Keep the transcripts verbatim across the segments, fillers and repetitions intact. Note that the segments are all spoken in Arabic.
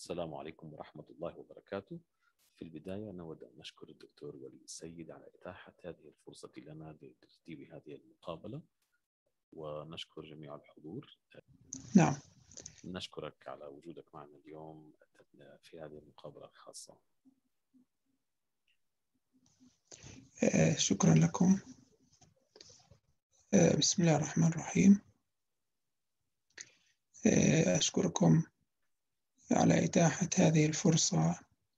السلام عليكم ورحمة الله وبركاته. في البداية نود أن نشكر الدكتور ولي السيد على إتاحة هذه الفرصة لنا لترتيب هذه المقابلة، ونشكر جميع الحضور. نعم، نشكرك على وجودك معنا اليوم في هذه المقابلة الخاصة. شكرا لكم. بسم الله الرحمن الرحيم. أشكركم على إتاحة هذه الفرصة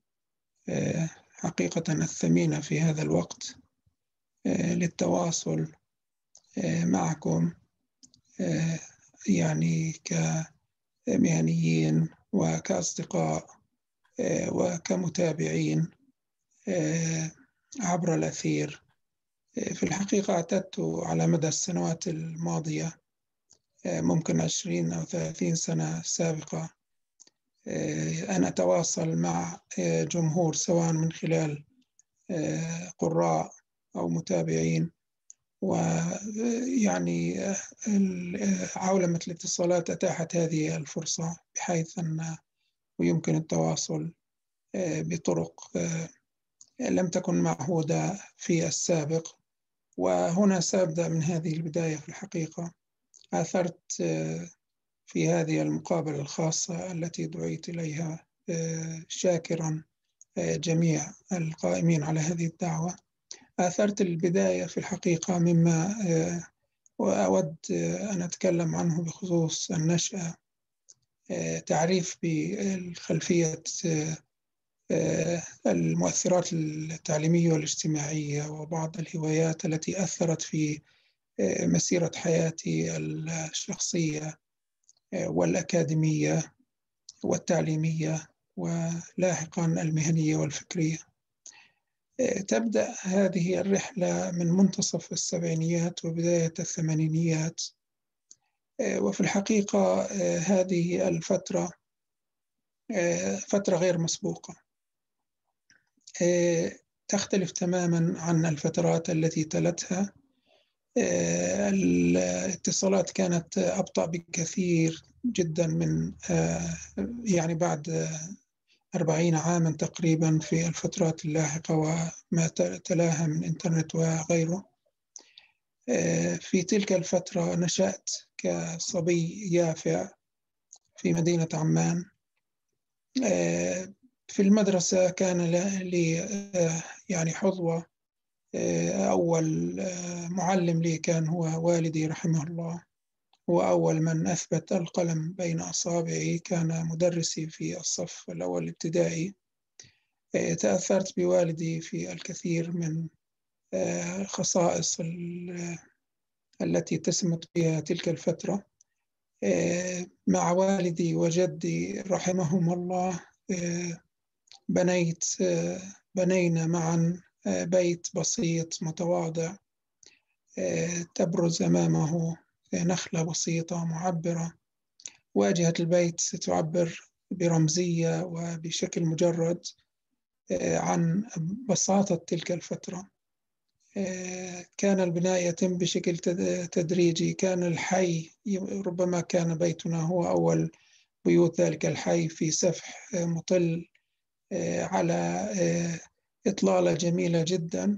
حقيقة الثمينة في هذا الوقت للتواصل معكم، يعني كمهنيين وكأصدقاء وكمتابعين عبر الأثير. في الحقيقة اعتدت على مدى السنوات الماضية، ممكن عشرين أو ثلاثين سنة سابقة، أن أتواصل مع جمهور سواء من خلال قراء أو متابعين، ويعني عولمة الاتصالات أتاحت هذه الفرصة بحيث أن يمكن التواصل بطرق لم تكن معهودة في السابق. وهنا سأبدأ من هذه البداية. في الحقيقة أثرت في هذه المقابلة الخاصة التي دعيت إليها شاكرا جميع القائمين على هذه الدعوة. أثرت البداية في الحقيقة مما أود أن أتكلم عنه بخصوص النشأة، تعريف بالخلفية المؤثرات التعليمية والاجتماعية وبعض الهوايات التي أثرت في مسيرة حياتي الشخصية والأكاديمية والتعليمية ولاحقا المهنية والفكرية. تبدأ هذه الرحلة من منتصف السبعينيات وبداية الثمانينيات، وفي الحقيقة هذه الفترة فترة غير مسبوقة، تختلف تماما عن الفترات التي تلتها. الاتصالات كانت أبطأ بكثير جدا من يعني بعد أربعين عاما تقريبا في الفترات اللاحقة وما تلاها من إنترنت وغيره. في تلك الفترة نشأت كصبي يافع في مدينة عمان. في المدرسة كان لي يعني حظوة. أول معلم لي كان هو والدي رحمه الله، وأول من أثبت القلم بين أصابعي كان مدرسي في الصف الأول الابتدائي. تأثرت بوالدي في الكثير من خصائص التي تسمت بها تلك الفترة. مع والدي وجدي رحمهم الله بنيت بنينا معا بيت بسيط متواضع، تبرز أمامه نخلة بسيطة معبرة. واجهة البيت تعبر برمزية وبشكل مجرد عن بساطة تلك الفترة. كان البناء يتم بشكل تدريجي. كان الحي، ربما كان بيتنا هو أول بيوت ذلك الحي، في سفح مطل على إطلالة جميلة جدا.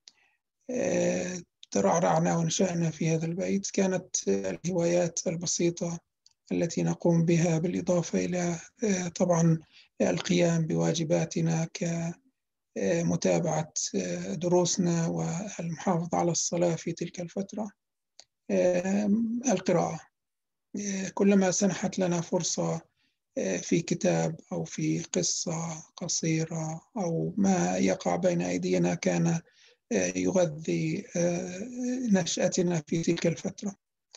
ترعرعنا ونشأنا في هذا البيت. كانت الهوايات البسيطة التي نقوم بها بالإضافة إلى طبعا القيام بواجباتنا كمتابعة دروسنا والمحافظة على الصلاة في تلك الفترة. القراءة، كلما سنحت لنا فرصة في كتاب أو في قصة قصيرة أو ما يقع بين أيدينا كان يغذي نشأتنا في تلك الفترة.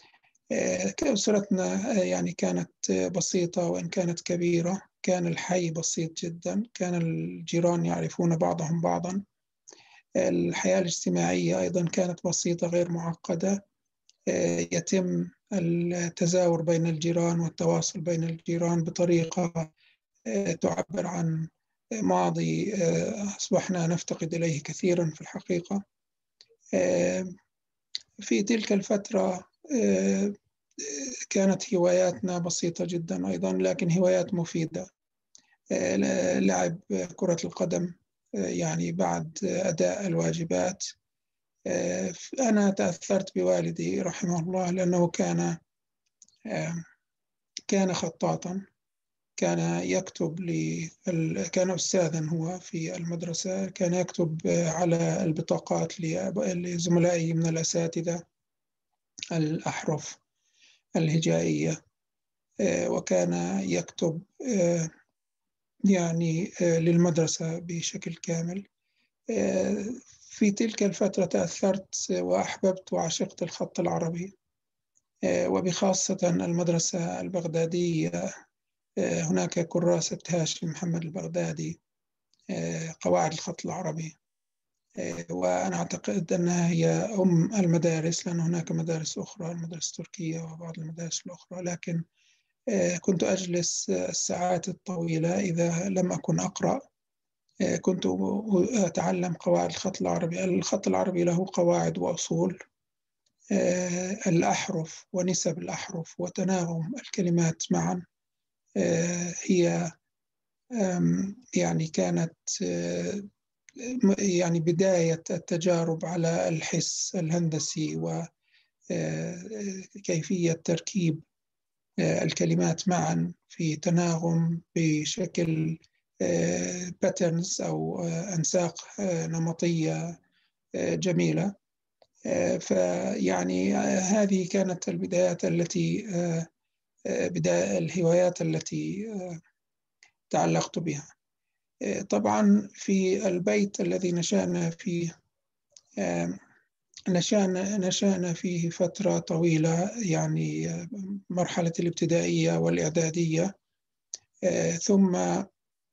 كأسرتنا يعني كانت بسيطة وإن كانت كبيرة. كان الحي بسيط جدا، كان الجيران يعرفون بعضهم بعضا. الحياة الاجتماعية أيضا كانت بسيطة غير معقدة. يتم التزاور بين الجيران والتواصل بين الجيران بطريقة تعبر عن ماضي أصبحنا نفتقد إليه كثيرا في الحقيقة. في تلك الفترة كانت هواياتنا بسيطة جدا أيضا، لكن هوايات مفيدة. لعب كرة القدم يعني بعد أداء الواجبات. أنا تأثرت بوالدي رحمه الله لأنه كان كان خطاطا، كان يكتب لي، كان أستاذا هو في المدرسة، كان يكتب على البطاقات لزملائي من الأساتذة الأحرف الهجائية، وكان يكتب يعني للمدرسة بشكل كامل. في تلك الفترة تأثرت وأحببت وعشقت الخط العربي، وبخاصة المدرسة البغدادية. هناك كراسة هاشم محمد البغدادي، قواعد الخط العربي، وأنا أعتقد أنها هي أم المدارس، لأن هناك مدارس أخرى، المدارس التركية وبعض المدارس الأخرى، لكن كنت أجلس الساعات الطويلة إذا لم أكن أقرأ. كنت أتعلم قواعد الخط العربي. الخط العربي له قواعد وأصول، الأحرف ونسب الأحرف وتناغم الكلمات معا هي يعني كانت يعني بداية التجارب على الحس الهندسي وكيفية تركيب الكلمات معا في تناغم بشكل باترنز أو أنساق نمطية جميلة. فيعني هذه كانت البدايات التي بداية الهوايات التي تعلقت بها. طبعا في البيت الذي نشأنا فيه نشأنا نشأنا فيه فترة طويلة، يعني مرحلة الابتدائية والإعدادية، ثم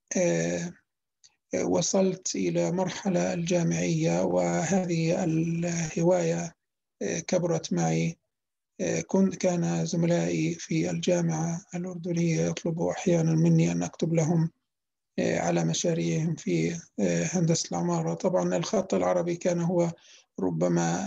وصلت إلى مرحلة الجامعية، وهذه الهواية كبرت معي. كنت كان زملائي في الجامعة الأردنية يطلبوا أحيانا مني أن أكتب لهم على مشاريعهم في هندسة العمارة. طبعا الخط العربي كان هو ربما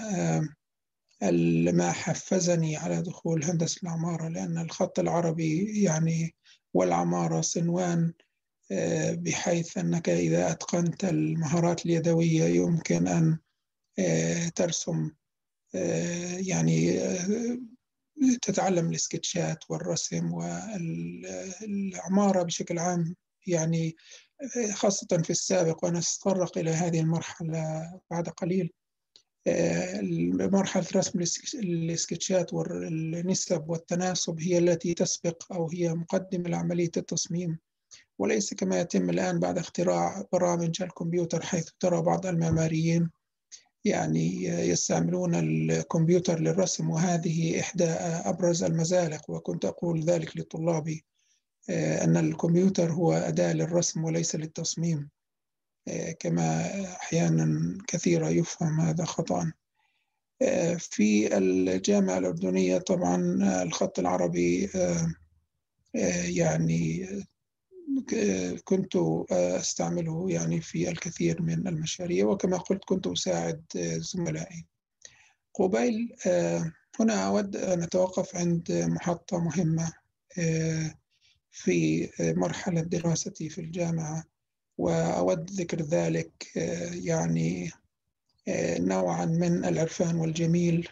ما حفزني على دخول هندسة العمارة، لأن الخط العربي يعني والعمارة صنوان، بحيث أنك إذا أتقنت المهارات اليدوية يمكن أن ترسم، يعني تتعلم السكتشات والرسم والعمارة بشكل عام، يعني خاصة في السابق، وأنا سأتطرق إلى هذه المرحلة بعد قليل. مرحلة رسم السكتشات والنسب والتناسب هي التي تسبق أو هي مقدمة لعملية التصميم، وليس كما يتم الآن بعد اختراع برامج الكمبيوتر، حيث ترى بعض المعماريين يعني يستعملون الكمبيوتر للرسم، وهذه إحدى أبرز المزالق. وكنت أقول ذلك لطلابي أن الكمبيوتر هو أداة للرسم وليس للتصميم، كما أحيانا كثيرة يفهم هذا خطأ. في الجامعة الأردنية طبعا الخط العربي يعني كنت أستعمله يعني في الكثير من المشاريع، وكما قلت كنت أساعد زملائي. قبيل هنا أود أن أتوقف عند محطة مهمة في مرحلة دراستي في الجامعة، وأود ذكر ذلك يعني نوعا من العرفان والجميل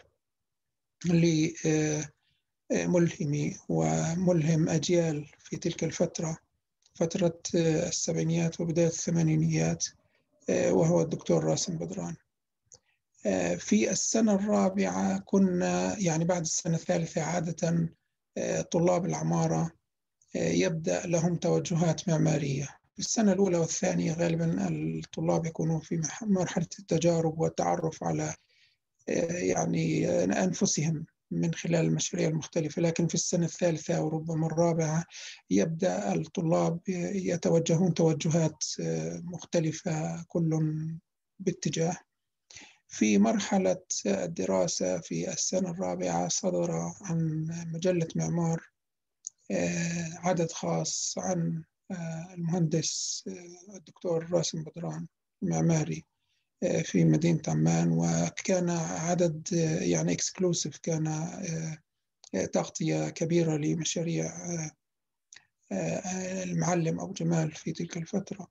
لملهمي وملهم أجيال في تلك الفترة، فترة السبعينيات وبداية الثمانينيات، وهو الدكتور راسم بدران. في السنة الرابعة كنا يعني بعد السنة الثالثة عادة طلاب العمارة يبدأ لهم توجهات معمارية. في السنة الأولى والثانية غالبا الطلاب يكونون في مرحلة التجارب والتعرف على يعني أنفسهم من خلال المشاريع المختلفة، لكن في السنة الثالثة وربما الرابعة يبدأ الطلاب يتوجهون توجهات مختلفة كل باتجاه. في مرحلة الدراسة في السنة الرابعة صدر عن مجلة معمار عدد خاص عن المهندس الدكتور راسم بدران المعماري في مدينة عمان، وكان عدد يعني اكسكلوسيف، كان تغطية كبيرة لمشاريع المعلم أبو جمال في تلك الفترة،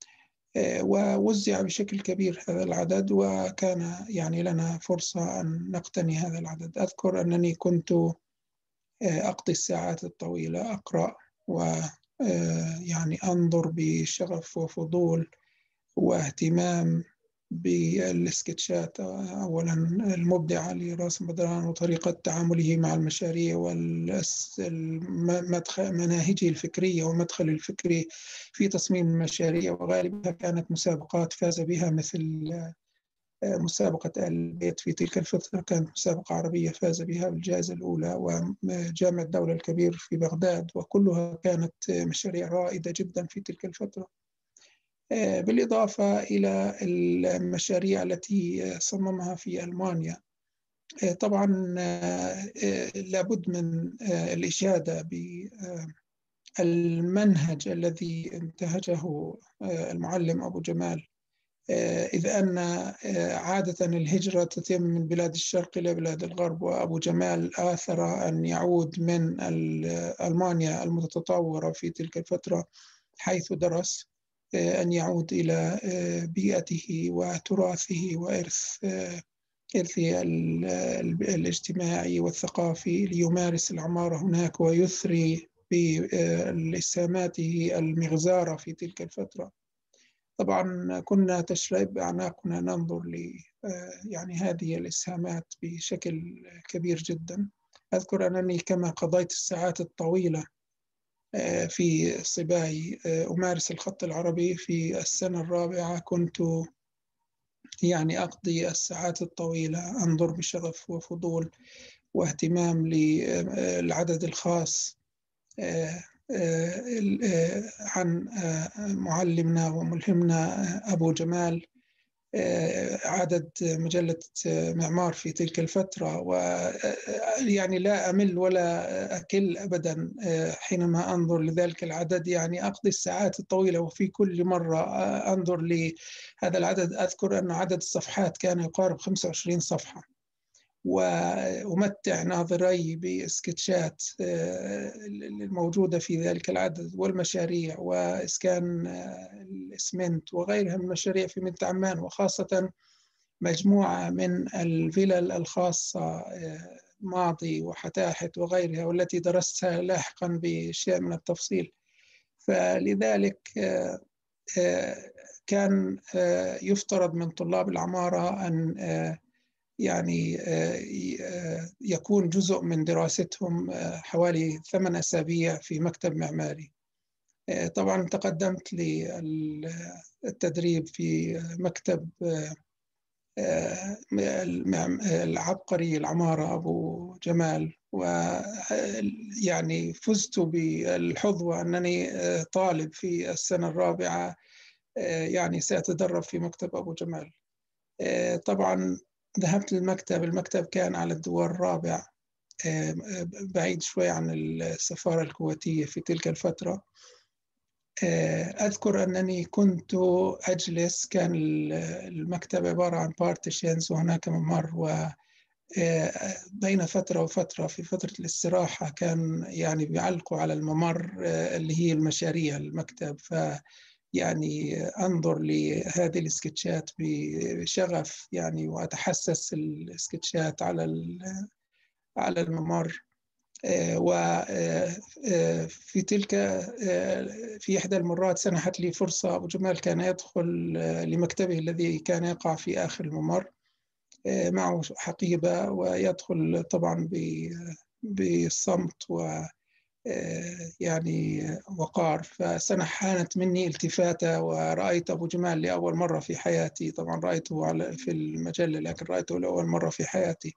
ووزع بشكل كبير هذا العدد، وكان يعني لنا فرصة أن نقتني هذا العدد. أذكر أنني كنت أقضي الساعات الطويلة أقرأ ويعني أنظر بشغف وفضول واهتمام بالسكتشات أولا المبدعة لراسم بدران وطريقة تعامله مع المشاريع ومناهجه الفكرية ومدخل الفكري في تصميم المشاريع، وغالبها كانت مسابقات فاز بها، مثل مسابقة آل البيت في تلك الفترة، كانت مسابقة عربية فاز بها بالجائزة الأولى، وجامع الدولة الكبير في بغداد، وكلها كانت مشاريع رائدة جدا في تلك الفترة، بالإضافة إلى المشاريع التي صممها في ألمانيا. طبعا لابد من الإشادة بالمنهج الذي انتهجه المعلم أبو جمال، إذ أن عادة الهجرة تتم من بلاد الشرق إلى بلاد الغرب، وأبو جمال آثر أن يعود من ألمانيا المتطورة في تلك الفترة حيث درس، أن يعود إلى بيئته وتراثه وإرث إرثه الاجتماعي والثقافي ليمارس العمارة هناك ويثري بإسهاماته المغزارة في تلك الفترة. طبعا كنا تشرب بأعناقنا ننظر ل يعني هذه الإسهامات بشكل كبير جدا. أذكر أنني كما قضيت الساعات الطويلة في صباي أمارس الخط العربي، في السنة الرابعة كنت يعني أقضي الساعات الطويلة أنظر بشغف وفضول واهتمام للعدد الخاص عن معلمنا وملهمنا أبو جمال، عدد مجلة معمار في تلك الفترة، ويعني لا أمل ولا أكل أبدا حينما أنظر لذلك العدد، يعني أقضي الساعات الطويلة وفي كل مرة أنظر لهذا العدد. أذكر أن عدد الصفحات كان يقارب خمسة وعشرين صفحة، وأمتع ناظري بسكتشات الموجودة في ذلك العدد والمشاريع وإسكان الإسمنت وغيرها من المشاريع في مدينة عمان، وخاصة مجموعة من الفلل الخاصة ماضي وحتاحت وغيرها، والتي درستها لاحقا بشيء من التفصيل. فلذلك كان يفترض من طلاب العمارة أن يعني يكون جزء من دراستهم حوالي ثمان أسابيع في مكتب معماري. طبعا تقدمت للتدريب في مكتب العبقري العمارة أبو جمال، ويعني فزت بالحظوة أنني طالب في السنة الرابعة يعني سأتدرب في مكتب أبو جمال. طبعا ذهبت للمكتب، المكتب كان على الدور الرابع بعيد شوي عن السفارة الكويتية في تلك الفترة. أذكر أنني كنت أجلس، كان المكتب عبارة عن بارتيشنز وهناك ممر، وبين فترة وفترة في فترة الاستراحة كان يعني بيعلقوا على الممر اللي هي المشاريع المكتب، ف يعني أنظر لهذه السكتشات بشغف يعني، وأتحسس السكتشات على على الممر. وفي تلك في إحدى المرات سنحت لي فرصة، أبو جمال كان يدخل لمكتبه الذي كان يقع في آخر الممر، معه حقيبة، ويدخل طبعا بصمت و يعني وقار. فسنحانت مني التفاتة ورأيت أبو جمال لأول مرة في حياتي. طبعا رأيته في المجلة لكن رأيته لأول مرة في حياتي.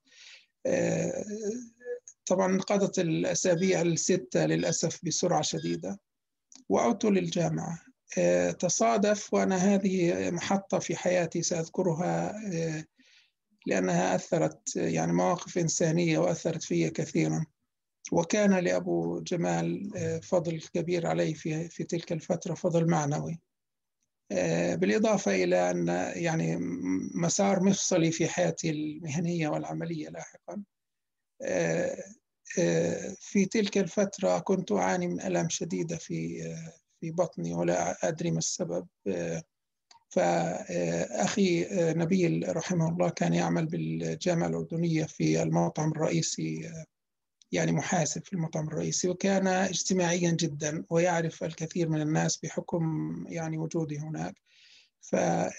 طبعا قضت الأسابيع الستة للأسف بسرعة شديدة، وعدت للجامعة. تصادف وأنا هذه محطة في حياتي سأذكرها لأنها أثرت، يعني مواقف إنسانية وأثرت في كثيرا، وكان لأبو جمال فضل كبير علي في في تلك الفترة، فضل معنوي، بالإضافة إلى أن يعني مسار مفصلي في حياتي المهنية والعملية لاحقا. في تلك الفترة كنت أعاني من آلام شديدة في في بطني ولا أدري ما السبب. فأخي نبيل رحمه الله كان يعمل بالجامعة الأردنية في المطعم الرئيسي، يعني محاسب في المطعم الرئيسي، وكان اجتماعيا جدا ويعرف الكثير من الناس بحكم يعني وجودي هناك. ف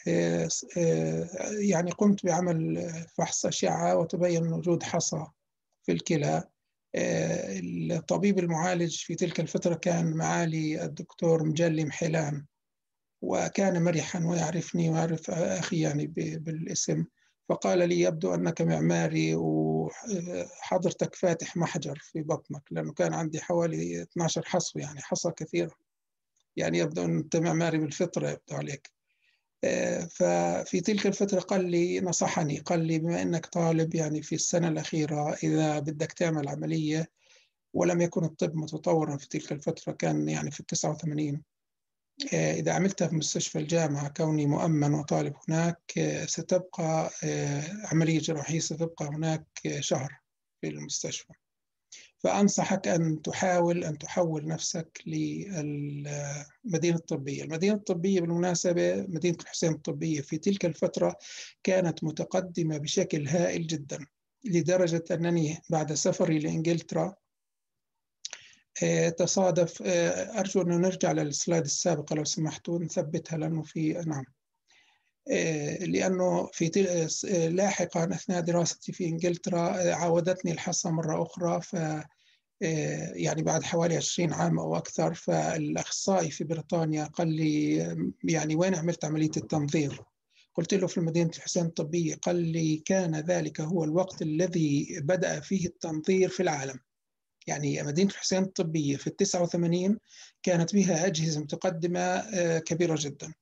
يعني قمت بعمل فحص أشعة وتبين وجود حصى في الكلى. الطبيب المعالج في تلك الفترة كان معالي الدكتور مجلي محيلان، وكان مرحا ويعرفني ويعرف أخي يعني بالاسم. فقال لي يبدو أنك معماري وحضرتك فاتح محجر في بطنك، لأنه كان عندي حوالي اثني عشر حصو، يعني حصى كثيرة، يعني يبدو أن أنت معماري بالفطرة يبدو عليك. ففي تلك الفترة قال لي، نصحني، قال لي بما أنك طالب يعني في السنة الأخيرة إذا بدك تعمل عملية، ولم يكن الطب متطورا في تلك الفترة، كان يعني في التسعة وثمانين، إذا عملتها في مستشفى الجامعة كوني مؤمن وطالب هناك ستبقى عملية جراحية ستبقى هناك شهر في المستشفى، فأنصحك أن تحاول أن تحول نفسك للمدينة الطبية. المدينة الطبية بالمناسبة مدينة الحسين الطبية في تلك الفترة كانت متقدمة بشكل هائل جدا، لدرجة أنني بعد سفري لإنجلترا تصادف، أرجو أن نرجع للسلايد السابقة لو سمحتوا نثبتها، لأنه في نعم لأنه في لاحقا أثناء دراستي في إنجلترا عاودتني الحصة مرة أخرى، ف يعني بعد حوالي عشرين عام أو أكثر. فالأخصائي في بريطانيا قال لي يعني وين عملت عملية التنظير؟ قلت له في مدينة الحسين الطبية. قال لي كان ذلك هو الوقت الذي بدأ فيه التنظير في العالم. يعني مدينة الحسين الطبية في التسعة وثمانين كانت بها أجهزة متقدمة كبيرة جدا.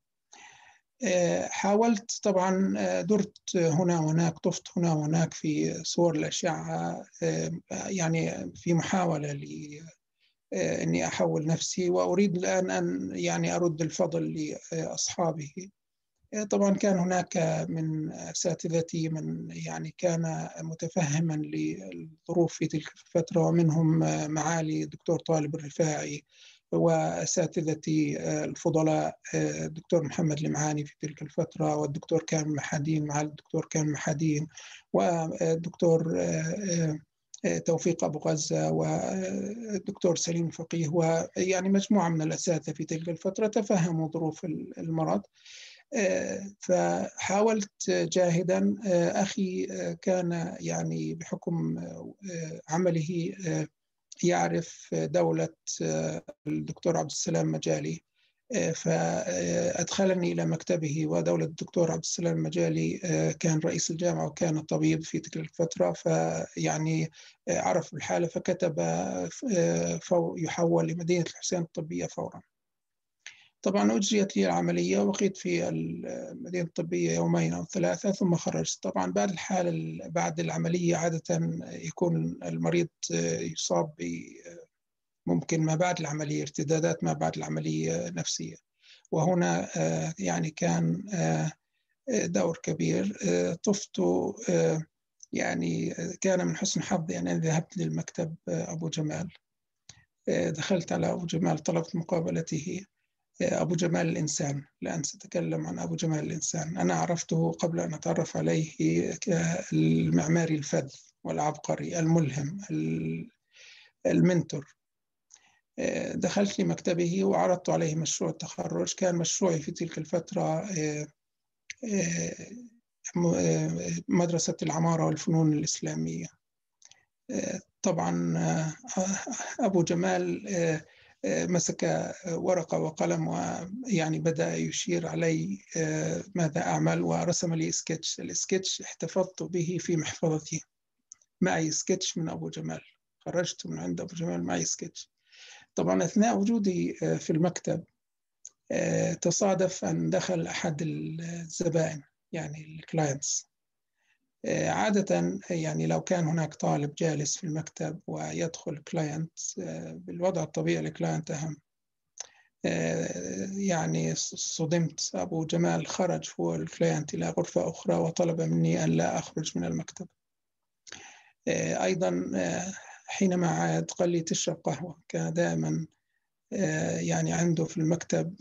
حاولت طبعا، درت هنا وهناك، طفت هنا وهناك في صور الأشعة، يعني في محاولة لي أني أحول نفسي، وأريد الآن أن يعني أرد الفضل لأصحابه. طبعا كان هناك من أساتذتي من يعني كان متفهما للظروف في تلك الفترة، ومنهم معالي الدكتور طالب الرفاعي، وأساتذتي الفضلاء الدكتور محمد المعاني في تلك الفترة، والدكتور كامل محادين، معالي الدكتور كامل محادين، والدكتور توفيق أبو غزة، والدكتور سليم الفقيه، ويعني مجموعة من الأساتذة في تلك الفترة تفهموا ظروف المرض. فحاولت جاهدا. أخي كان يعني بحكم عمله يعرف دولة الدكتور عبد السلام مجالي، فأدخلني إلى مكتبه، ودولة الدكتور عبد السلام مجالي كان رئيس الجامعة وكان طبيب في تلك الفترة، فيعني عرف الحالة فكتب يحول لمدينة الحسين الطبية فورا. طبعا أجريت لي العملية وبقيت في المدينة الطبية يومين أو ثلاثة ثم خرجت. طبعا بعد الحالة بعد العملية عادة يكون المريض يصاب ممكن ما بعد العملية ارتدادات ما بعد العملية نفسية، وهنا يعني كان دور كبير. طفت يعني كان من حسن حظي أن ذهبت للمكتب أبو جمال، دخلت على أبو جمال طلبت مقابلته. أبو جمال الإنسان، الآن سأتكلم عن أبو جمال الإنسان. أنا عرفته قبل أن أتعرف عليه كالمعماري الفذ والعبقري الملهم المنتور. دخلت لمكتبه وعرضت عليه مشروع التخرج. كان مشروعي في تلك الفترة مدرسة العمارة والفنون الإسلامية. طبعا أبو جمال مسك ورقة وقلم ويعني بدأ يشير علي ماذا أعمل، ورسم لي سكتش. السكتش احتفظت به في محفظتي، معي سكتش من أبو جمال، خرجت من عند أبو جمال معي سكتش. طبعا أثناء وجودي في المكتب تصادف أن دخل أحد الزبائن يعني الكلاينتس. عادة يعني لو كان هناك طالب جالس في المكتب ويدخل كلاينت، بالوضع الطبيعي الكلاينت أهم. يعني صدمت، أبو جمال خرج هو الكلاينت إلى غرفة أخرى وطلب مني أن لا أخرج من المكتب. أيضا حينما عاد قال لي تشرب قهوة. كان دائما يعني عنده في المكتب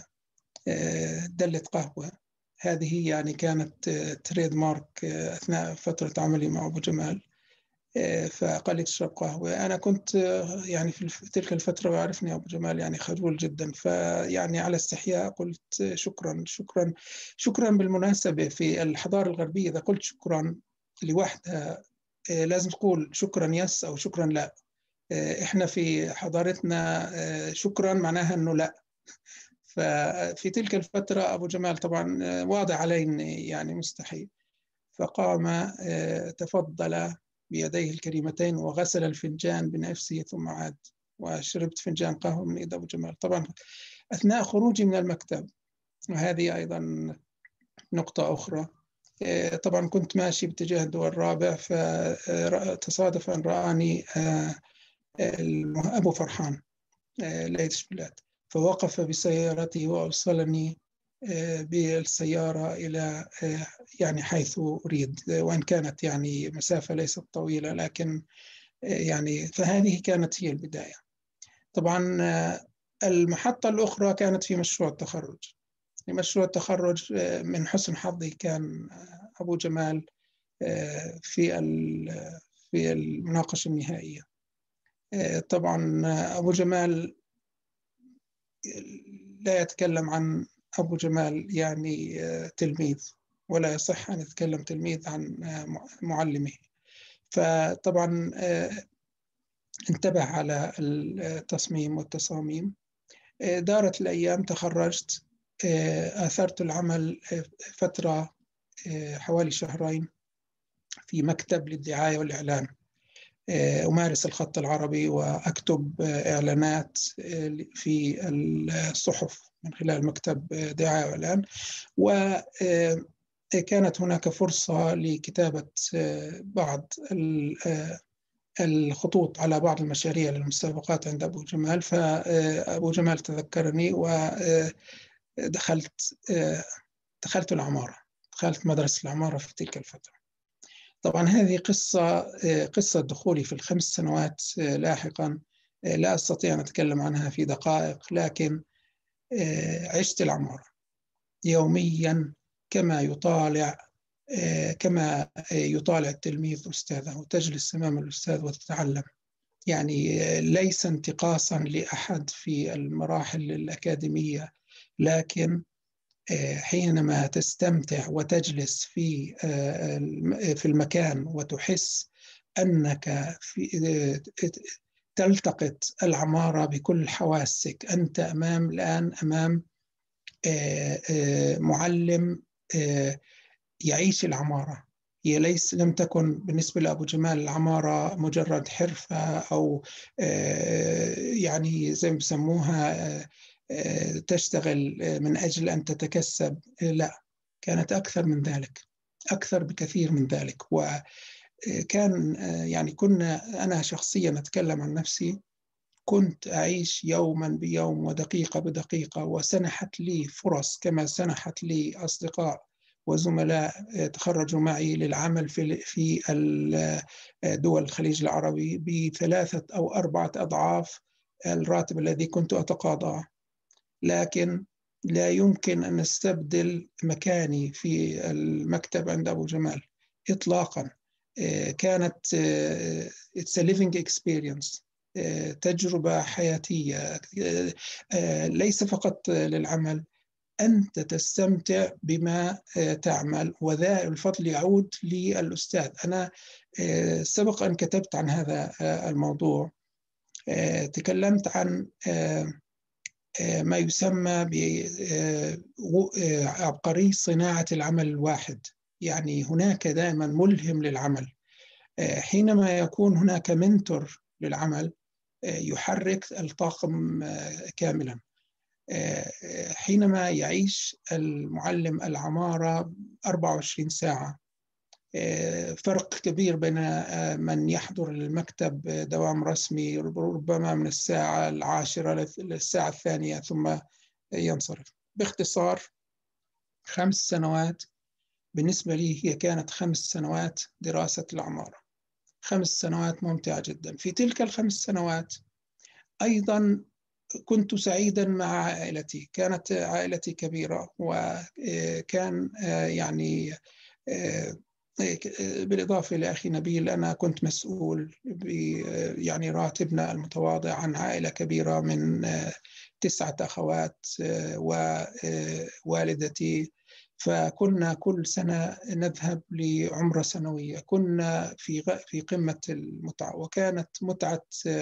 دلة قهوة. هذه يعني كانت تريد مارك أثناء فترة عملي مع أبو جمال. فقال لي تشرب قهوة. أنا كنت يعني في تلك الفترة ويعرفني أبو جمال يعني خجول جدا، فيعني على استحياء قلت شكرا شكرا شكرا. بالمناسبة في الحضارة الغربية إذا قلت شكرا لوحدها لازم تقول شكرا يس أو شكرا لا. إحنا في حضارتنا شكرا معناها أنه لا. ففي تلك الفترة أبو جمال طبعا واضح علي يعني مستحيل، فقام تفضل بيديه الكريمتين وغسل الفنجان بنفسه ثم عاد وشربت فنجان قهوة من إيد أبو جمال طبعا أثناء خروجي من المكتب. وهذه أيضا نقطة أخرى. طبعا كنت ماشي باتجاه الدور الرابع، فتصادف أن رآني أبو فرحان ليث شبلات، فوقف بسيارته وأوصلني بالسيارة إلى يعني حيث أريد، وإن كانت يعني مسافة ليست طويلة، لكن يعني فهذه كانت هي البداية. طبعا المحطة الأخرى كانت في مشروع التخرج. مشروع التخرج من حسن حظي كان أبو جمال في في المناقشة النهائية. طبعا أبو جمال لا يتكلم عن أبو جمال يعني تلميذ، ولا يصح أن يتكلم تلميذ عن معلمه. فطبعا انتبه على التصميم والتصاميم. دارت الأيام، تخرجت، آثرت العمل فترة حوالي شهرين في مكتب للدعاية والإعلان، أمارس الخط العربي وأكتب إعلانات في الصحف من خلال مكتب دعاية وإعلان. وكانت هناك فرصة لكتابة بعض الخطوط على بعض المشاريع للمسابقات عند أبو جمال، فأبو جمال تذكرني ودخلت دخلت العمارة دخلت مدرسة العمارة في تلك الفترة. طبعا هذه قصة قصة دخولي في الخمس سنوات لاحقا لا أستطيع أن أتكلم عنها في دقائق، لكن عشت العمارة يوميا كما يطالع كما يطالع التلميذ أستاذه، وتجلس أمام الأستاذ وتتعلم. يعني ليس انتقاصا لأحد في المراحل الأكاديمية، لكن حينما تستمتع وتجلس في في المكان وتحس أنك في تلتقط العمارة بكل حواسك، أنت أمام الآن أمام معلم يعيش العمارة. هي ليس لم تكن بالنسبة لأبو جمال العمارة مجرد حرفة أو يعني زي ما بسموها تشتغل من أجل أن تتكسب، لا، كانت أكثر من ذلك، أكثر بكثير من ذلك. وكان يعني كنا أنا شخصيا أتكلم عن نفسي، كنت أعيش يوما بيوم ودقيقة بدقيقة، وسنحت لي فرص كما سنحت لي أصدقاء وزملاء تخرجوا معي للعمل في في دول الخليج العربي بثلاثة أو أربعة أضعاف الراتب الذي كنت أتقاضاه. لكن لا يمكن أن نستبدل مكاني في المكتب عند أبو جمال إطلاقا. كانت it's a living experience، تجربة حياتية، ليس فقط للعمل، أنت تستمتع بما تعمل، وذا الفضل يعود للأستاذ. أنا سبق أن كتبت عن هذا الموضوع، تكلمت عن ما يسمى بعبقري صناعة العمل الواحد. يعني هناك دائما ملهم للعمل، حينما يكون هناك منتور للعمل يحرك الطاقم كاملا. حينما يعيش المعلم العمارة أربعة وعشرين ساعة، فرق كبير بين من يحضر المكتب دوام رسمي ربما من الساعة العاشرة للساعة الثانية ثم ينصرف. باختصار، خمس سنوات بالنسبة لي هي كانت خمس سنوات دراسة العمارة. خمس سنوات ممتعة جدا. في تلك الخمس سنوات أيضا كنت سعيدا مع عائلتي، كانت عائلتي كبيرة، وكان يعني بالإضافة لأخي نبيل أنا كنت مسؤول يعني راتبنا المتواضع عن عائلة كبيرة من تسعة أخوات ووالدتي. فكنا كل سنة نذهب لعمرة سنوية، كنا في في قمة المتعة، وكانت متعة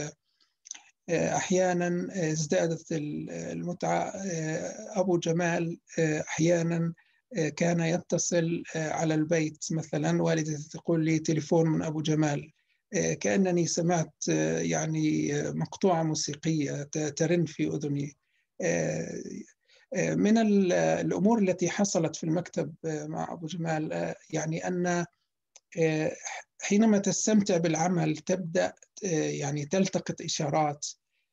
أحيانا ازدادت المتعة. أبو جمال أحيانا كان يتصل على البيت، مثلا والدتي تقول لي تليفون من أبو جمال، كأنني سمعت يعني مقطوعة موسيقية ترن في أذني. من الأمور التي حصلت في المكتب مع أبو جمال يعني أن حينما تستمتع بالعمل تبدأ يعني تلتقط إشارات،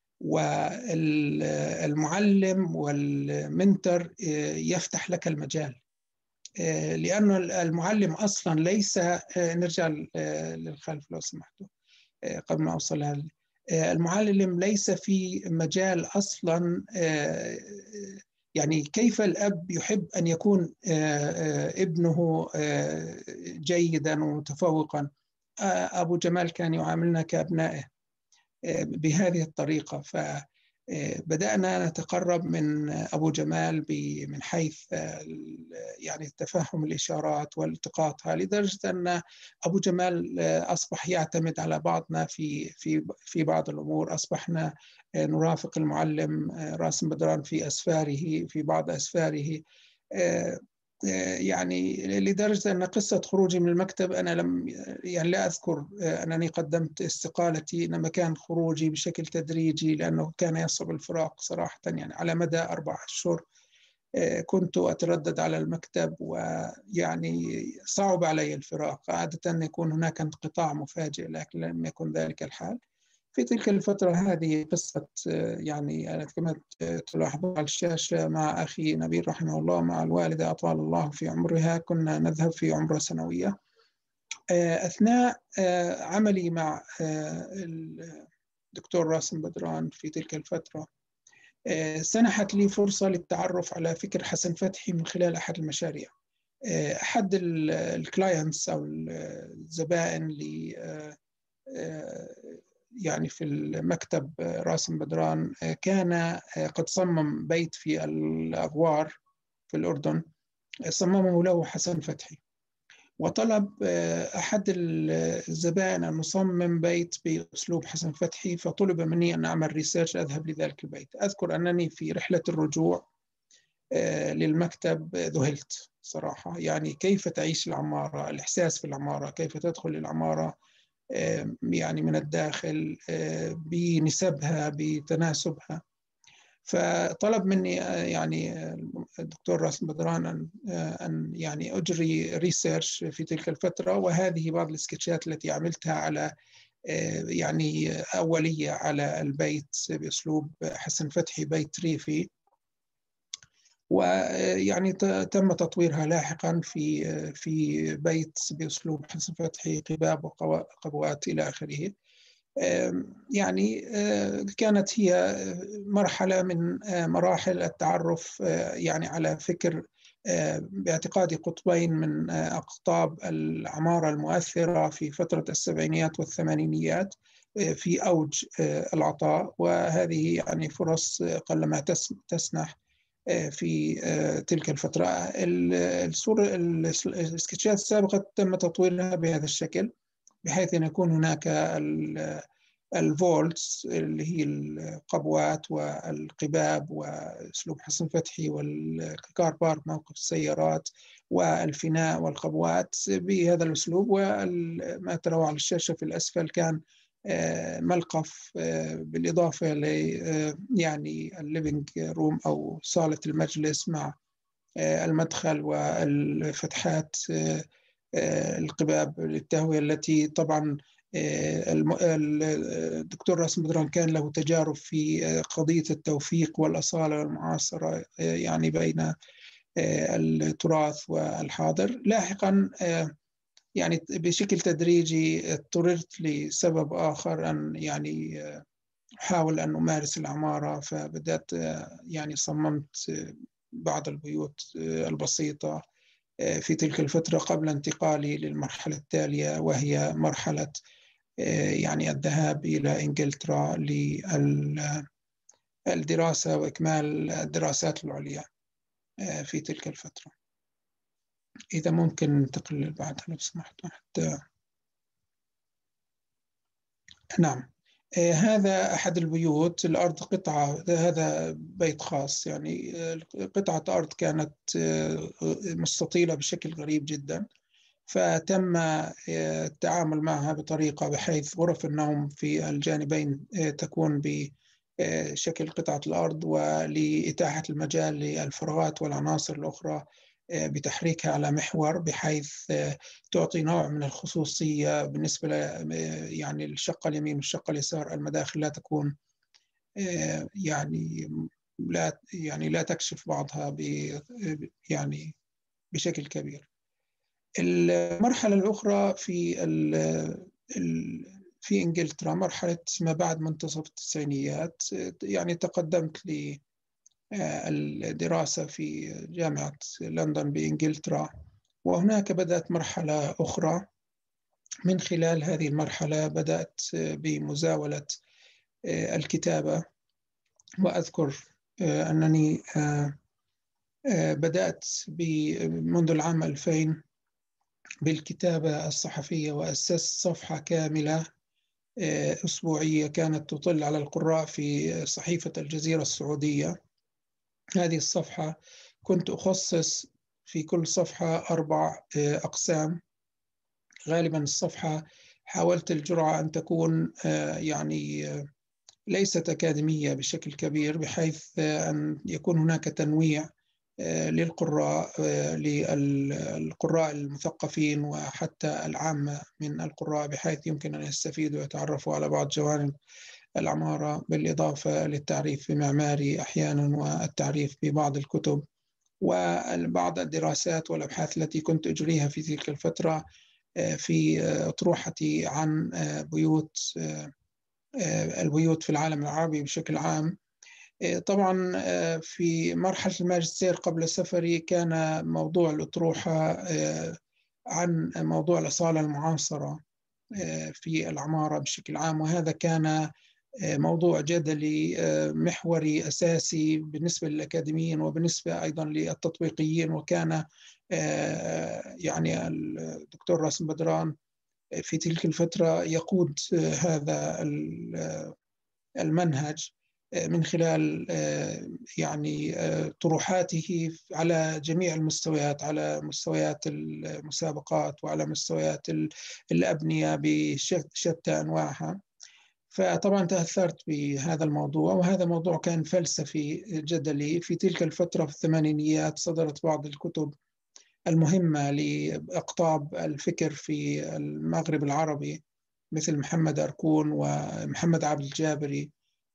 والمعلم والمنتر يفتح لك المجال، لأن المعلم أصلا ليس، نرجع للخلف لو سمحتوا قبل ما أوصل هذا، المعلم ليس في مجال أصلا. يعني كيف الأب يحب أن يكون ابنه جيدا ومتفوقا، أبو جمال كان يعاملنا كأبنائه بهذه الطريقة. فبدأنا نتقرب من أبو جمال من حيث يعني تفهم الإشارات والتقاطها، لدرجة أن أبو جمال أصبح يعتمد على بعضنا في في في بعض الأمور. أصبحنا نرافق المعلم راسم بدران في أسفاره، في بعض أسفاره، يعني لدرجة أن قصة خروجي من المكتب أنا لم يعني لا أذكر أنني قدمت استقالتي، إنما كان خروجي بشكل تدريجي، لأنه كان يصعب الفراق صراحة. يعني على مدى أربع أشهر كنت أتردد على المكتب، ويعني صعب علي الفراق. عادة أن يكون هناك انقطاع مفاجئ، لكن لم يكن ذلك الحال في تلك الفترة. هذه قصة يعني أنا كما تلاحظون على الشاشة مع أخي نبيل رحمه الله مع الوالدة أطال الله في عمرها. كنا نذهب في عمرة سنوية. أثناء عملي مع الدكتور راسم بدران في تلك الفترة سنحت لي فرصة للتعرف على فكر حسن فتحي من خلال أحد المشاريع. أحد الكلاينتس أو الزبائن ل يعني في المكتب راسم بدران كان قد صمم بيت في الأغوار في الأردن، صممه له حسن فتحي، وطلب أحد الزبائن أن نصمم بيت بأسلوب حسن فتحي، فطلب مني أن أعمل ريسيرش أذهب لذلك البيت. أذكر أنني في رحلة الرجوع للمكتب ذهلت صراحة، يعني كيف تعيش العمارة، الإحساس في العمارة، كيف تدخل العمارة يعني من الداخل بنسبها بتناسبها. فطلب مني يعني الدكتور راسم بدران أن أن يعني أجري ريسيرش في تلك الفترة، وهذه بعض السكتشات التي عملتها على يعني أولية على البيت بأسلوب حسن فتحي، بيت ريفي، ويعني تم تطويرها لاحقا في في بيت بأسلوب حسن فتحي، قباب وقبوات إلى آخره. يعني كانت هي مرحلة من مراحل التعرف يعني على فكر باعتقادي قطبين من أقطاب العمارة المؤثرة في فترة السبعينيات والثمانينيات في أوج العطاء، وهذه يعني فرص قلما تسنح في تلك الفترة. الصورة السكتشات السابقة تم تطويرها بهذا الشكل، بحيث أن يكون هناك الفولتس اللي هي القبوات والقباب وأسلوب حسن فتحي، والكار بارك موقف السيارات، والفناء والقبوات بهذا الأسلوب. وما تروا على الشاشة في الأسفل كان ملقف بالإضافة ل يعني الليفينج روم أو صالة المجلس مع المدخل والفتحات القباب للتهوية، التي طبعا الدكتور راسم بدران كان له تجارب في قضية التوفيق والأصالة والمعاصرة يعني بين التراث والحاضر. لاحقا يعني بشكل تدريجي اضطررت لسبب آخر أن يعني أحاول أن أمارس العمارة، فبدأت يعني صممت بعض البيوت البسيطة في تلك الفترة قبل انتقالي للمرحلة التالية، وهي مرحلة يعني الذهاب إلى إنجلترا للدراسة وإكمال الدراسات العليا في تلك الفترة. إذا ممكن ننتقل اللي بعدها لو سمحت حتى. نعم، هذا أحد البيوت. الأرض قطعة، هذا بيت خاص، يعني قطعة أرض كانت مستطيلة بشكل غريب جدا، فتم التعامل معها بطريقة بحيث غرف النوم في الجانبين تكون بشكل قطعة الأرض، ولإتاحة المجال للفراغات والعناصر الأخرى بتحريكها على محور بحيث تعطي نوع من الخصوصية بالنسبة يعني الشقة اليمين والشقة اليسار. المداخل لا تكون يعني لا يعني لا تكشف بعضها يعني بشكل كبير. المرحلة الأخرى في في إنجلترا مرحلة ما بعد منتصف التسعينيات، يعني تقدمت للدراسة في جامعة لندن بإنجلترا، وهناك بدأت مرحلة أخرى. من خلال هذه المرحلة بدأت بمزاولة الكتابة، وأذكر أنني بدأت منذ العام ألفين بالكتابة الصحفية، وأسست صفحة كاملة أسبوعية كانت تطل على القراء في صحيفة الجزيرة السعودية. هذه الصفحة كنت أخصص في كل صفحة أربع أقسام. غالبا الصفحة حاولت الجرعة أن تكون يعني ليست أكاديمية بشكل كبير، بحيث أن يكون هناك تنويع للقراء، للقراء المثقفين وحتى العامة من القراء، بحيث يمكن أن يستفيدوا ويتعرفوا على بعض جوانب العمارة، بالإضافة للتعريف بمعماري أحيانا، والتعريف ببعض الكتب وبعض الدراسات والأبحاث التي كنت أجريها في تلك الفترة في أطروحتي عن بيوت البيوت في العالم العربي بشكل عام. طبعا في مرحلة الماجستير قبل سفري كان موضوع الأطروحة عن موضوع الأصالة المعاصرة في العمارة بشكل عام، وهذا كان موضوع جدلي محوري أساسي بالنسبة للأكاديميين وبالنسبة أيضا للتطبيقيين. وكان يعني الدكتور راسم بدران في تلك الفترة يقود هذا المنهج من خلال يعني طروحاته على جميع المستويات، على مستويات المسابقات وعلى مستويات الأبنية بشتى أنواعها. فطبعا تأثرت بهذا الموضوع، وهذا موضوع كان فلسفي جدلي. في تلك الفترة في الثمانينيات صدرت بعض الكتب المهمة لأقطاب الفكر في المغرب العربي، مثل محمد أركون ومحمد عبد الجابري،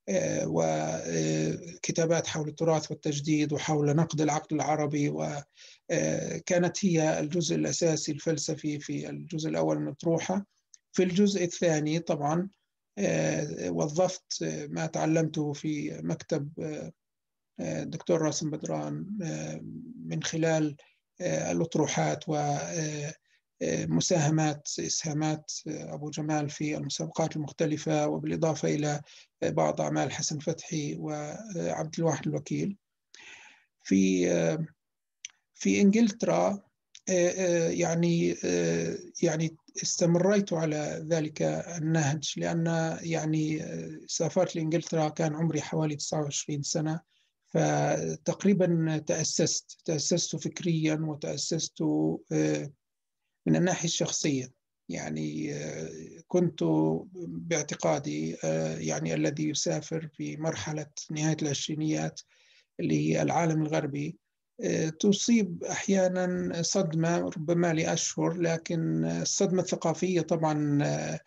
وكتابات حول التراث والتجديد وحول نقد العقل العربي، وكانت هي الجزء الأساسي الفلسفي في الجزء الأول من الأطروحة. في الجزء الثاني طبعا وظفت ما تعلمته في مكتب الدكتور راسم بدران من خلال الأطروحات ومساهمات إسهامات أبو جمال في المسابقات المختلفة، وبالإضافة إلى بعض أعمال حسن فتحي وعبد الواحد الوكيل. في في إنجلترا يعني يعني استمريت على ذلك النهج، لأن يعني سافرت لإنجلترا كان عمري حوالي تسعة وعشرين سنة، فتقريبا تأسست تأسست فكريا وتأسست من الناحية الشخصية. يعني كنت باعتقادي يعني الذي يسافر في مرحلة نهاية العشرينيات للعالم الغربي تصيب أحيانا صدمة ربما لأشهر، لكن الصدمة الثقافية طبعا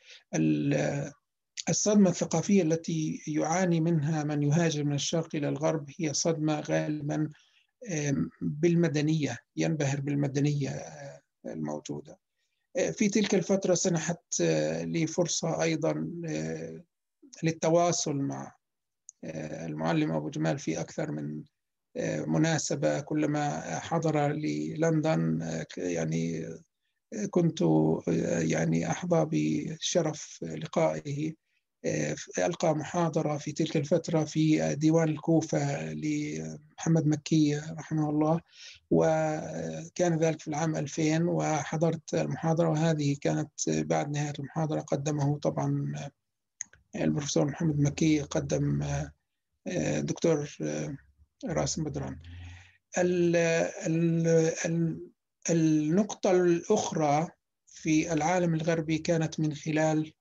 الصدمة الثقافية التي يعاني منها من يهاجر من الشرق إلى الغرب هي صدمة غالبا بالمدنية، ينبهر بالمدنية الموجودة. في تلك الفترة سنحت لي فرصة أيضا للتواصل مع المعلم أبو جمال في أكثر من مناسبة. كلما حضر للندن يعني كنت يعني أحظى بشرف لقائه. ألقى محاضرة في تلك الفترة في ديوان الكوفة لمحمد مكي رحمه الله، وكان ذلك في العام ألفين، وحضرت المحاضرة، وهذه كانت بعد نهاية المحاضرة قدمه طبعا البروفيسور محمد مكي، قدم دكتور راسم بدران. النقطة الأخرى في العالم الغربي كانت من خلال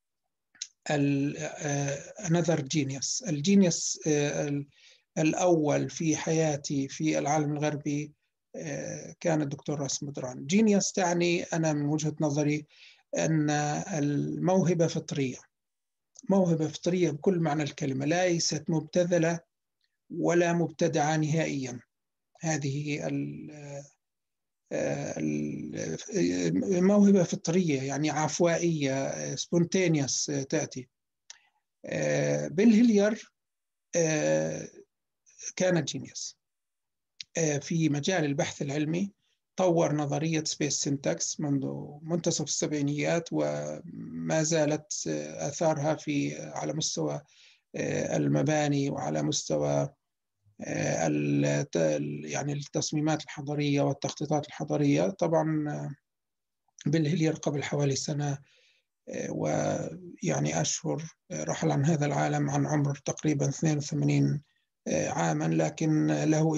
another genius. الجينيوس الأول في حياتي في العالم الغربي كان الدكتور راسم بدران. جينيوس تعني أنا من وجهة نظري أن الموهبة فطرية، موهبة فطرية بكل معنى الكلمة، ليست مبتذلة ولا مبتدعة نهائيا. هذه الموهبة فطرية يعني عفوائية سبونتينيوس تأتي. بيل هيلير كان جينيوس في مجال البحث العلمي، طور نظرية سبيس سينتاكس منذ منتصف السبعينيات، وما زالت آثارها في على مستوى المباني وعلى مستوى يعني التصميمات الحضرية والتخطيطات الحضرية. طبعا بيل هيلير قبل حوالي سنة ويعني أشهر رحل عن هذا العالم عن عمر تقريبا اثنين وثمانين عاما، لكن له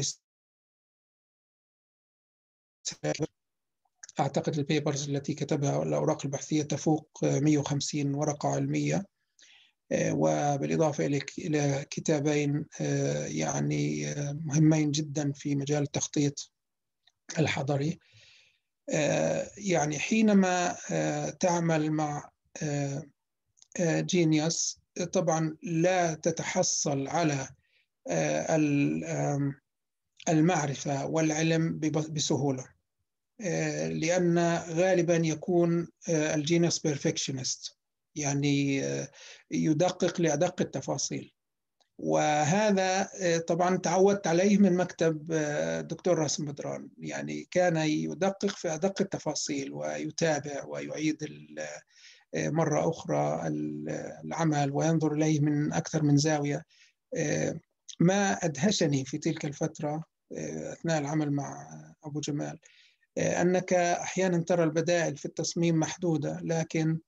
أعتقد البيبرز التي كتبها الأوراق البحثية تفوق مئة وخمسين ورقة علمية، وبالإضافة إلى كتابين يعني مهمين جدا في مجال التخطيط الحضري. يعني حينما تعمل مع جينيوس طبعا لا تتحصل على المعرفة والعلم بسهولة، لأن غالبا يكون الجينيوس بيرفكشنست، يعني يدقق لأدق التفاصيل، وهذا طبعا تعودت عليه من مكتب الدكتور راسم بدران. يعني كان يدقق في أدق التفاصيل ويتابع ويعيد مرة أخرى العمل وينظر إليه من أكثر من زاوية. ما أدهشني في تلك الفترة أثناء العمل مع أبو جمال أنك أحيانا ترى البدائل في التصميم محدودة، لكن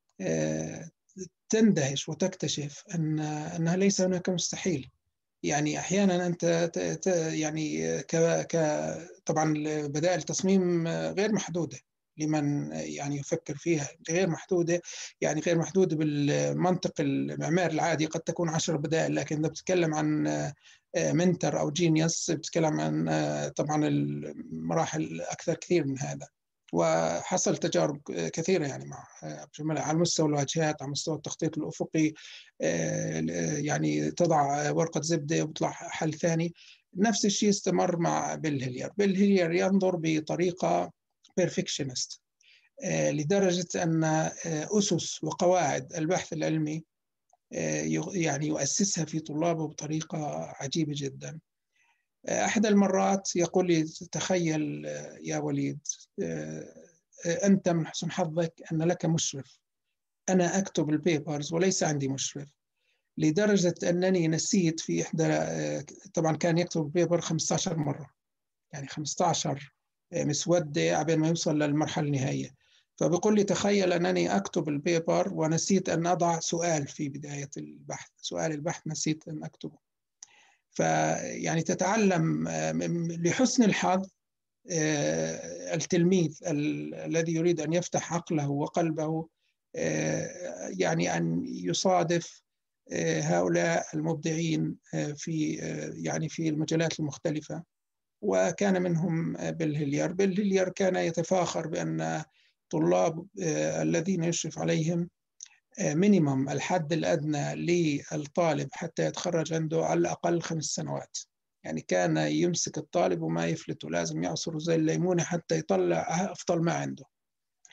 تندهش وتكتشف أن أنها ليس هناك مستحيل. يعني أحيانا أنت يعني ك ك طبعا بدائل التصميم غير محدودة لمن يعني يفكر فيها، غير محدودة، يعني غير محدودة بالمنطق المعماري العادي، قد تكون عشر بدائل، لكن إذا بتتكلم عن منتر أو جينيوس بتتكلم عن طبعا المراحل أكثر كثير من هذا. وحصل تجارب كثيرة يعني مع أبو جمال على مستوى الواجهات، على مستوى التخطيط الأفقي، يعني تضع ورقة زبدة وبيطلع حل ثاني. نفس الشيء استمر مع بيل هيلير. بيل هيلير ينظر بطريقة بيرفكشنست لدرجة أن أسس وقواعد البحث العلمي يعني يؤسسها في طلابه بطريقة عجيبة جدا. أحد المرات يقول لي تخيل يا وليد أنت من حسن حظك أن لك مشرف، أنا أكتب البيبرز وليس عندي مشرف، لدرجة أنني نسيت في إحدى، طبعا كان يكتب البيبر خمسة عشر مرة، يعني خمسة عشر مسودة قبل ما يوصل للمرحلة النهائية. فبيقول لي تخيل أنني أكتب البيبر ونسيت أن أضع سؤال في بداية البحث، سؤال البحث نسيت أن أكتبه. فيعني تتعلم لحسن الحظ التلميذ الذي يريد أن يفتح عقله وقلبه يعني أن يصادف هؤلاء المبدعين في يعني في المجالات المختلفة، وكان منهم بيل هيلير. بيل هيلير كان يتفاخر بأن طلاب الذين يشرف عليهم مينيمم الحد الأدنى للطالب حتى يتخرج عنده على الأقل خمس سنوات. يعني كان يمسك الطالب وما يفلته، لازم يعصره زي الليمونة حتى يطلع أفضل ما عنده.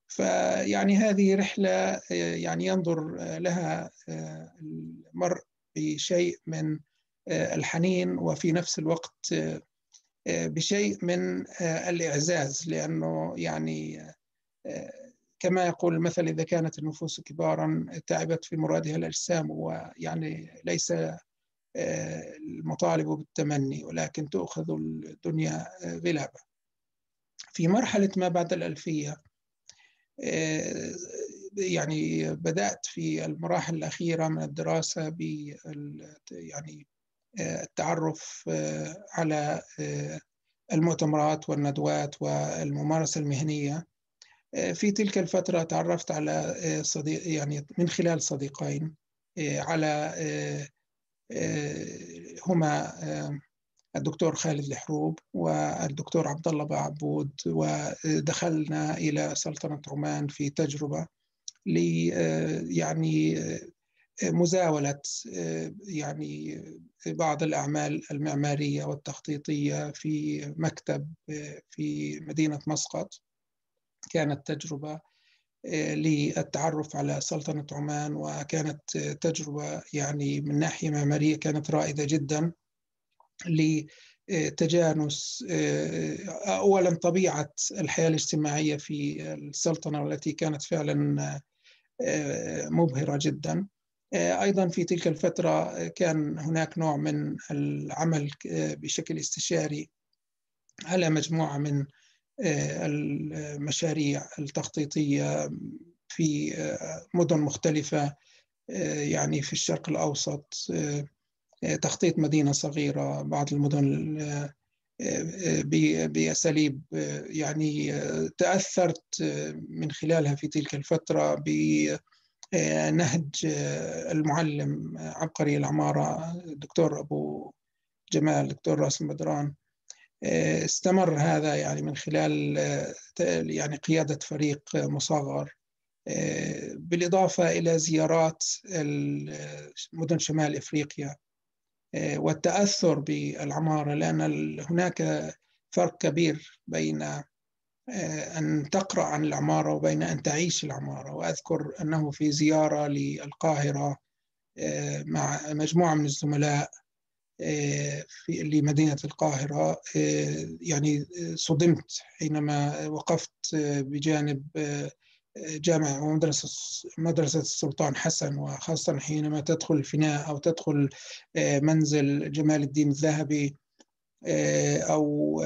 فيعني هذه رحلة يعني ينظر لها المرء بشيء من الحنين، وفي نفس الوقت بشيء من الإعزاز، لأنه يعني كما يقول المثل: إذا كانت النفوس كبارا تعبت في مرادها الأجسام. ويعني ليس المطالب بالتمني، ولكن تؤخذ الدنيا غلابة. في مرحلة ما بعد الألفية يعني بدأت في المراحل الأخيرة من الدراسة ب يعني التعرف على المؤتمرات والندوات والممارسة المهنية. في تلك الفترة تعرفت على صديق يعني من خلال صديقين على هما الدكتور خالد الحروب والدكتور عبد الله بعبود، ودخلنا إلى سلطنة عمان في تجربة ل يعني مزاولة يعني بعض الأعمال المعمارية والتخطيطية في مكتب في مدينة مسقط. كانت تجربة للتعرف على سلطنة عمان، وكانت تجربة يعني من ناحية معمارية كانت رائدة جدا لتجانس أولا طبيعة الحياة الاجتماعية في السلطنة، والتي كانت فعلا مبهرة جدا. أيضا في تلك الفترة كان هناك نوع من العمل بشكل استشاري على مجموعة من المشاريع التخطيطية في مدن مختلفة يعني في الشرق الأوسط، تخطيط مدينة صغيرة، بعض المدن بأساليب يعني تأثرت من خلالها في تلك الفترة بنهج المعلم عبقري العمارة الدكتور أبو جمال الدكتور راسم بدران. استمر هذا يعني من خلال يعني قيادة فريق مصغر، بالإضافة إلى زيارات مدن شمال إفريقيا والتأثر بالعمارة، لأن هناك فرق كبير بين أن تقرأ عن العمارة وبين أن تعيش العمارة. وأذكر أنه في زيارة للقاهرة مع مجموعة من الزملاء في لمدينة القاهرة، يعني صدمت حينما وقفت بجانب جامعة ومدرسة مدرسة السلطان حسن، وخاصة حينما تدخل الفناء أو تدخل منزل جمال الدين الذهبي أو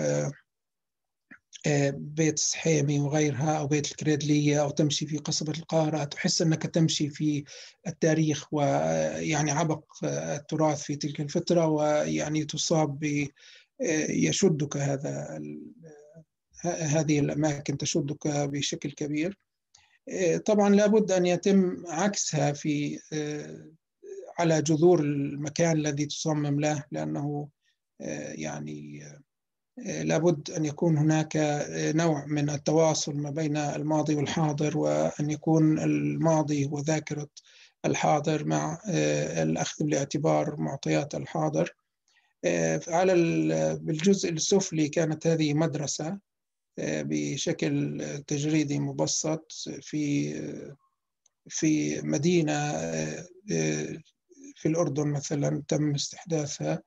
بيت السحيمي وغيرها أو بيت الكريدلية، أو تمشي في قصبة القاهرة، تحس أنك تمشي في التاريخ ويعني عبق التراث في تلك الفترة، ويعني تصاب ب يشدك هذا هذه الأماكن تشدك بشكل كبير. طبعا لابد أن يتم عكسها في على جذور المكان الذي تصمم له، لأنه يعني لابد أن يكون هناك نوع من التواصل ما بين الماضي والحاضر، وأن يكون الماضي وذاكرة الحاضر مع الأخذ بالاعتبار معطيات الحاضر. على بالجزء السفلي كانت هذه مدرسة بشكل تجريدي مبسط في في مدينة في الأردن مثلا تم استحداثها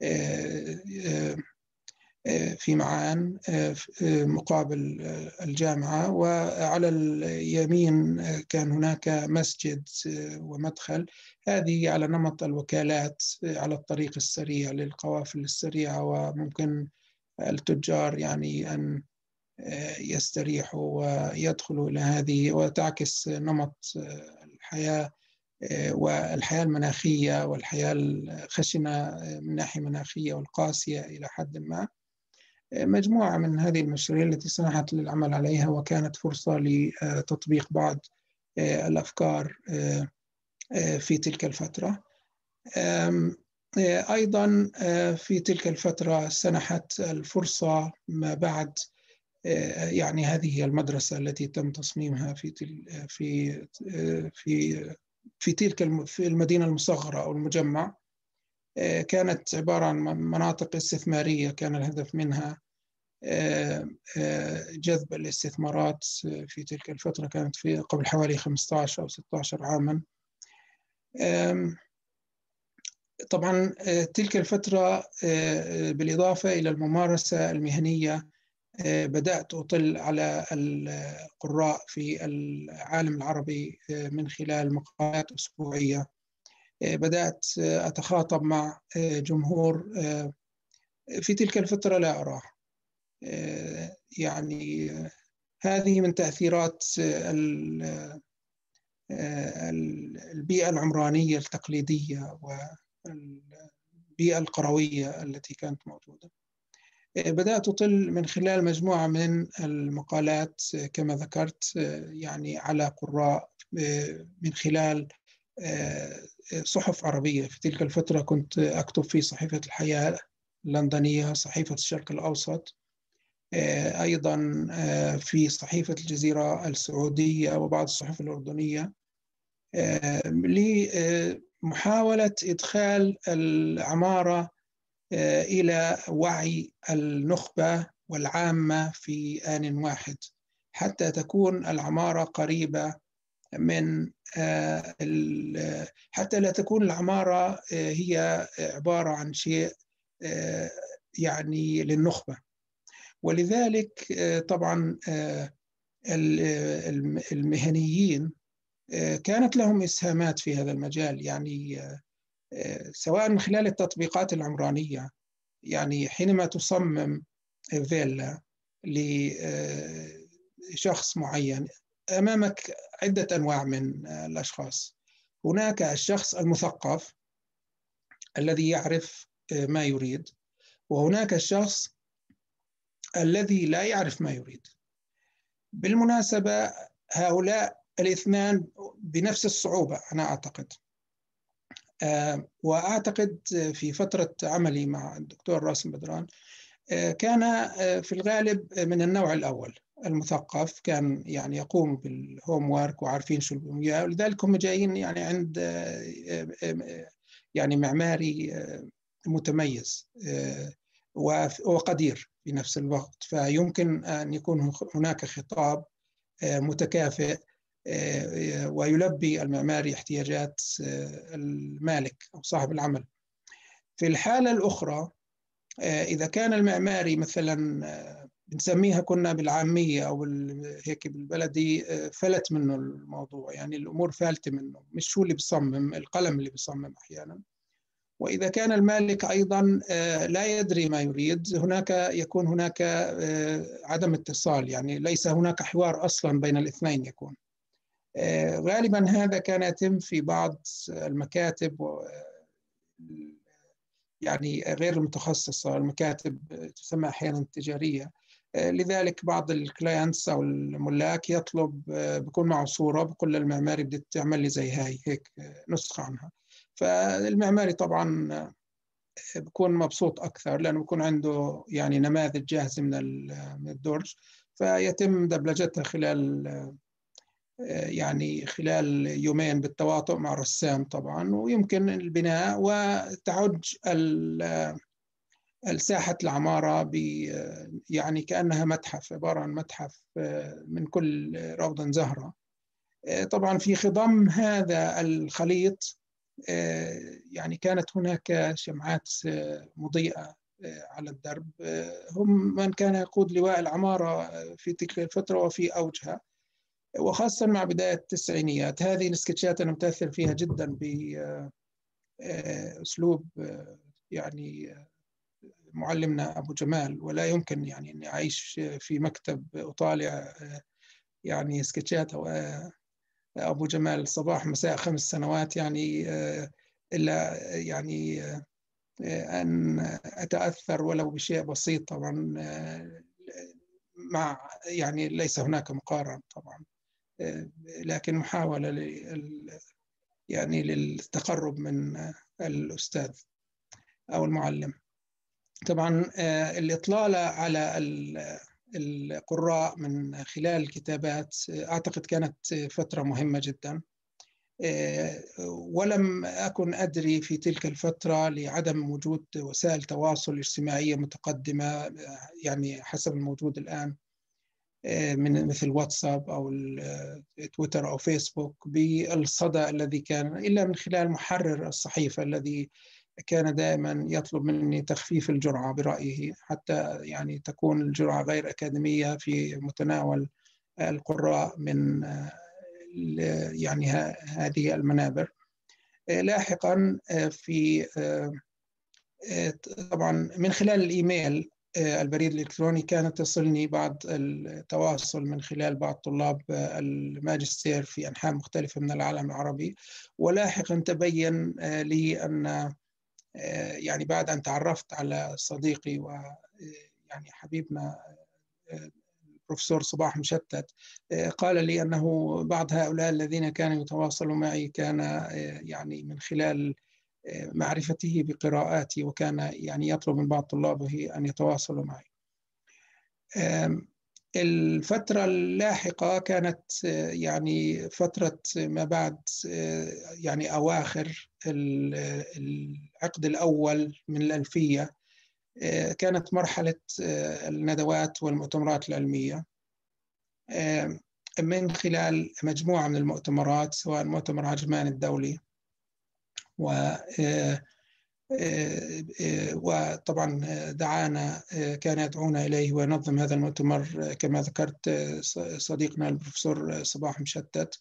في معان مقابل الجامعة، وعلى اليمين كان هناك مسجد ومدخل. هذه على نمط الوكالات على الطريق السريع للقوافل السريعة، وممكن التجار يعني أن يستريحوا ويدخلوا إلى هذه، وتعكس نمط الحياة والحياة المناخية والحياة الخشنة من ناحية مناخية والقاسية إلى حد ما. مجموعة من هذه المشاريع التي سنحت للعمل عليها، وكانت فرصة لتطبيق بعض الأفكار في تلك الفترة. أيضا في تلك الفترة سنحت الفرصة ما بعد يعني هذه المدرسة التي تم تصميمها في في في في تلك في المدينة المصغرة أو المجمع. كانت عبارة عن مناطق استثمارية، كان الهدف منها جذب الاستثمارات في تلك الفترة كانت في قبل حوالي خمسة عشر أو ستة عشر عاما. طبعا تلك الفترة بالإضافة إلى الممارسة المهنية بدأت أطل على القراء في العالم العربي من خلال مقالات أسبوعية. بدأت أتخاطب مع جمهور في تلك الفترة لا أراه. يعني هذه من تأثيرات البيئة العمرانية التقليدية والبيئة القروية التي كانت موجودة. بدأت أطل من خلال مجموعة من المقالات كما ذكرت يعني على قراء من خلال صحف عربية. في تلك الفترة كنت أكتب في صحيفة الحياة اللندنية، صحيفة الشرق الأوسط، أيضا في صحيفة الجزيرة السعودية وبعض الصحف الأردنية، لمحاولة إدخال العمارة إلى وعي النخبة والعامة في آن واحد، حتى تكون العمارة قريبة من حتى لا تكون العمارة هي عبارة عن شيء يعني للنخبة. ولذلك طبعا المهنيين كانت لهم إسهامات في هذا المجال، يعني سواء من خلال التطبيقات العمرانية، يعني حينما تصمم فيلا لشخص معين أمامك عدة أنواع من الأشخاص. هناك الشخص المثقف الذي يعرف ما يريد، وهناك الشخص الذي لا يعرف ما يريد. بالمناسبة هؤلاء الاثنان بنفس الصعوبة أنا أعتقد. وأعتقد في فترة عملي مع الدكتور راسم بدران كان في الغالب من النوع الأول المثقف، كان يعني يقوم بالهوم وارك وعارفين شو البنية، ولذلك هم جايين يعني عند يعني معماري متميز وقدير في نفس الوقت، فيمكن أن يكون هناك خطاب متكافئ ويلبي المعماري احتياجات المالك أو صاحب العمل. في الحالة الأخرى إذا كان المعماري مثلا بنسميها كنا بالعامية أو هيك بالبلدي فلت منه الموضوع، يعني الأمور فالتة منه، مش هو اللي بيصمم، القلم اللي بيصمم أحيانا. وإذا كان المالك أيضا لا يدري ما يريد، هناك يكون هناك عدم اتصال، يعني ليس هناك حوار أصلا بين الاثنين يكون. غالبا هذا كان يتم في بعض المكاتب يعني غير المتخصصة، المكاتب تسمى أحيانا التجارية. لذلك بعض الكلاينتس أو الملاك يطلب، بيكون معه صورة بقول للمعماري بدي تعمل لي زي هاي هيك نسخة عنها، فالمعماري طبعا بيكون مبسوط أكثر لأنه بيكون عنده يعني نماذج جاهزة من الدرج، فيتم دبلجتها خلال يعني خلال يومين بالتواطؤ مع الرسام طبعا، ويمكن البناء وتعج الساحة العمارة ب يعني كأنها متحف، عبارة عن متحف من كل روضة زهرة. طبعا في خضم هذا الخليط يعني كانت هناك شمعات مضيئة على الدرب، هم من كان يقود لواء العمارة في تلك الفترة وفي أوجها، وخاصة مع بداية التسعينيات. هذه السكتشات أنا متأثر فيها جدا بأسلوب يعني معلمنا أبو جمال، ولا يمكن يعني أني أعيش في مكتب أطالع يعني سكتشات أبو جمال صباح مساء خمس سنوات يعني إلا يعني أن أتأثر ولو بشيء بسيط طبعا، مع يعني ليس هناك مقارنة طبعا، لكن محاولة يعني للتقرب من الأستاذ أو المعلم. طبعا الإطلالة على القراء من خلال الكتابات أعتقد كانت فترة مهمة جدا. ولم أكن أدري في تلك الفترة لعدم وجود وسائل تواصل اجتماعية متقدمة يعني حسب الموجود الآن من مثل واتساب أو تويتر أو فيسبوك بالصدى الذي كان، إلا من خلال محرر الصحيفة الذي كان دائما يطلب مني تخفيف الجرعة برأيه حتى يعني تكون الجرعة غير أكاديمية في متناول القراء من يعني هذه المنابر. لاحقا في طبعا من خلال الإيميل البريد الإلكتروني كانت تصلني بعض التواصل من خلال بعض طلاب الماجستير في أنحاء مختلفة من العالم العربي. ولاحقا تبين لي أن يعني بعد أن تعرفت على صديقي ويعني حبيبنا البروفيسور صباح مشتت، قال لي أنه بعض هؤلاء الذين كانوا يتواصلوا معي كان يعني من خلال معرفته بقراءاتي، وكان يعني يطلب من بعض طلابه أن يتواصلوا معي. الفترة اللاحقة كانت يعني فترة ما بعد يعني أواخر العقد الأول من الألفية، كانت مرحلة الندوات والمؤتمرات العلمية من خلال مجموعة من المؤتمرات، سواء مؤتمر عجمان الدولي و وطبعا دعانا كان يدعونا إليه وينظم هذا المؤتمر كما ذكرت صديقنا البروفيسور صباح مشتت.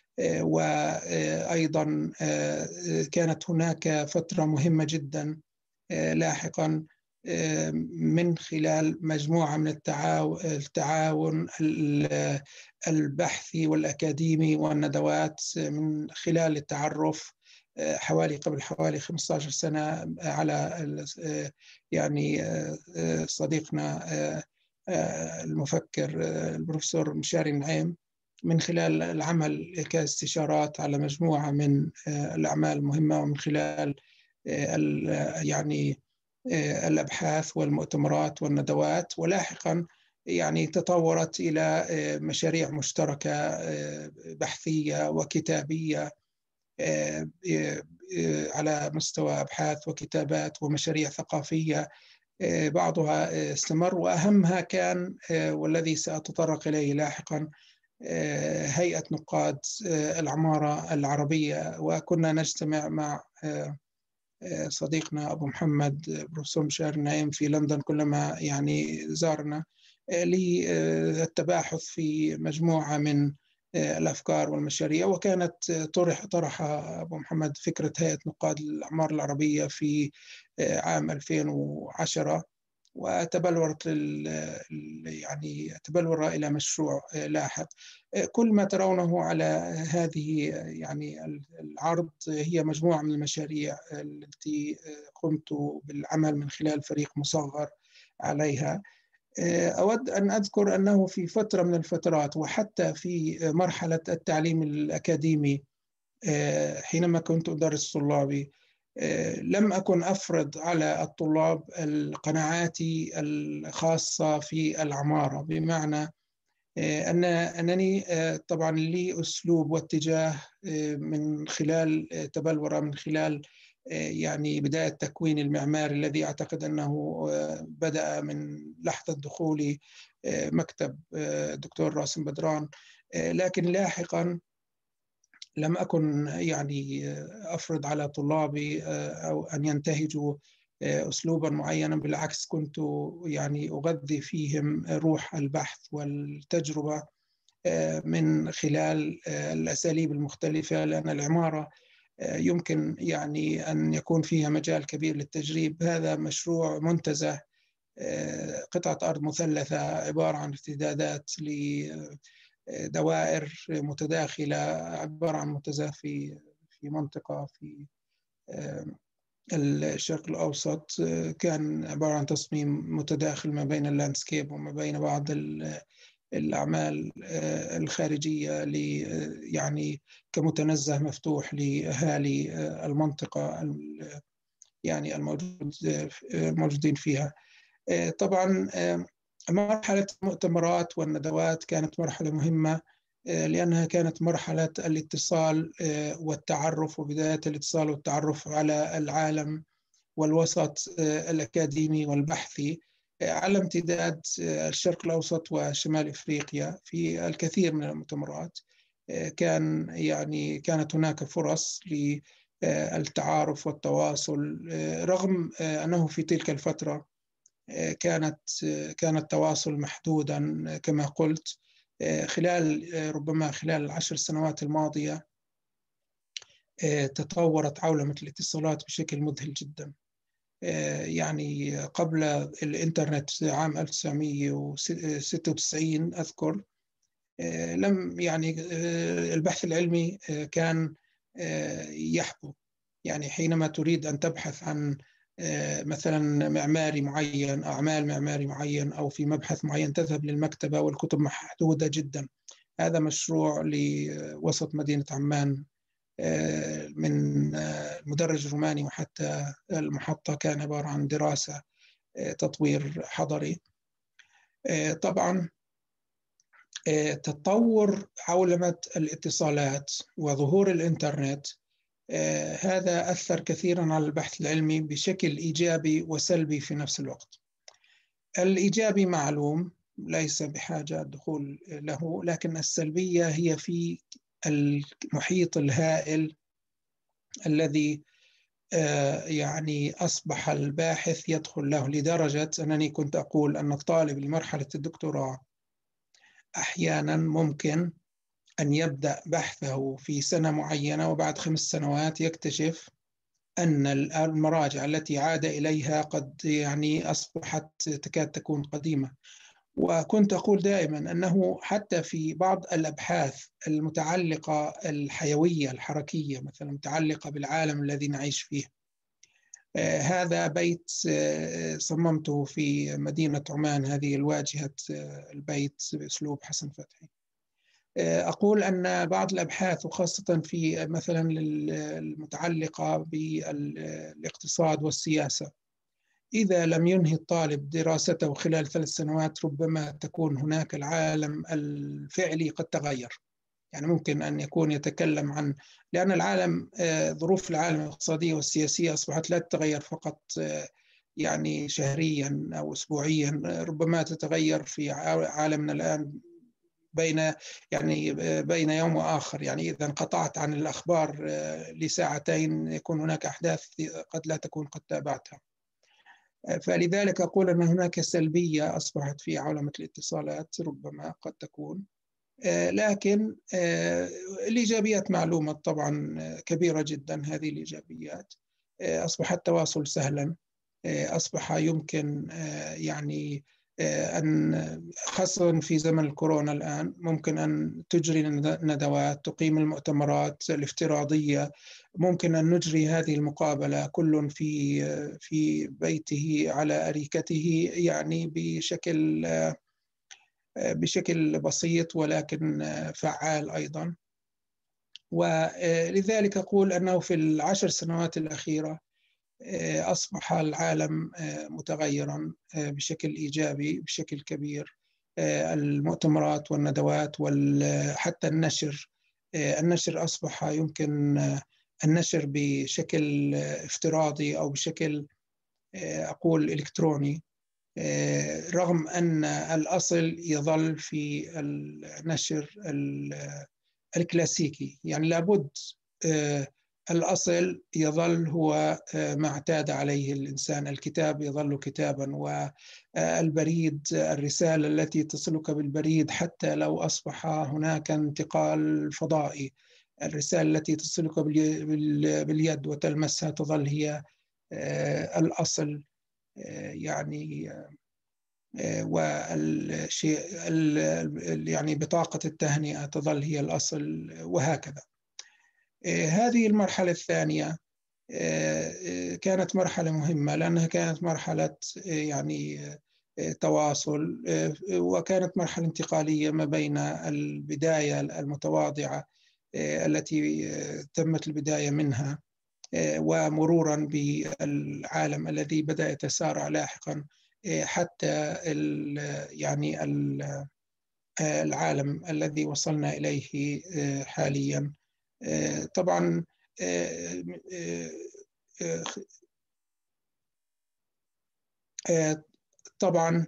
وأيضا كانت هناك فترة مهمة جدا لاحقا من خلال مجموعة من التعاون البحثي والأكاديمي والندوات من خلال التعرف حوالي قبل حوالي خمسة عشر سنة على يعني صديقنا المفكر البروفيسور مشاري النعيم، من خلال العمل كاستشارات على مجموعة من الأعمال المهمة، ومن خلال يعني الأبحاث والمؤتمرات والندوات. ولاحقا يعني تطورت إلى مشاريع مشتركة بحثية وكتابية على مستوى أبحاث وكتابات ومشاريع ثقافية، بعضها استمر، وأهمها كان والذي سأتطرق إليه لاحقا هيئة نقاد العمارة العربية. وكنا نجتمع مع صديقنا أبو محمد بروفيسور مشاري النعيم في لندن كلما يعني زارنا للتباحث في مجموعة من الأفكار والمشاريع. وكانت طرح طرح أبو محمد فكرة هيئة نقاد الأعمار العربية في عام ألفين وعشرة، وتبلورت يعني تبلور إلى مشروع لاحق. كل ما ترونه على هذه يعني العرض هي مجموعة من المشاريع التي قمت بالعمل من خلال فريق مصغر عليها. أود أن أذكر أنه في فترة من الفترات وحتى في مرحلة التعليم الأكاديمي حينما كنت أدرس طلابي، لم أكن أفرض على الطلاب قناعاتي الخاصة في العمارة، بمعنى أن أنني طبعا لي أسلوب واتجاه من خلال تبلورة من خلال يعني بداية تكوين المعماري الذي أعتقد أنه بدأ من لحظة دخولي مكتب دكتور راسم بدران. لكن لاحقا لم أكن يعني أفرض على طلابي أو أن ينتهجوا أسلوبا معينا، بالعكس كنت يعني أغذي فيهم روح البحث والتجربة من خلال الأساليب المختلفة، لأن العمارة يمكن يعني أن يكون فيها مجال كبير للتجريب. هذا مشروع منتزه، قطعة أرض مثلثة عبارة عن ارتدادات لدوائر متداخلة، عبارة عن منتزه في في منطقة في الشرق الأوسط، كان عبارة عن تصميم متداخل ما بين اللاندسكيب وما بين بعض الأعمال الخارجية يعني كمتنزه مفتوح لأهالي المنطقة يعني الموجود الموجودين فيها. طبعا مرحلة المؤتمرات والندوات كانت مرحلة مهمة لأنها كانت مرحلة الاتصال والتعرف، وبداية الاتصال والتعرف على العالم والوسط الأكاديمي والبحثي على امتداد الشرق الأوسط وشمال إفريقيا في الكثير من المؤتمرات. كان يعني كانت هناك فرص للتعارف والتواصل، رغم أنه في تلك الفترة كانت كان التواصل محدودا كما قلت. خلال ربما خلال العشر سنوات الماضية تطورت عولمة الاتصالات بشكل مذهل جدا. يعني قبل الإنترنت عام ألف وتسعمئة وستة وتسعين أذكر لم يعني البحث العلمي كان يحبو. يعني حينما تريد أن تبحث عن مثلا معماري معين، أعمال معماري معين، أو في مبحث معين، تذهب للمكتبة والكتب محدودة جدا. هذا مشروع لوسط مدينة عمان من المدرج الروماني وحتى المحطة كان عبارة عن دراسة تطوير حضري. طبعا تطور عولمة الاتصالات وظهور الإنترنت هذا أثر كثيرا على البحث العلمي بشكل إيجابي وسلبي في نفس الوقت. الإيجابي معلوم ليس بحاجة الدخول له، لكن السلبية هي في المحيط الهائل الذي يعني أصبح الباحث يدخل له، لدرجة أنني كنت أقول أن الطالب لمرحلة الدكتوراه أحيانا ممكن أن يبدأ بحثه في سنة معينة وبعد خمس سنوات يكتشف أن المراجع التي عاد إليها قد يعني أصبحت تكاد تكون قديمة. وكنت أقول دائما أنه حتى في بعض الأبحاث المتعلقة الحيوية الحركية، مثلا متعلقة بالعالم الذي نعيش فيه، هذا بيت صممته في مدينة عمان، هذه الواجهة البيت بأسلوب حسن فتحي. أقول أن بعض الأبحاث وخاصة في مثلا المتعلقة بالاقتصاد والسياسة، إذا لم ينهي الطالب دراسته خلال ثلاث سنوات ربما تكون هناك العالم الفعلي قد تغير. يعني ممكن أن يكون يتكلم عن، لأن العالم ظروف العالم الاقتصادية والسياسية أصبحت لا تتغير فقط يعني شهريا أو أسبوعيا، ربما تتغير في عالمنا الآن بين يعني بين يوم وآخر. يعني إذا انقطعت عن الأخبار لساعتين يكون هناك أحداث قد لا تكون قد تابعتها. فلذلك أقول أن هناك سلبية أصبحت في عولمة الاتصالات ربما قد تكون، لكن الإيجابيات معلومة طبعا كبيرة جدا. هذه الإيجابيات أصبح التواصل سهلا، أصبح يمكن يعني أن خاصة في زمن الكورونا الآن ممكن أن تجري ندوات، تقيم المؤتمرات الافتراضية، ممكن أن نجري هذه المقابلة كل في في بيته على أريكته، يعني بشكل بشكل بسيط ولكن فعال أيضا. ولذلك أقول أنه في العشر سنوات الأخيرة أصبح العالم متغيرا بشكل إيجابي بشكل كبير. المؤتمرات والندوات وحتى النشر النشر أصبح يمكن النشر بشكل افتراضي أو بشكل أقول إلكتروني، رغم أن الأصل يظل في النشر الكلاسيكي. يعني لابد الأصل يظل هو ما اعتاد عليه الإنسان، الكتاب يظل كتابا، والبريد الرسالة التي تصلك بالبريد حتى لو أصبح هناك انتقال فضائي، الرسالة التي تصلك باليد وتلمسها تظل هي الأصل. يعني والشيء يعني بطاقة التهنئة تظل هي الأصل، وهكذا. هذه المرحلة الثانية كانت مرحلة مهمة لأنها كانت مرحلة يعني تواصل، وكانت مرحلة انتقالية ما بين البداية المتواضعة التي تمت البداية منها ومرورا بالعالم الذي بدأ يتسارع لاحقا حتى ال يعني ال العالم الذي وصلنا إليه حاليا. طبعا طبعا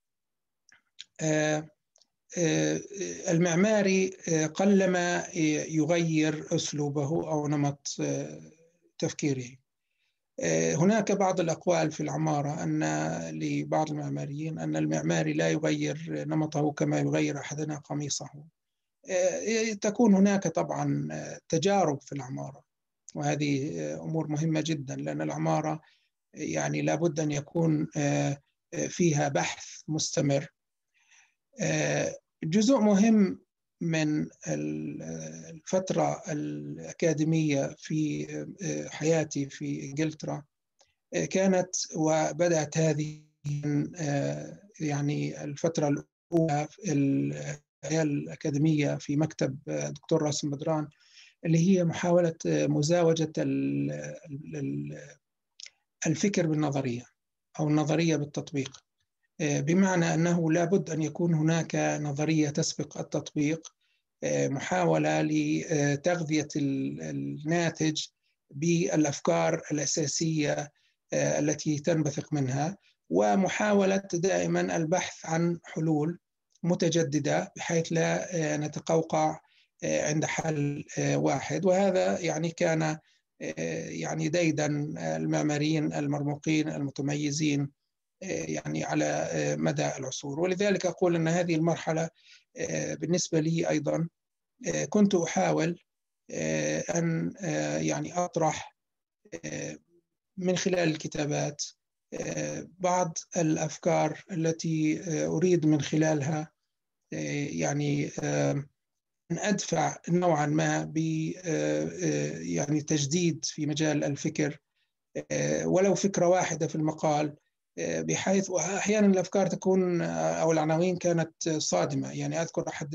المعماري قلما يغير أسلوبه أو نمط تفكيره. هناك بعض الأقوال في العمارة أن لبعض المعماريين أن المعماري لا يغير نمطه كما يغير أحدنا قميصه. تكون هناك طبعا تجارب في العمارة، وهذه أمور مهمة جدا، لأن العمارة يعني لابد أن يكون فيها بحث مستمر. جزء مهم من الفترة الأكاديمية في حياتي في إنجلترا كانت وبدأت هذه يعني الفترة الأولى الحياة الأكاديمية في مكتب دكتور راسم بدران، اللي هي محاولة مزاوجة الفكر بالنظرية أو النظرية بالتطبيق، بمعنى أنه لابد أن يكون هناك نظرية تسبق التطبيق، محاولة لتغذية الناتج بالأفكار الأساسية التي تنبثق منها، ومحاولة دائما البحث عن حلول متجددة بحيث لا نتقوقع عند حل واحد. وهذا يعني كان يعني ديدا المعماريين المرموقين المتميزين يعني على مدى العصور. ولذلك أقول أن هذه المرحلة بالنسبة لي أيضا كنت أحاول أن يعني أطرح من خلال الكتابات بعض الأفكار التي أريد من خلالها يعني أن أدفع نوعا ما ب يعني تجديد في مجال الفكر، ولو فكرة واحدة في المقال، بحيث أحيانا الأفكار تكون أو العناوين كانت صادمة. يعني أذكر أحد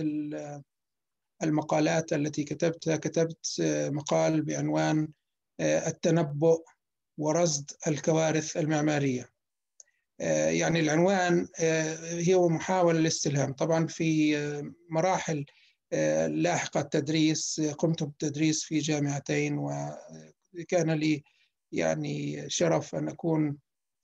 المقالات التي كتبتها، كتبت مقال بعنوان التنبؤ ورصد الكوارث المعمارية. يعني العنوان هو محاولة للاستلهام. طبعا في مراحل لاحقة التدريس قمت بالتدريس في جامعتين، وكان لي يعني شرف أن أكون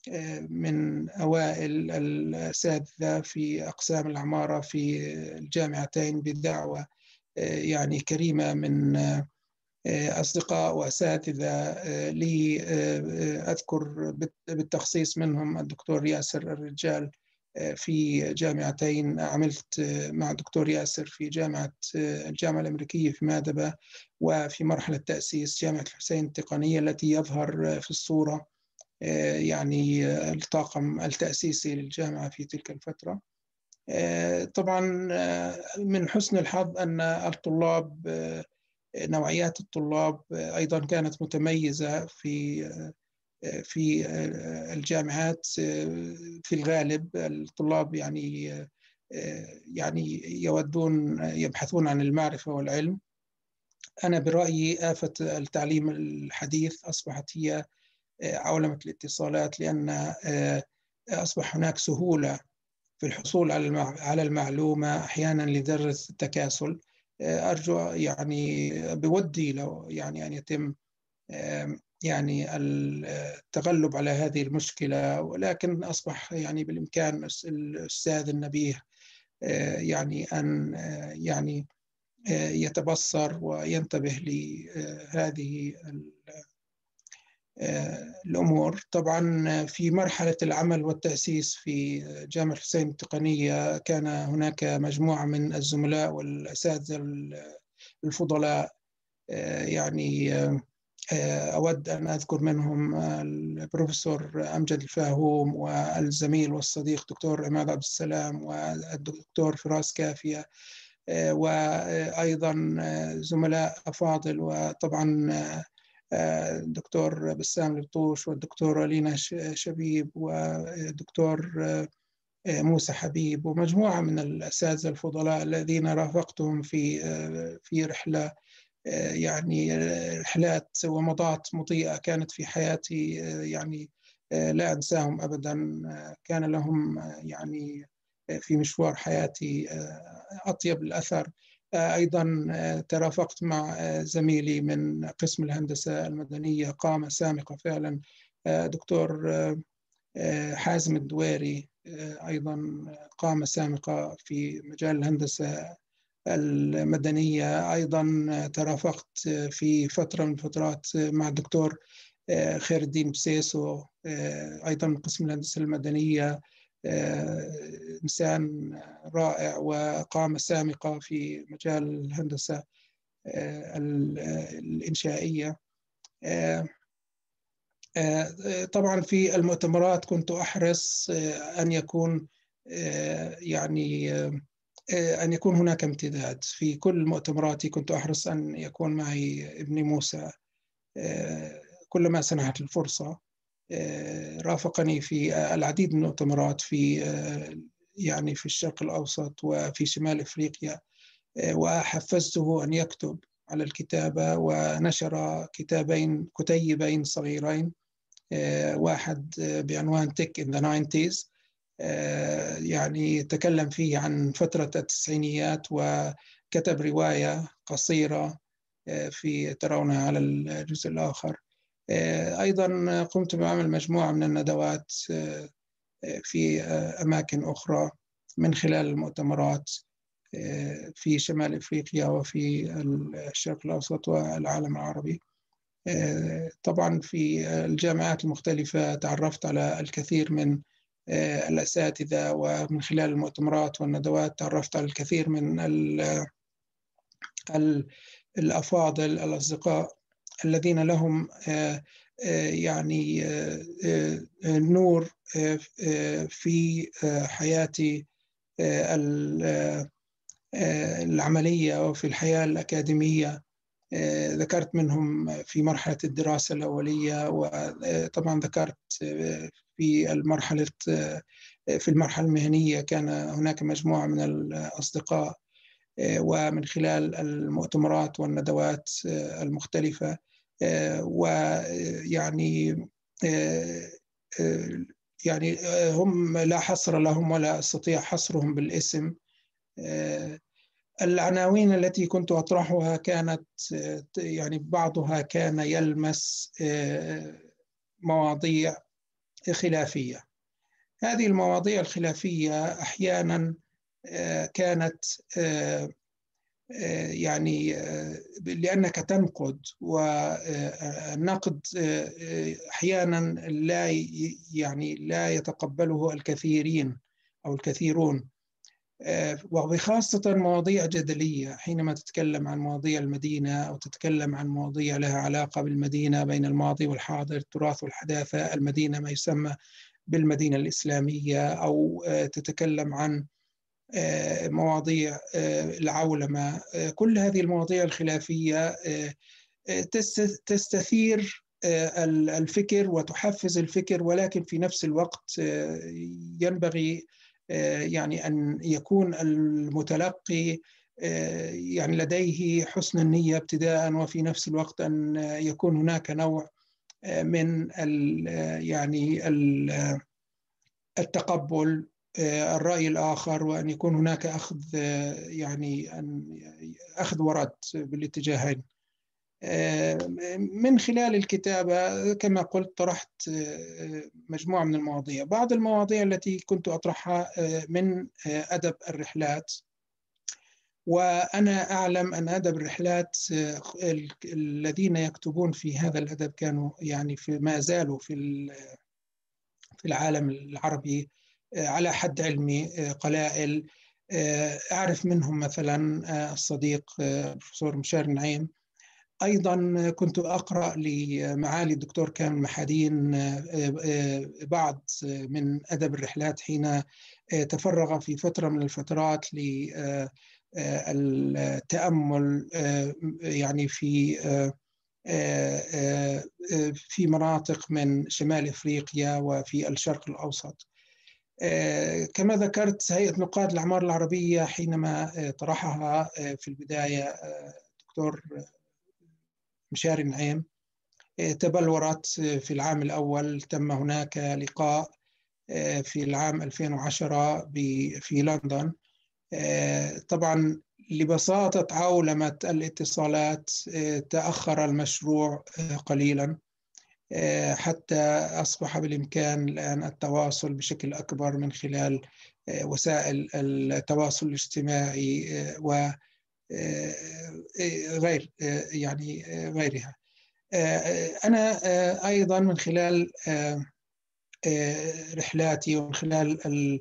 من أوائل الأساتذة في أقسام العمارة في الجامعتين بدعوة يعني كريمة من أصدقاء وأساتذة لي. أذكر بالتخصيص منهم الدكتور ياسر الرجال في جامعتين، عملت مع الدكتور ياسر في جامعة الجامعة الأمريكية في مادبة، وفي مرحلة تأسيس جامعة الحسين التقنية التي يظهر في الصورة يعني الطاقم التأسيسي للجامعة في تلك الفترة. طبعا من حسن الحظ أن الطلاب نوعيات الطلاب أيضا كانت متميزة في في الجامعات. في الغالب الطلاب يعني يعني يودون يبحثون عن المعرفة والعلم. أنا برأيي آفة التعليم الحديث أصبحت هي عولمة الاتصالات، لأن أصبح هناك سهولة في الحصول على المعلومة أحيانا لدرجة التكاسل. أرجو يعني بودي لو يعني أن يتم يعني التغلب على هذه المشكلة، ولكن أصبح يعني بالإمكان الأستاذ النبيه يعني أن يعني يتبصر وينتبه لهذه الأمور. طبعا في مرحلة العمل والتأسيس في جامعة الحسين التقنية كان هناك مجموعة من الزملاء والأساتذة الفضلاء، يعني أود أن أذكر منهم البروفيسور أمجد الفاهوم والزميل والصديق دكتور عماد عبد السلام والدكتور فراس كافية، وأيضا زملاء أفاضل، وطبعا الدكتور بسام البطوش والدكتورة لينا شبيب والدكتور موسى حبيب، ومجموعة من الأساتذة الفضلاء الذين رافقتهم في في رحلة يعني رحلات ومضات مضيئة كانت في حياتي، يعني لا أنساهم أبدا. كان لهم يعني في مشوار حياتي أطيب الأثر. أيضا ترافقت مع زميلي من قسم الهندسة المدنية، قامة سامقة فعلا، دكتور حازم الدويري، أيضا قامة سامقة في مجال الهندسة المدنية. أيضا ترافقت في فترة من الفترات مع الدكتور خير الدين بسيسو، أيضا من قسم الهندسة المدنية، إنسان رائع وقامة سامقة في مجال الهندسة الإنشائية. طبعا في المؤتمرات كنت أحرص أن يكون يعني أن يكون هناك امتداد. في كل مؤتمراتي كنت أحرص أن يكون معي ابني موسى، كلما سنحت الفرصة. رافقني في العديد من المؤتمرات في يعني في الشرق الأوسط وفي شمال أفريقيا، وحفزته أن يكتب على الكتابة، ونشر كتابين كتيبين صغيرين، واحد بعنوان Tech in the nineties، يعني تكلم فيه عن فترة التسعينيات، وكتب رواية قصيرة في ترونها على الجزء الآخر. أيضا قمت بعمل مجموعة من الندوات في أماكن أخرى من خلال المؤتمرات في شمال أفريقيا وفي الشرق الأوسط والعالم العربي. طبعا في الجامعات المختلفة تعرفت على الكثير من الأساتذة، ومن خلال المؤتمرات والندوات تعرفت على الكثير من الأفاضل الأصدقاء الذين لهم يعني نور في حياتي العملية وفي الحياة الأكاديمية. ذكرت منهم في مرحلة الدراسة الأولية، وطبعا ذكرت في المرحلة في المرحلة المهنية كان هناك مجموعة من الأصدقاء، ومن خلال المؤتمرات والندوات المختلفة. ويعني يعني هم لا حصر لهم ولا أستطيع حصرهم بالاسم. العناوين التي كنت أطرحها كانت يعني بعضها كان يلمس مواضيع خلافية. هذه المواضيع الخلافية أحيانا كانت يعني لأنك تنقد، والنقد أحيانا لا يعني لا يتقبله الكثيرين أو الكثيرون، وبخاصة مواضيع جدلية. حينما تتكلم عن مواضيع المدينة أو تتكلم عن مواضيع لها علاقة بالمدينة بين الماضي والحاضر، التراث والحداثة، المدينة ما يسمى بالمدينة الإسلامية، أو تتكلم عن مواضيع العولمة، كل هذه المواضيع الخلافية تستثير الفكر وتحفز الفكر، ولكن في نفس الوقت ينبغي يعني أن يكون المتلقي يعني لديه حسن النية ابتداء، وفي نفس الوقت أن يكون هناك نوع من يعني التقبل الرأي الآخر، وأن يكون هناك أخذ يعني أن أخذ ورد بالاتجاهين. من خلال الكتابة كما قلت طرحت مجموعة من المواضيع. بعض المواضيع التي كنت أطرحها من أدب الرحلات، وأنا أعلم أن أدب الرحلات الذين يكتبون في هذا الأدب كانوا يعني في ما زالوا في في العالم العربي على حد علمي قلائل. أعرف منهم مثلا الصديق البروفيسور مشاري نعيم. أيضا كنت أقرأ لمعالي الدكتور كامل محادين بعض من أدب الرحلات حين تفرغ في فترة من الفترات للتأمل يعني في في مناطق من شمال أفريقيا وفي الشرق الأوسط. كما ذكرت هيئة نقاد الأعمار العربية حينما طرحها في البداية دكتور مشاري نعيم، تبلورت في العام الأول. تم هناك لقاء في العام ألفين وعشرة في لندن. طبعا لبساطة عولمة الاتصالات تأخر المشروع قليلا، حتى أصبح بالإمكان الآن التواصل بشكل أكبر من خلال وسائل التواصل الاجتماعي وغير يعني غيرها. أنا أيضا من خلال رحلاتي ومن خلال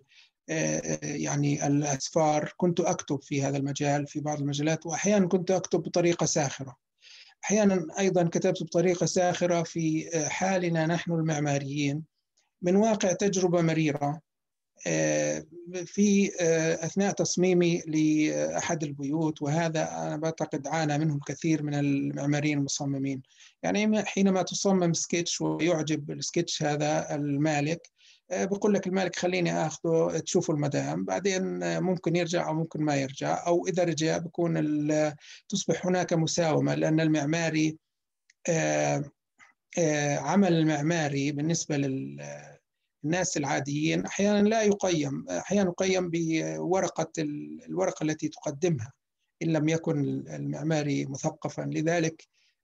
يعني الأسفار كنت أكتب في هذا المجال، في بعض المجالات، وأحيانا كنت أكتب بطريقة ساخرة. أحيانا أيضا كتبت بطريقة ساخرة في حالنا نحن المعماريين من واقع تجربة مريرة في أثناء تصميمي لأحد البيوت، وهذا أنا بعتقد عانى منه الكثير من المعماريين المصممين. يعني حينما تصمم سكتش ويعجب السكتش هذا المالك، بقول لك المالك خليني أخذه تشوفوا المدام، بعدين ممكن يرجع أو ممكن ما يرجع، أو إذا رجع بكون تصبح هناك مساومة، لأن المعماري عمل المعماري بالنسبة للناس العاديين أحيانا لا يقيم، أحيانا يقيم بورقة الورقة التي تقدمها إن لم يكن المعماري مثقفا. لذلك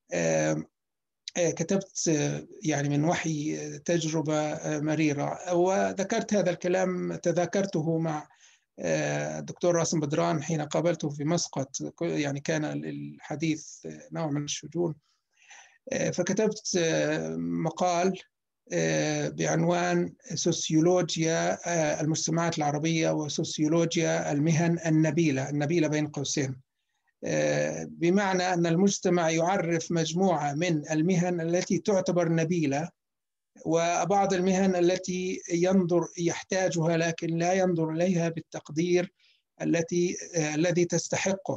كتبت يعني من وحي تجربة مريرة، وذكرت هذا الكلام تذاكرته مع الدكتور راسم بدران حين قابلته في مسقط، يعني كان الحديث نوع من الشجون. فكتبت مقال بعنوان سوسيولوجيا المجتمعات العربية وسوسيولوجيا المهن النبيلة، النبيلة بين قوسين، بمعنى أن المجتمع يعرف مجموعة من المهن التي تعتبر نبيلة، وبعض المهن التي ينظر يحتاجها لكن لا ينظر إليها بالتقدير التي الذي تستحقه.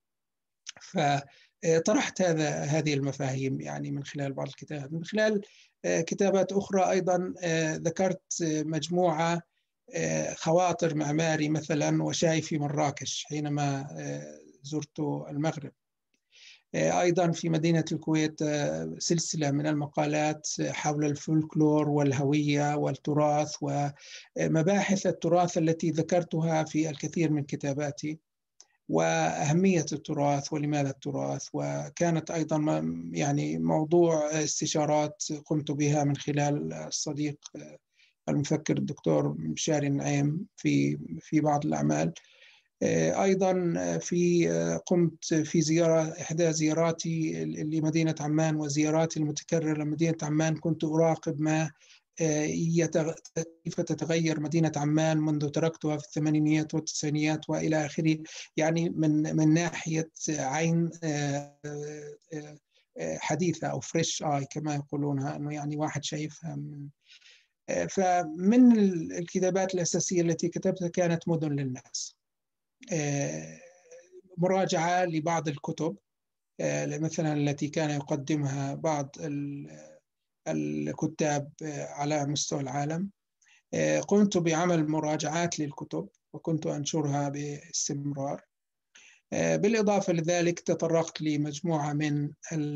فطرحت هذا هذه المفاهيم يعني من خلال بعض الكتابات. من خلال كتابات أخرى أيضا ذكرت مجموعة خواطر معماري مثلا وشاي في مراكش حينما زرت المغرب. أيضا في مدينة الكويت سلسلة من المقالات حول الفولكلور والهوية والتراث ومباحث التراث التي ذكرتها في الكثير من كتاباتي، وأهمية التراث ولماذا التراث. وكانت أيضا يعني موضوع استشارات قمت بها من خلال الصديق المفكر الدكتور مشاري النعيم في في بعض الأعمال. أيضا في قمت في زيارة إحدى زياراتي لمدينة عمان وزياراتي المتكررة لمدينة عمان كنت أراقب ما كيف تتغير مدينة عمان منذ تركتها في الثمانينيات والتسعينيات وإلى آخره، يعني من من ناحية عين حديثة أو فريش آي كما يقولونها، أنه يعني واحد شايفها من. فمن الكتابات الأساسية التي كتبتها كانت مدن للناس، مراجعة لبعض الكتب مثلا التي كان يقدمها بعض الكتاب على مستوى العالم. قمت بعمل مراجعات للكتب وكنت أنشرها باستمرار. بالإضافة لذلك تطرقت لمجموعة من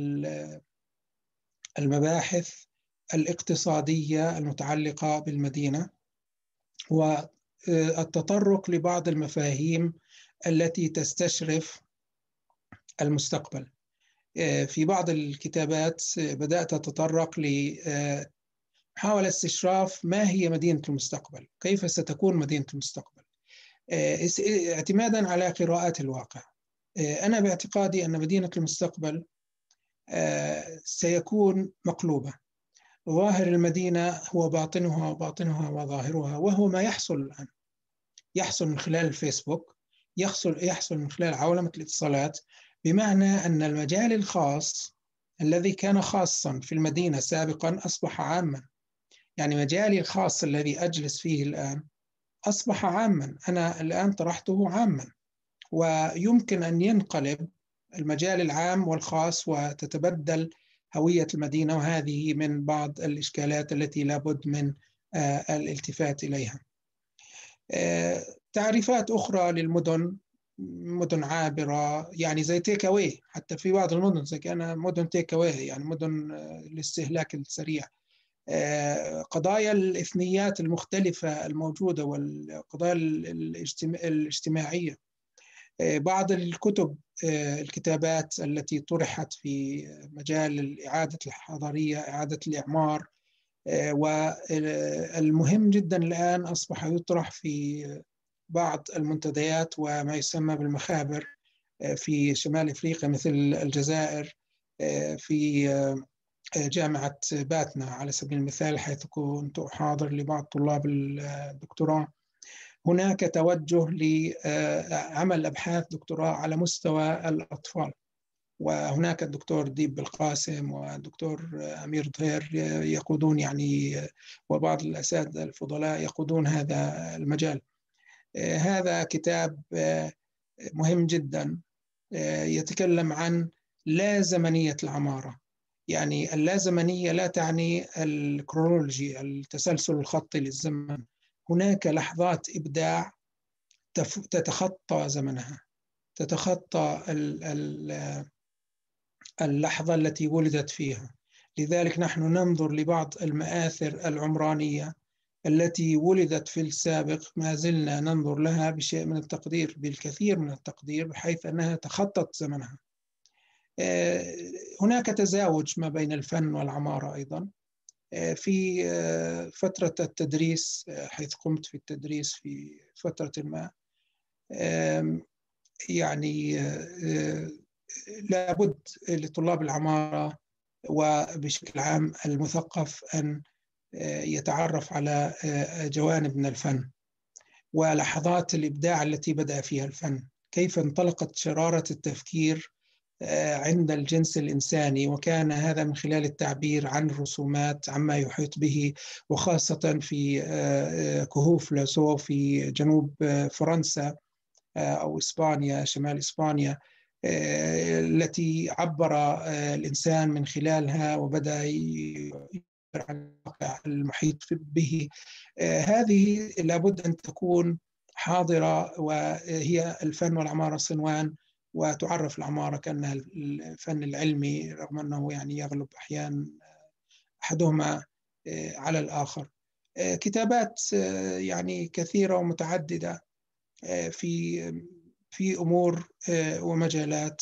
المباحث الاقتصادية المتعلقة بالمدينة، والتطرق لبعض المفاهيم التي تستشرف المستقبل. في بعض الكتابات بدأت أتطرق لمحاولة استشراف ما هي مدينة المستقبل، كيف ستكون مدينة المستقبل، اعتمادا على قراءات الواقع. أنا باعتقادي أن مدينة المستقبل سيكون مقلوبة، ظاهر المدينة هو باطنها وباطنها وظاهرها، وهو ما يحصل الآن، يحصل من خلال الفيسبوك، يحصل يحصل من خلال عولمة الاتصالات، بمعنى أن المجال الخاص الذي كان خاصا في المدينة سابقا أصبح عاما. يعني مجالي الخاص الذي أجلس فيه الآن أصبح عاما، أنا الآن طرحته عاما، ويمكن أن ينقلب المجال العام والخاص وتتبدل هوية المدينة، وهذه من بعض الإشكالات التي لابد من الالتفات إليها. تعريفات أخرى للمدن، مدن عابرة يعني زي تيك أواي، حتى في بعض المدن زي كان مدن تيك أواي، يعني مدن الاستهلاك السريع. قضايا الإثنيات المختلفة الموجودة والقضايا الاجتماعية. بعض الكتب الكتابات التي طرحت في مجال الإعادة الحضارية، إعادة الإعمار، والمهم جدا الآن أصبح يطرح في بعض المنتديات وما يسمى بالمخابر في شمال أفريقيا مثل الجزائر، في جامعة باتنا على سبيل المثال حيث كنت أحاضر لبعض طلاب الدكتوراه. هناك توجه لعمل أبحاث دكتوراه على مستوى الأطفال، وهناك الدكتور ديب بالقاسم والدكتور أمير ظهير يقودون يعني، وبعض الأساتذة الفضلاء يقودون هذا المجال. هذا كتاب مهم جدا يتكلم عن لا زمنية العمارة. يعني اللازمنية لا تعني الكرونولوجي، التسلسل الخطي للزمن. هناك لحظات إبداع تتخطى زمنها، تتخطى اللحظة التي ولدت فيها. لذلك نحن ننظر لبعض المآثر العمرانية التي ولدت في السابق، ما زلنا ننظر لها بشيء من التقدير، بالكثير من التقدير، بحيث أنها تخطت زمنها. هناك تزاوج ما بين الفن والعمارة أيضا. في فترة التدريس، حيث قمت في التدريس في فترة ما، يعني لابد لطلاب العمارة وبشكل عام المثقف أن يتعرف على جوانب من الفن ولحظات الإبداع التي بدأ فيها الفن، كيف انطلقت شرارة التفكير عند الجنس الإنساني، وكان هذا من خلال التعبير عن الرسومات عما يحيط به، وخاصة في كهوف لاسو في جنوب فرنسا أو إسبانيا، شمال إسبانيا، التي عبر الإنسان من خلالها وبدأ يعبر عن الواقع المحيط به. هذه لابد أن تكون حاضرة، وهي الفن والعمارة صنوان، وتعرف العمارة كأنها الفن العلمي، رغم أنه يعني يغلب أحيانا أحدهما على الآخر. كتابات يعني كثيرة ومتعددة في في أمور ومجالات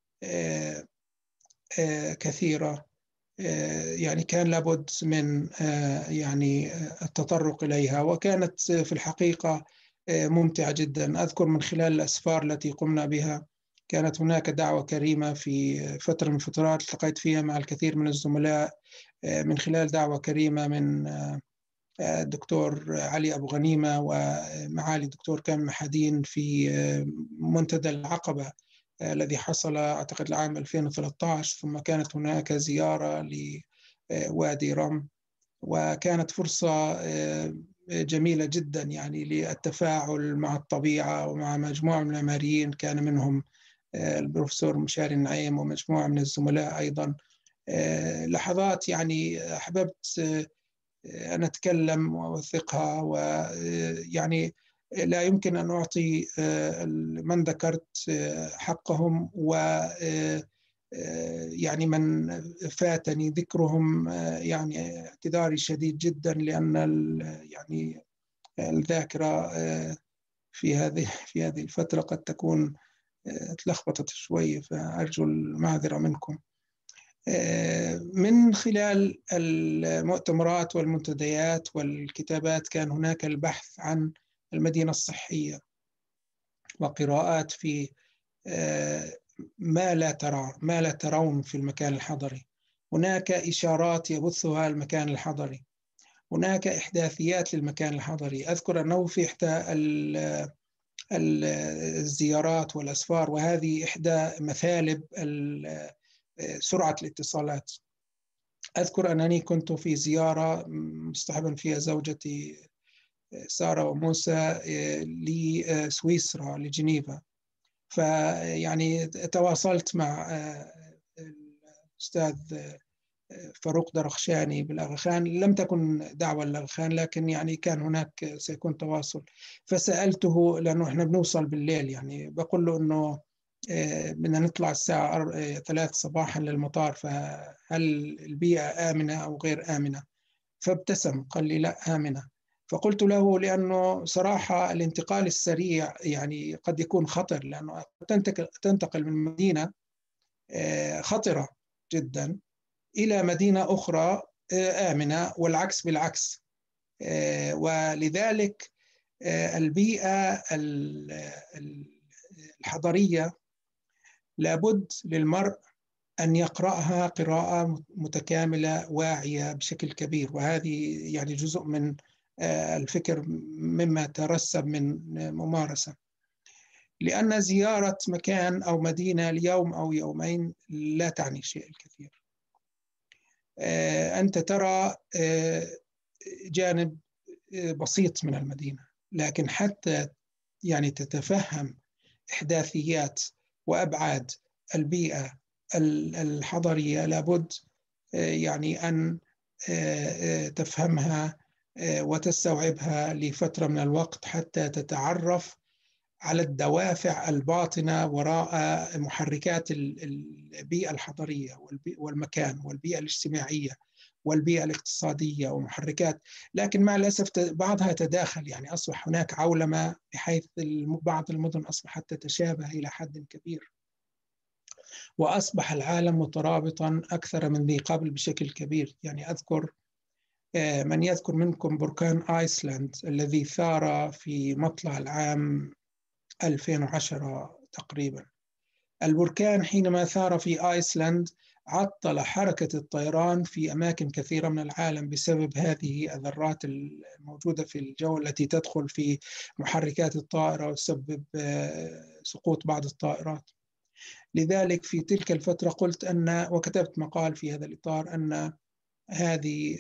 كثيرة، يعني كان لابد من يعني التطرق إليها، وكانت في الحقيقة ممتعة جدا. أذكر من خلال الأسفار التي قمنا بها، كانت هناك دعوة كريمة في فترة من الفترات التقيت فيها مع الكثير من الزملاء، من خلال دعوة كريمة من الدكتور علي أبو غنيمة ومعالي الدكتور كامل محادين في منتدى العقبة الذي حصل أعتقد العام ألفين وثلاثة عشر، ثم كانت هناك زيارة لوادي رم، وكانت فرصة جميلة جدا يعني للتفاعل مع الطبيعة ومع مجموعة من المعماريين، كان منهم البروفيسور مشاري النعيم ومجموعة من الزملاء أيضا. لحظات يعني أحببت أن أتكلم وأوثقها، ويعني لا يمكن أن أعطي من ذكرت حقهم، و يعني من فاتني ذكرهم يعني اعتذاري شديد جدا، لأن يعني الذاكرة في هذه في هذه الفترة قد تكون تلخبطت شوي، فأرجو المعذرة منكم. من خلال المؤتمرات والمنتديات والكتابات كان هناك البحث عن المدينة الصحية، وقراءات في ما لا ترى ما لا ترون في المكان الحضري. هناك إشارات يبثها المكان الحضري، هناك إحداثيات للمكان الحضري. أذكر أنه في إحدى الزيارات والأسفار، وهذه إحدى مثالب سرعة الاتصالات، أذكر أنني كنت في زيارة مصطحبا فيها زوجتي سارة وموسى لسويسرا لجنيفا، فيعني تواصلت مع الأستاذ فاروق درخشاني بالأغاخان، لم تكن دعوة للأغاخان لكن يعني كان هناك سيكون تواصل، فسألته لأنه إحنا بنوصل بالليل، يعني بقول له أنه بدنا نطلع الساعة ثلاث صباحا للمطار، فهل البيئة آمنة أو غير آمنة؟ فابتسم قال لي لا آمنة. فقلت له لأنه صراحة الانتقال السريع يعني قد يكون خطر، لأنه تنتقل, تنتقل من مدينة خطرة جدا إلى مدينة أخرى آمنة، والعكس بالعكس. ولذلك البيئة الحضرية لابد للمرء أن يقرأها قراءة متكاملة واعية بشكل كبير، وهذه يعني جزء من الفكر مما ترسب من ممارسة. لأن زيارة مكان أو مدينة ليوم أو يومين لا تعني شيء الكثير. أنت ترى جانب بسيط من المدينة، لكن حتى يعني تتفهم إحداثيات وأبعاد البيئة الحضرية لابد يعني أن تفهمها وتستوعبها لفترة من الوقت حتى تتعرف على الدوافع الباطنة وراء محركات البيئة الحضرية والمكان والبيئة الاجتماعية والبيئة الاقتصادية ومحركات. لكن مع الأسف بعضها تداخل، يعني أصبح هناك عولمة بحيث بعض المدن أصبحت تتشابه إلى حد كبير، وأصبح العالم مترابطا أكثر من ذي قبل بشكل كبير. يعني أذكر من يذكر منكم بركان آيسلاند الذي ثار في مطلع العام ألفين وعشرة تقريبا. البركان حينما ثار في آيسلاند عطل حركة الطيران في أماكن كثيرة من العالم بسبب هذه الذرات الموجودة في الجو التي تدخل في محركات الطائرة وتسبب سقوط بعض الطائرات. لذلك في تلك الفترة قلت أن، وكتبت مقال في هذا الإطار، أن هذه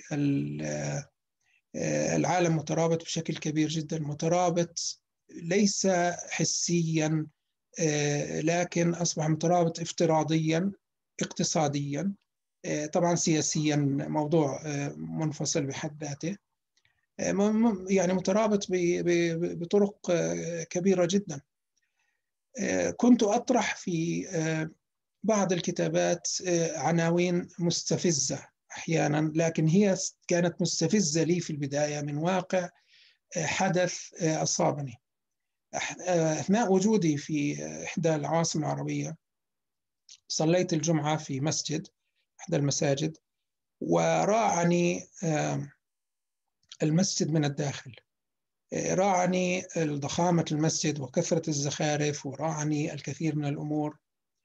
العالم مترابط بشكل كبير جدا، مترابط ليس حسيا لكن أصبح مترابط افتراضيا اقتصاديا، طبعا سياسيا موضوع منفصل بحد ذاته، يعني مترابط بطرق كبيرة جدا. كنت أطرح في بعض الكتابات عناوين مستفزة أحيانا، لكن هي كانت مستفزة لي في البداية من واقع حدث أصابني. أثناء وجودي في إحدى العواصم العربية صليت الجمعة في مسجد، إحدى المساجد، وراعني المسجد من الداخل، راعني ضخامة المسجد وكثرة الزخارف، وراعني الكثير من الأمور،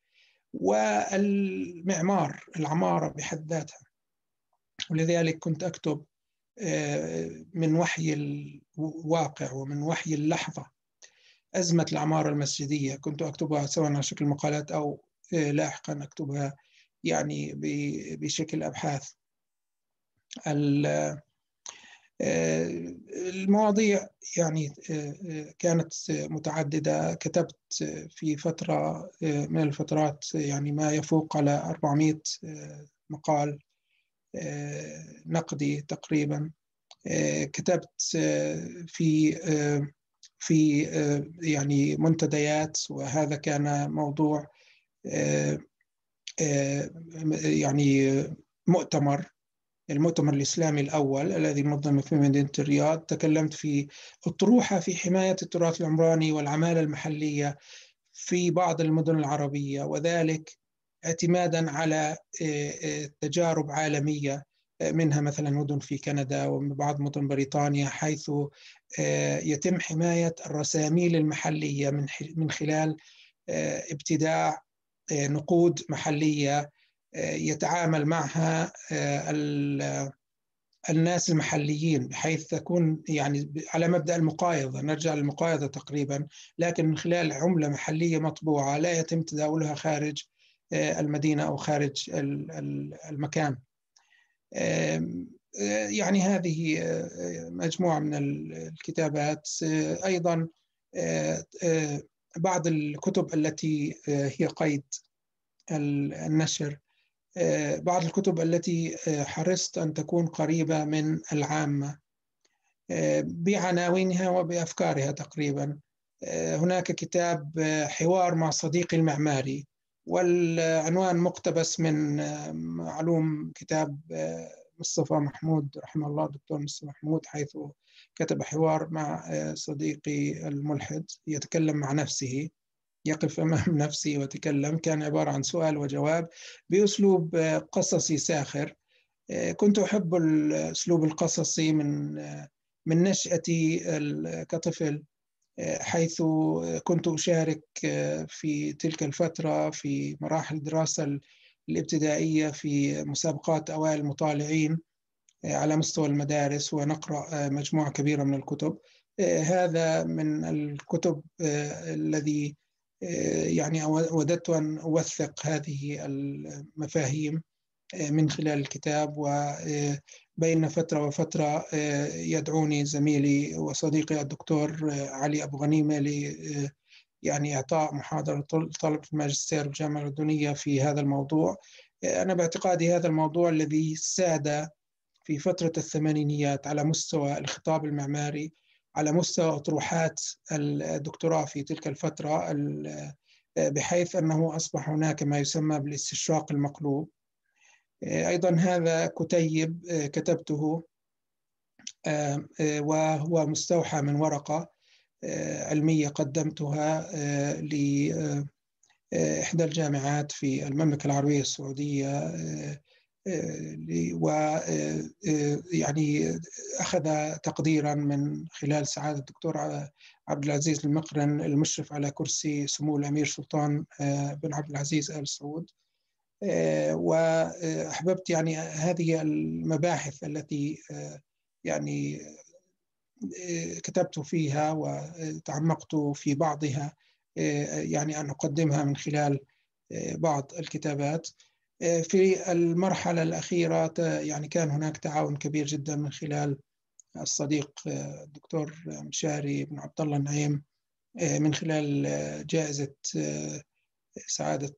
والمعمار العمارة بحد ذاتها. ولذلك كنت أكتب من وحي الواقع ومن وحي اللحظة أزمة العمارة المسجدية، كنت أكتبها سواء على شكل مقالات أو لاحقا أكتبها يعني بشكل أبحاث. المواضيع يعني كانت متعددة. كتبت في فترة من الفترات يعني ما يفوق على أربعمائة مقال نقدي تقريبا. كتبت في في يعني منتديات، وهذا كان موضوع يعني مؤتمر المؤتمر الإسلامي الأول الذي نظم في مدينة الرياض. تكلمت في أطروحة في حماية التراث العمراني والعمالة المحلية في بعض المدن العربية، وذلك اعتمادا على تجارب عالمية، منها مثلا مدن في كندا وبعض مدن بريطانيا، حيث يتم حماية الرساميل المحلية من خلال ابتداع نقود محلية يتعامل معها الناس المحليين، بحيث تكون يعني على مبدأ المقايضة، نرجع للمقايضة تقريبا، لكن من خلال عملة محلية مطبوعة لا يتم تداولها خارج المدينة أو خارج المكان. يعني هذه مجموعة من الكتابات. أيضا بعض الكتب التي هي قيد النشر، بعض الكتب التي حرصت أن تكون قريبة من العامة بعناوينها وبأفكارها تقريبا. هناك كتاب حوار مع صديقي المعماري، والعنوان مقتبس من معلوم كتاب مصطفى محمود رحمه الله، الدكتور مصطفى محمود، حيث كتب حوار مع صديقي الملحد يتكلم مع نفسه، يقف أمام نفسه ويتكلم. كان عبارة عن سؤال وجواب بأسلوب قصصي ساخر. كنت أحب الأسلوب القصصي من من نشأتي كطفل، حيث كنت أشارك في تلك الفترة في مراحل الدراسة الابتدائية في مسابقات أوائل المطالعين على مستوى المدارس، ونقرأ مجموعة كبيرة من الكتب. هذا من الكتب الذي يعني وددت أن أوثق هذه المفاهيم من خلال الكتاب. وبين فترة وفترة يدعوني زميلي وصديقي الدكتور علي أبو غنيمة ل يعني إعطاء محاضرة طلبة الماجستير بالجامعة الأردنية في هذا الموضوع. أنا باعتقادي هذا الموضوع الذي ساد في فترة الثمانينيات على مستوى الخطاب المعماري، على مستوى أطروحات الدكتوراه في تلك الفترة، بحيث أنه أصبح هناك ما يسمى بالاستشراق المقلوب. أيضا هذا كتيب كتبته وهو مستوحى من ورقة علمية قدمتها لإحدى الجامعات في المملكة العربية السعودية، ويعني أخذ تقديرا من خلال سعادة الدكتور عبد العزيز المقرن المشرف على كرسي سمو الأمير سلطان بن عبد العزيز آل سعود. وأحببت يعني هذه المباحث التي يعني كتبت فيها وتعمقت في بعضها، يعني أن أقدمها من خلال بعض الكتابات. في المرحلة الأخيرة يعني كان هناك تعاون كبير جدا من خلال الصديق الدكتور مشاري بن عبد الله النعيم، من خلال جائزة سعادة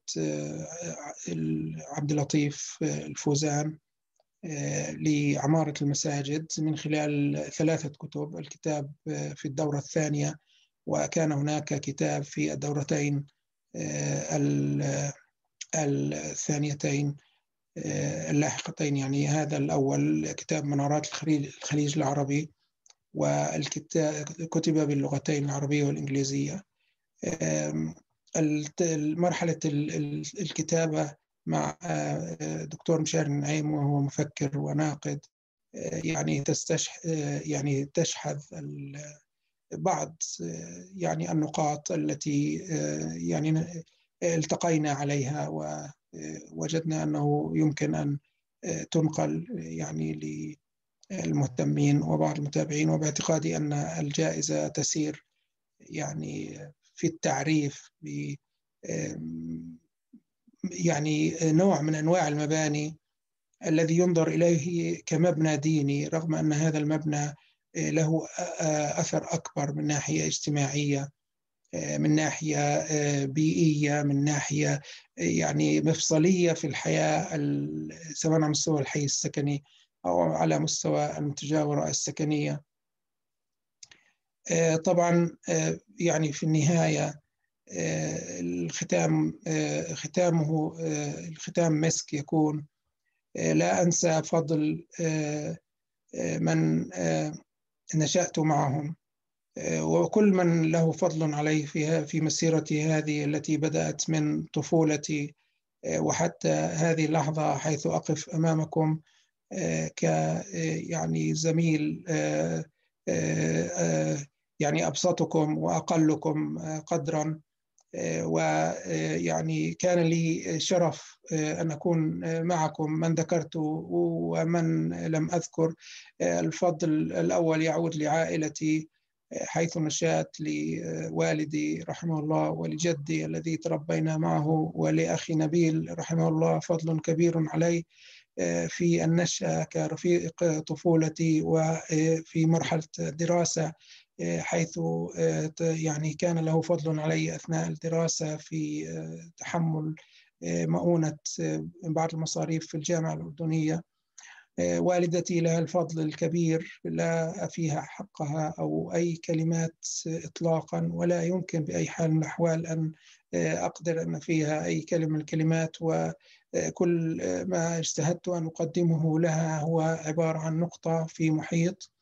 عبد اللطيف الفوزان لعمارة المساجد، من خلال ثلاثة كتب. الكتاب في الدورة الثانية، وكان هناك كتاب في الدورتين الثانيتين اللاحقتين. يعني هذا الأول كتاب منارات الخليج العربي، والكتاب كتب باللغتين العربية والإنجليزية. مرحلة الكتابة مع دكتور مشاري النعيم، وهو مفكر وناقد، يعني تستشح يعني تشحذ بعض يعني النقاط التي يعني التقينا عليها، ووجدنا أنه يمكن أن تنقل يعني للمهتمين وبعض المتابعين. وباعتقادي أن الجائزة تسير يعني في التعريف ب يعني نوع من أنواع المباني الذي ينظر إليه كمبنى ديني، رغم أن هذا المبنى له أثر أكبر من ناحية اجتماعية، من ناحية بيئية، من ناحية يعني مفصلية في الحياة، سواء على مستوى الحي السكني أو على مستوى المتجاورة السكنية. طبعا يعني في النهاية الختام ختامه الختام مسك يكون. لا أنسى فضل من نشأت معهم، وكل من له فضل علي في في مسيرتي هذه التي بدأت من طفولتي وحتى هذه اللحظة، حيث أقف أمامكم ك يعني زميل يعني أبسطكم وأقلكم قدرا. ويعني كان لي شرف أن أكون معكم، من ذكرت ومن لم أذكر. الفضل الأول يعود لعائلتي حيث نشأت، لوالدي رحمه الله، ولجدي الذي تربينا معه، ولأخي نبيل رحمه الله. فضل كبير علي في النشأة كرفيق طفولتي وفي مرحلة الدراسة، حيث يعني كان له فضل علي أثناء الدراسة في تحمل مؤونة بعض المصاريف في الجامعة الأردنية. والدتي لها الفضل الكبير، لا أفيها حقها أو أي كلمات إطلاقا، ولا يمكن بأي حال من الأحوال أن أقدر أن فيها أي كلمة من الكلمات. كل ما اجتهدت أن أقدمه لها هو عبارة عن نقطة في محيط.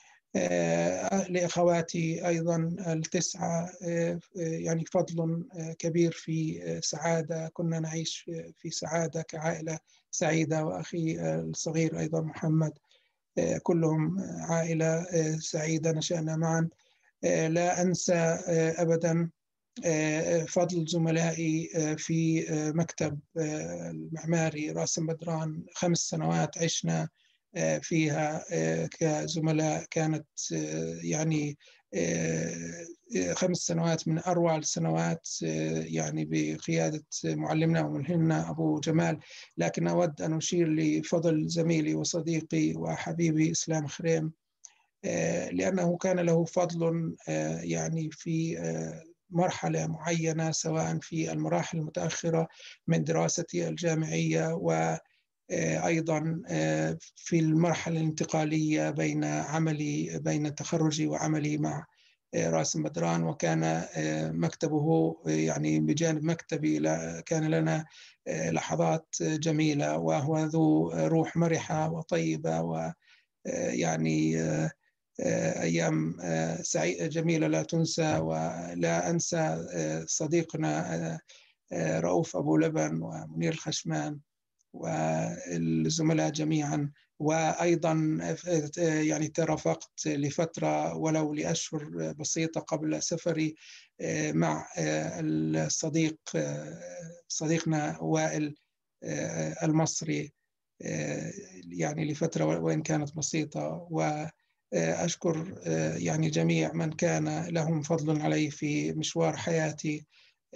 لأخواتي أيضا التسعة يعني فضل كبير في سعادة، كنا نعيش في سعادة كعائلة سعيدة، وأخي الصغير أيضا محمد، كلهم عائلة سعيدة نشأنا معا. لا أنسى أبدا فضل زملائي في مكتب المعماري راسم بدران، خمس سنوات عشنا فيها كزملاء، كانت يعني خمس سنوات من أروع السنوات يعني بقيادة معلمنا وملهمنا أبو جمال. لكن أود أن أشير لفضل زميلي وصديقي وحبيبي إسلام خريم، لأنه كان له فضل يعني في مرحلة معينة، سواء في المراحل المتأخرة من دراستي الجامعية وأيضا في المرحلة الانتقالية بين عملي بين تخرجي وعملي مع راسم بدران. وكان مكتبه يعني بجانب مكتبي كان لنا لحظات جميلة، وهو ذو روح مرحة وطيبة، ويعني أيام سعيدة جميلة لا تنسى. ولا أنسى صديقنا رؤوف أبو لبن ومنير الخشمان والزملاء جميعا. وأيضا يعني ترافقت لفترة ولو لأشهر بسيطة قبل سفري مع الصديق صديقنا وائل المصري يعني لفترة وإن كانت بسيطة. وأشكر يعني جميع من كان لهم فضل علي في مشوار حياتي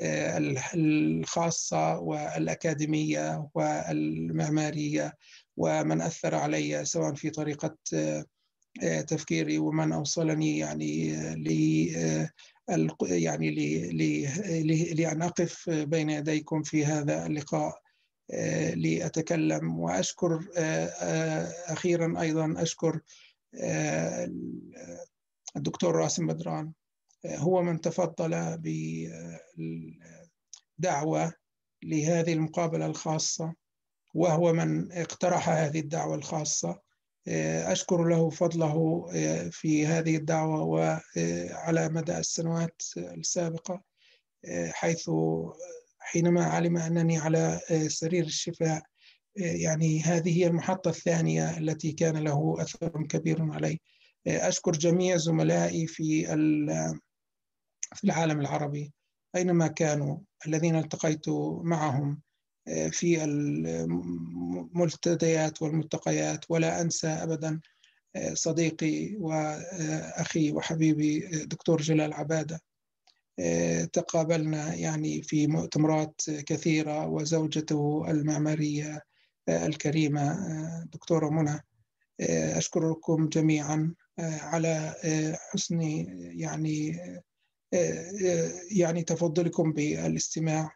الخاصة والأكاديمية والمعمارية، ومن أثر علي سواء في طريقة تفكيري، ومن أوصلني يعني ل يعني لأن أقف بين يديكم في هذا اللقاء لأتكلم. وأشكر أخيرا أيضا أشكر الدكتور راسم بدران، هو من تفضل بالدعوة لهذه المقابلة الخاصة، وهو من اقترح هذه الدعوة الخاصة. أشكر له فضله في هذه الدعوة وعلى مدى السنوات السابقة، حيث حينما علم أنني على سرير الشفاء يعني هذه هي المحطة الثانية التي كان له أثر كبير علي. أشكر جميع زملائي في في العالم العربي أينما كانوا، الذين التقيت معهم في الملتقيات والملتقيات. ولا أنسى أبدا صديقي وأخي وحبيبي دكتور جلال عبادة، تقابلنا يعني في مؤتمرات كثيرة، وزوجته المعمارية الكريمة دكتورة منى. أشكركم جميعا على حسن يعني يعني تفضلكم بالاستماع،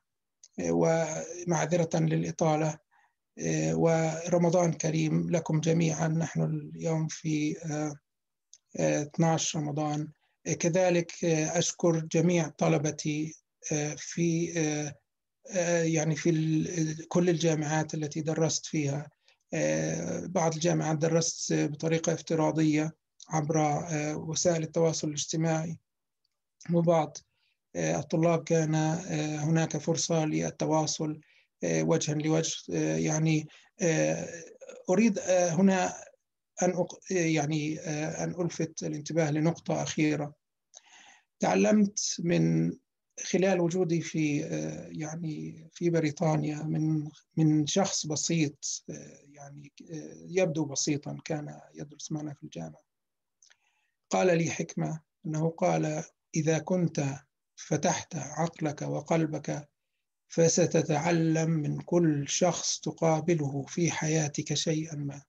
ومعذرة للإطالة، ورمضان كريم لكم جميعا. نحن اليوم في اثني عشر رمضان. كذلك أشكر جميع طلبتي في يعني في كل الجامعات التي درست فيها. بعض الجامعات درست بطريقة افتراضية عبر وسائل التواصل الاجتماعي، وبعض الطلاب كان هناك فرصة للتواصل وجها لوجه. يعني أريد هنا أن يعني أن ألفت الانتباه لنقطة أخيرة. تعلمت من خلال وجودي في يعني في بريطانيا من من شخص بسيط، يعني يبدو بسيطا، كان يدرس معنا في الجامعة. قال لي حكمة، أنه قال: إذا كنت فتحت عقلك وقلبك فستتعلم من كل شخص تقابله في حياتك شيئا ما.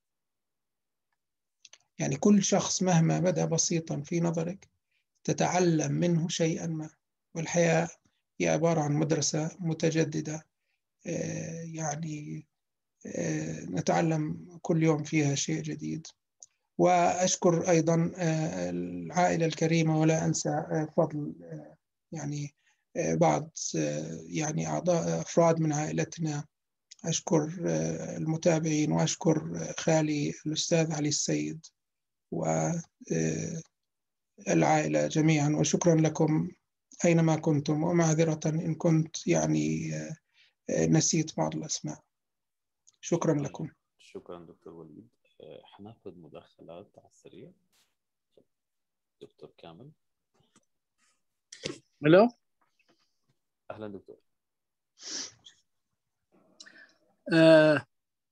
يعني كل شخص مهما بدا بسيطا في نظرك تتعلم منه شيئا ما. والحياة هي عبارة عن مدرسة متجددة، يعني نتعلم كل يوم فيها شيء جديد. وأشكر أيضا العائلة الكريمة، ولا أنسى فضل يعني بعض يعني أعضاء أفراد من عائلتنا أشكر المتابعين وأشكر خالي الأستاذ علي السيد والعائلة جميعا، وشكرا لكم أينما كنتم، ومعذرة إن كنت يعني نسيت بعض الأسماء. شكرا لكم. شكرا دكتور وليد. حناخذ مداخلات على السريع. دكتور كامل. الو. اهلا دكتور. آه.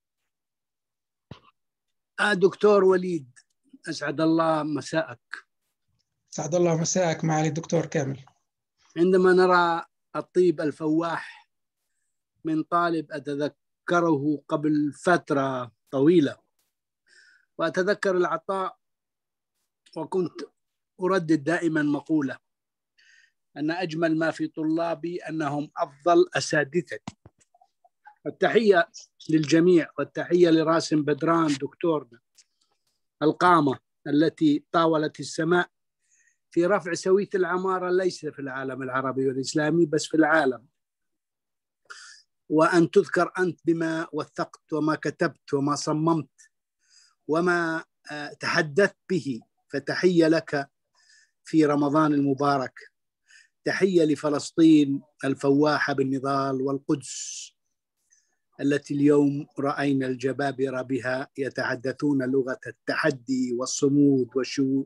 آه دكتور وليد، اسعد الله مساءك. اسعد الله مساءك معالي الدكتور كامل. عندما نرى الطيب الفواح من طالب اتذكره قبل فتره طويله، واتذكر العطاء، وكنت اردد دائما مقوله ان اجمل ما في طلابي انهم افضل اساتذتي. التحيه للجميع، والتحيه لراسم بدران دكتورنا القامه التي طاولت السماء في رفع سوية العمارة، ليس في العالم العربي والإسلامي بس في العالم، وأن تذكر أنت بما وثقت وما كتبت وما صممت وما تحدثت به. فتحية لك في رمضان المبارك، تحية لفلسطين الفواحة بالنضال، والقدس التي اليوم رأينا الجبابرة بها يتحدثون لغة التحدي والصمود والشهود.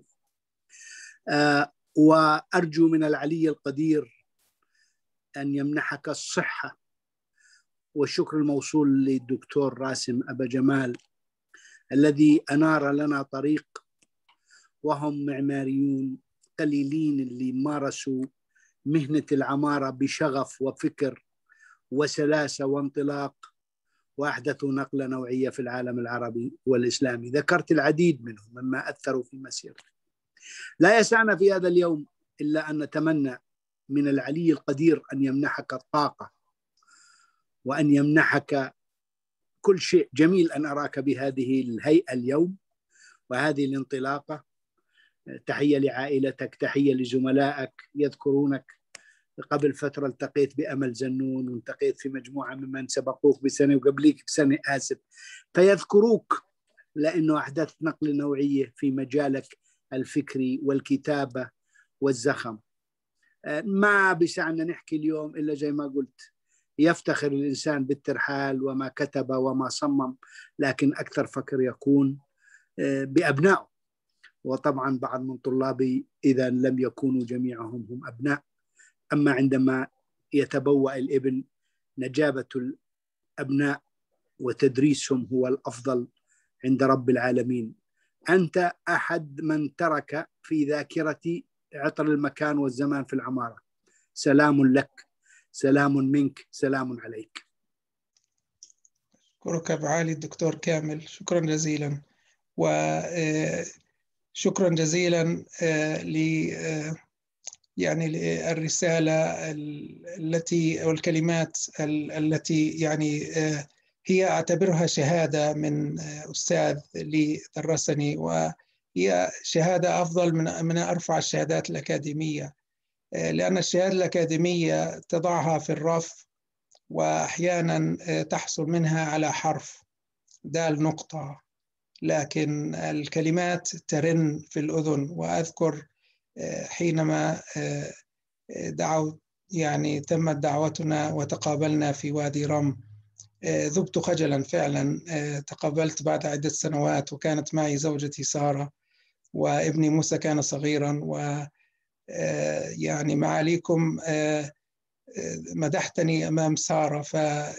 آه وأرجو من العلي القدير أن يمنحك الصحة، والشكر الموصول للدكتور راسم أبا جمال الذي أنار لنا طريق، وهم معماريون قليلين اللي مارسوا مهنة العمارة بشغف وفكر وسلاسة وانطلاق، وأحدثوا نقلة نوعية في العالم العربي والإسلامي. ذكرت العديد منهم مما أثروا في مسيرتي. لا يسعنا في هذا اليوم إلا أن نتمنى من العلي القدير أن يمنحك الطاقة، وأن يمنحك كل شيء جميل أن أراك بهذه الهيئة اليوم وهذه الانطلاقة. تحية لعائلتك، تحية لزملائك يذكرونك. قبل فترة التقيت بأمل زنون، والتقيت في مجموعة ممن سبقوك بسنة وقبليك بسنة، آسف، فيذكروك لأنه أحدثت نقلة نوعية في مجالك الفكري والكتابة والزخم. ما بسعنا نحكي اليوم إلا زي ما قلت، يفتخر الإنسان بالترحال وما كتب وما صمم، لكن أكثر فخر يكون بأبنائه. وطبعا بعض من طلابي إذا لم يكونوا جميعهم هم أبناء، أما عندما يتبوأ الابن نجابة الأبناء وتدريسهم هو الأفضل عند رب العالمين. أنت أحد من ترك في ذاكرتي عطر المكان والزمان في العمارة. سلام لك، سلام منك، سلام عليك. أشكرك معالي الدكتور كامل، شكرا جزيلا. وشكرا جزيلا ل يعني الرسالة التي والكلمات التي يعني هي أعتبرها شهادة من أستاذ لي درسني، وهي شهادة أفضل من من أرفع الشهادات الأكاديمية، لأن الشهادة الأكاديمية تضعها في الرف وأحيانا تحصل منها على حرف دال نقطة، لكن الكلمات ترن في الأذن. وأذكر حينما دعوا يعني تمت دعوتنا وتقابلنا في وادي رم، ذبت خجلا فعلا. تقابلت بعد عدة سنوات، وكانت معي زوجتي سارة وابني موسى كان صغيرا، و يعني معاليكم مدحتني أمام سارة. ف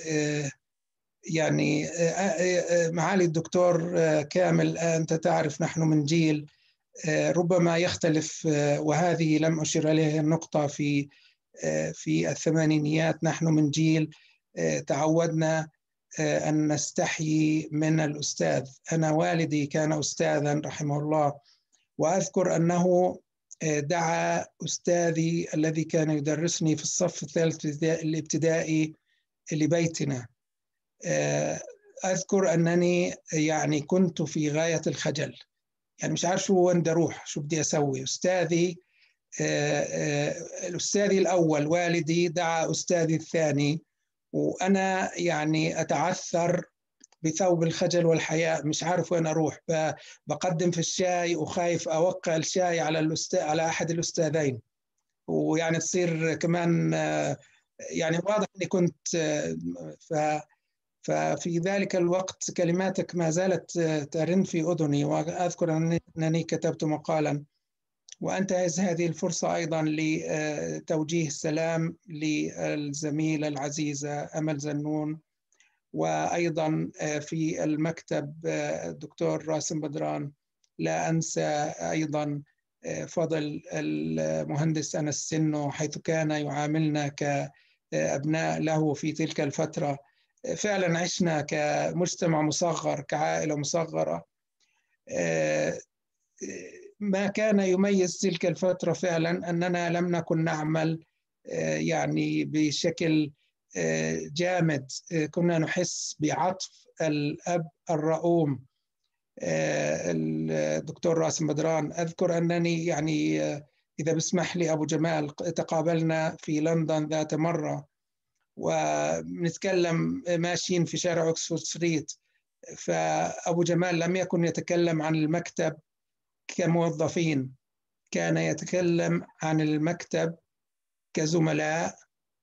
يعني معالي الدكتور كامل، أنت تعرف نحن من جيل ربما يختلف، وهذه لم أشر إليها النقطة في في الثمانينيات. نحن من جيل تعودنا أن نستحيي من الأستاذ. أنا والدي كان أستاذا رحمه الله، وأذكر أنه دعا أستاذي الذي كان يدرسني في الصف الثالث الابتدائي لبيتنا. أذكر أنني يعني كنت في غاية الخجل، يعني مش عارف شو وين بدي أروح، شو بدي أسوي. أستاذي الأستاذي الأول والدي دعا أستاذي الثاني، وأنا يعني أتعثر بثوب الخجل والحياء، مش عارف وين أروح. بقدم في الشاي وخايف أوقع الشاي على الأستاذ، على أحد الأستاذين، ويعني تصير كمان يعني واضح أني كنت ف ففي ذلك الوقت كلماتك ما زالت ترن في أذني، وأذكر أنني كتبت مقالا. وأنتهز هذه الفرصة أيضا لتوجيه السلام للزميلة العزيزة أمل زنون، وأيضا في المكتب الدكتور راسم بدران. لا أنسى أيضا فضل المهندس أنس سنو، حيث كان يعاملنا كأبناء له في تلك الفترة. فعلا عشنا كمجتمع مصغر، كعائلة مصغرة. ما كان يميز تلك الفترة فعلا أننا لم نكن نعمل يعني بشكل جامد، كنا نحس بعطف الأب الرؤوم الدكتور راسم بدران. أذكر أنني يعني إذا بسمح لي أبو جمال، تقابلنا في لندن ذات مرة ونتكلم ماشيين في شارع أكسفورد ستريت، فأبو جمال لم يكن يتكلم عن المكتب كموظفين، كان يتكلم عن المكتب كزملاء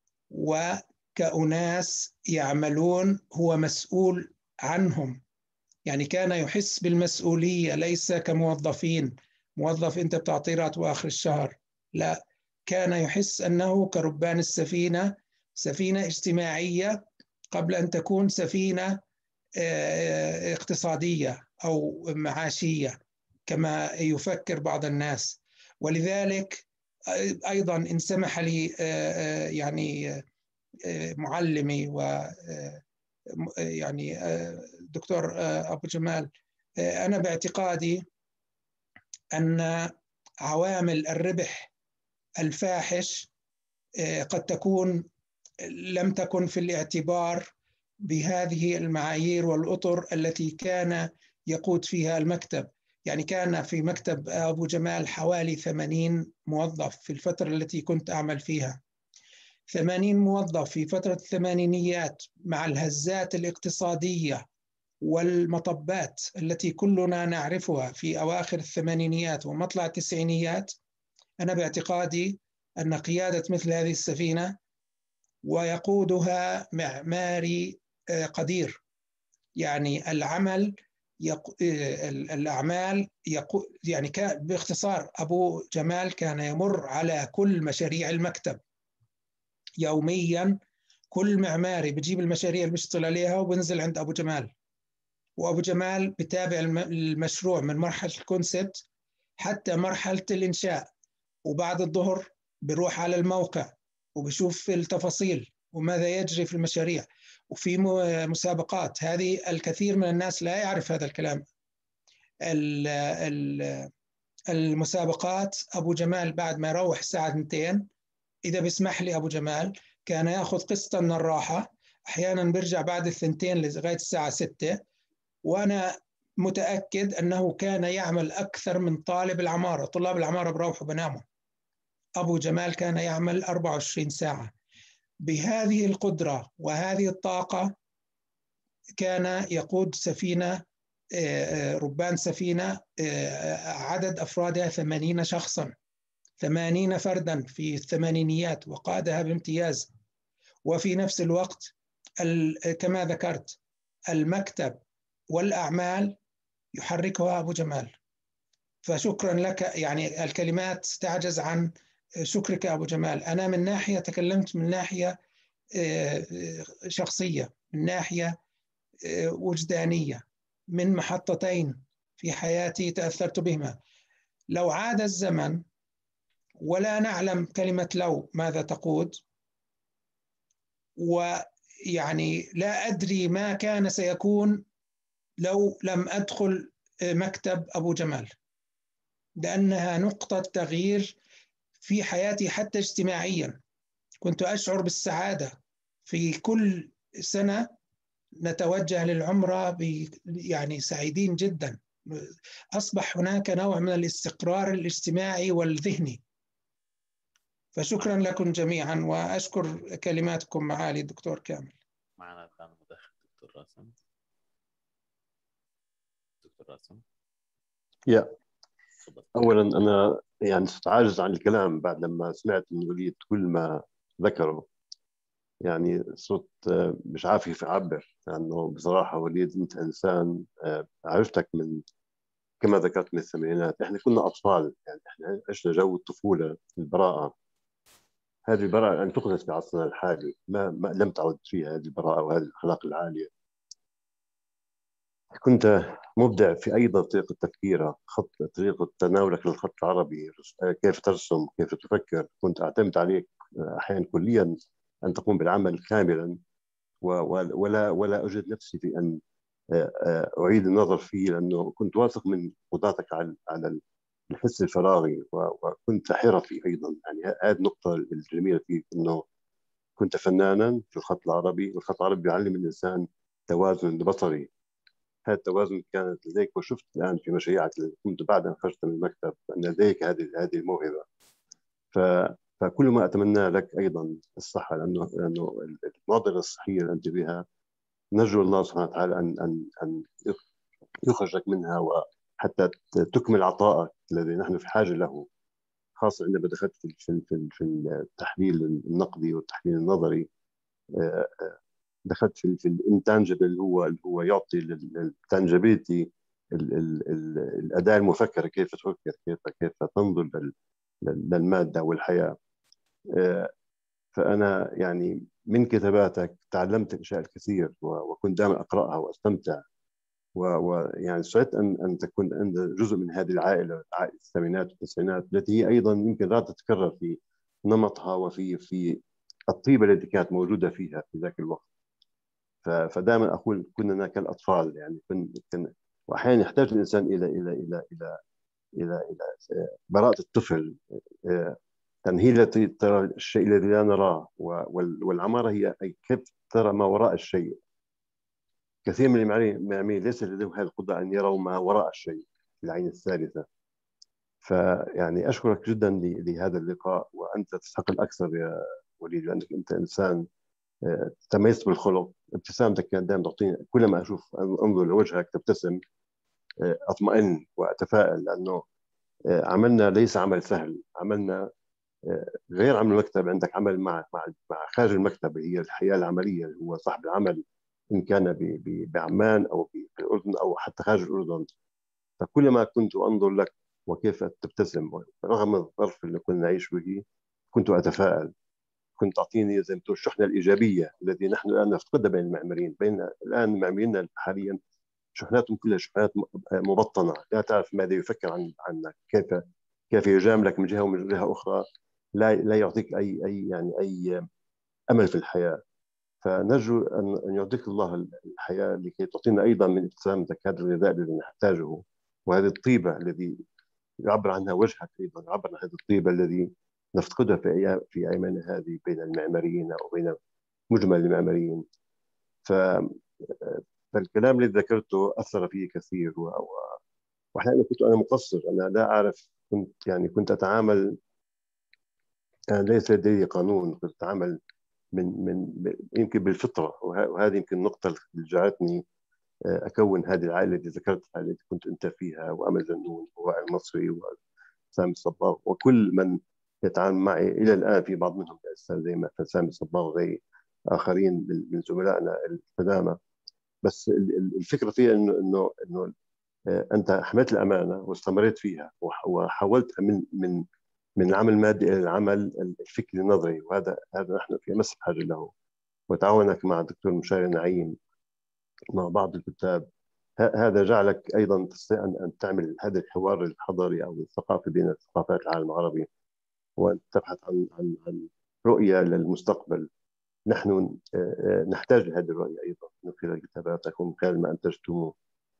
وكأناس يعملون هو مسؤول عنهم. يعني كان يحس بالمسؤولية، ليس كموظفين، موظف أنت بتعطي راتب آخر الشهر، لا، كان يحس أنه كربان السفينة، سفينة اجتماعية قبل أن تكون سفينة اقتصادية أو معاشية كما يفكر بعض الناس. ولذلك أيضا إن سمح لي يعني معلمي و يعني دكتور أبو جمال، أنا باعتقادي أن عوامل الربح الفاحش قد تكون لم تكن في الاعتبار بهذه المعايير والأطر التي كان يقود فيها المكتب. يعني كان في مكتب أبو جمال حوالي ثمانين موظف في الفترة التي كنت أعمل فيها. ثمانين موظف في فترة الثمانينيات، مع الهزات الاقتصادية والمطبات التي كلنا نعرفها في أواخر الثمانينيات ومطلع التسعينيات. أنا باعتقادي أن قيادة مثل هذه السفينة ويقودها معماري قدير، يعني العمل يق... الأعمال يق... يعني ك... باختصار أبو جمال كان يمر على كل مشاريع المكتب يوميا. كل معماري بيجيب المشاريع اللي بيشتغل عليها وبنزل عند أبو جمال، وأبو جمال بتابع المشروع من مرحلة الكونسبت حتى مرحلة الإنشاء، وبعد الظهر بيروح على الموقع وبشوف التفاصيل وماذا يجري في المشاريع. وفي مسابقات، هذه الكثير من الناس لا يعرف هذا الكلام. المسابقات أبو جمال بعد ما يروح الساعة اثنتين، إذا بيسمح لي أبو جمال، كان يأخذ قسطا من الراحة، أحيانا بيرجع بعد الثنتين لغاية الساعة ستة، وأنا متأكد أنه كان يعمل أكثر من طالب العمارة. طلاب العمارة بروحوا بناموا، أبو جمال كان يعمل أربعة وعشرين ساعة. بهذه القدرة وهذه الطاقة كان يقود سفينة، ربان سفينة عدد أفرادها ثمانين شخصا، ثمانين فردا في الثمانينيات، وقادها بامتياز. وفي نفس الوقت كما ذكرت المكتب والأعمال يحركها أبو جمال. فشكرا لك، يعني الكلمات تعجز عن شكرك أبو جمال. أنا من ناحية تكلمت من ناحية شخصية، من ناحية وجدانية، من محطتين في حياتي تأثرت بهما. لو عاد الزمن، ولا نعلم كلمة لو ماذا تقود، ويعني لا أدري ما كان سيكون لو لم أدخل مكتب أبو جمال، لأنها نقطة تغيير في حياتي حتى اجتماعيا. كنت أشعر بالسعادة في كل سنة نتوجه للعمرة، يعني سعيدين جدا. أصبح هناك نوع من الاستقرار الاجتماعي والذهني. فشكرا لكم جميعا، وأشكر كلماتكم معالي الدكتور كامل. راسم. دكتور راسم. يا أولا أنا يعني صرت عاجز عن الكلام بعد لما سمعت من وليد كل ما ذكره. يعني صرت مش عارف كيف أعبر، لأنه بصراحة وليد أنت إنسان عرفتك من كما ذكرت من الثمانينات. إحنا كنا أطفال، يعني إحنا عشنا جو الطفولة، البراءة. هذه البراءة أن تقدس في عصرنا الحالي، ما, ما لم تعد فيها هذه البراءة وهذه الأخلاق العالية. كنت مبدع في أيضا طريقة تفكيرك، خط طريقة تناولك للخط العربي، كيف ترسم، كيف تفكر. كنت أعتمد عليك أحيانا كليا أن تقوم بالعمل كاملا، ولا ولا أجد نفسي في أن أعيد النظر فيه، لأنه كنت واثق من قدرتك على على الحس الفراغي، وكنت حرفي أيضا. يعني هذه النقطة الجميلة فيك، أنه كنت فنانا في الخط العربي، والخط العربي يعلم الإنسان توازن بصري. هذا التوازن كانت لديك، وشفت الآن في مشاريعك اللي كنت بعد أن خرجت من المكتب أن لديك هذه هذه الموهبة. ف فكل ما أتمنى لك أيضا الصحة، لأنه لأنه المعضلة الصحية اللي أنت بها نرجو الله سبحانه وتعالى أن أن أن يخرجك منها، وحتى تكمل عطائك الذي نحن في حاجة له، خاصة عندما دخلت في في في التحليل النقدي والتحليل النظري. دخلت في في الانتانجبل اللي هو اللي هو يعطي للتانجبيلتي الأداة المفكرة، كيف تفكر، كيف كيف تنظر للمادة والحياة. فأنا يعني من كتاباتك تعلمت الأشياء الكثير، وكنت دائما أقرأها وأستمتع، ويعني سعدت أن أن تكون أنت جزء من هذه العائلة، عائلة الثمانينات والتسعينات، التي هي أيضا يمكن لا تتكرر في نمطها وفي في الطيبة التي كانت موجودة فيها في ذاك الوقت. فدائما أقول كنا كالأطفال، يعني كنا، وأحيانا يحتاج الإنسان إلى إلى إلى إلى إلى إلى براءة الطفل، تنهيل ترى الشيء الذي لا نراه، والعمارة هي كيف ترى ما وراء الشيء. كثير من المعماريين ليس لديهم هذه القدرة أن يروا ما وراء الشيء، العين الثالثة. فيعني أشكرك جدا لهذا اللقاء، وأنت تستحق الأكثر يا وليد، لأنك أنت إنسان تميزت بالخلق. ابتسامتك كانت دائما تعطيني، كل ما أشوف أنظر لوجهك تبتسم أطمئن وأتفائل، لأنه عملنا ليس عمل سهل، عملنا غير عمل المكتب. عندك عمل مع مع مع خارج المكتب، هي الحياة العملية، اللي هو صاحب العمل إن كان بعمان أو في الأردن أو حتى خارج الأردن. فكل ما كنت أنظر لك وكيف تبتسم رغم الظرف اللي كنا نعيش به، كنت أتفائل. كنت تعطيني زي ما تقول الشحنة الإيجابية التي نحن الآن نفتقدها بين المعماريين. بين الآن المعماريين حاليا شحناتهم كلها شحنات مبطنة، لا تعرف ماذا يفكر عن عنك، كيف كيف يجاملك من جهة ومن جهة أخرى، لا لا يعطيك أي أي يعني أي أمل في الحياة. فنرجو أن أن يعطيك الله الحياة لكي تعطينا أيضا من ابتسامتك هذا الغذاء الذي نحتاجه، وهذه الطيبة الذي يعبر عنها وجهك، أيضا يعبر عن هذه الطيبة الذي نفتقدها في أيام في أيامنا هذه بين المعماريين أو بين مجمل المعماريين. ف فالكلام الذي ذكرته أثر فيه كثير، و... وأحيانا كنت أنا مقصر، أنا لا أعرف، كنت يعني كنت أتعامل، أنا ليس لدي قانون، كنت أتعامل من من يمكن بالفطرة، وهذه يمكن النقطة اللي جعلتني أكون هذه العائلة التي ذكرتها، التي كنت أنت فيها، وأمل زنون ووائل المصري وسامي الصباغ، وكل من يتعامل معي إلى الآن، في بعض منهم زي ما سامي الصباغ، زي آخرين من زملائنا القدامى. بس الفكرة فيها إنه إنه إنه أنت حملت الأمانة واستمريت فيها، وحاولت من من من العمل المادي إلى العمل الفكري النظري، وهذا هذا نحن في أمس حاجة له. وتعاونك مع الدكتور مشاري نعيم مع بعض الكتاب، هذا جعلك أيضا تستطيع أن تعمل هذا الحوار الحضاري أو الثقافي بين ثقافات العالم العربي، وأن تبحث عن عن عن رؤية للمستقبل. نحن نحتاج لهذه الرؤية أيضا من خلال كتاباتك ومن خلال ما أنتجتموه.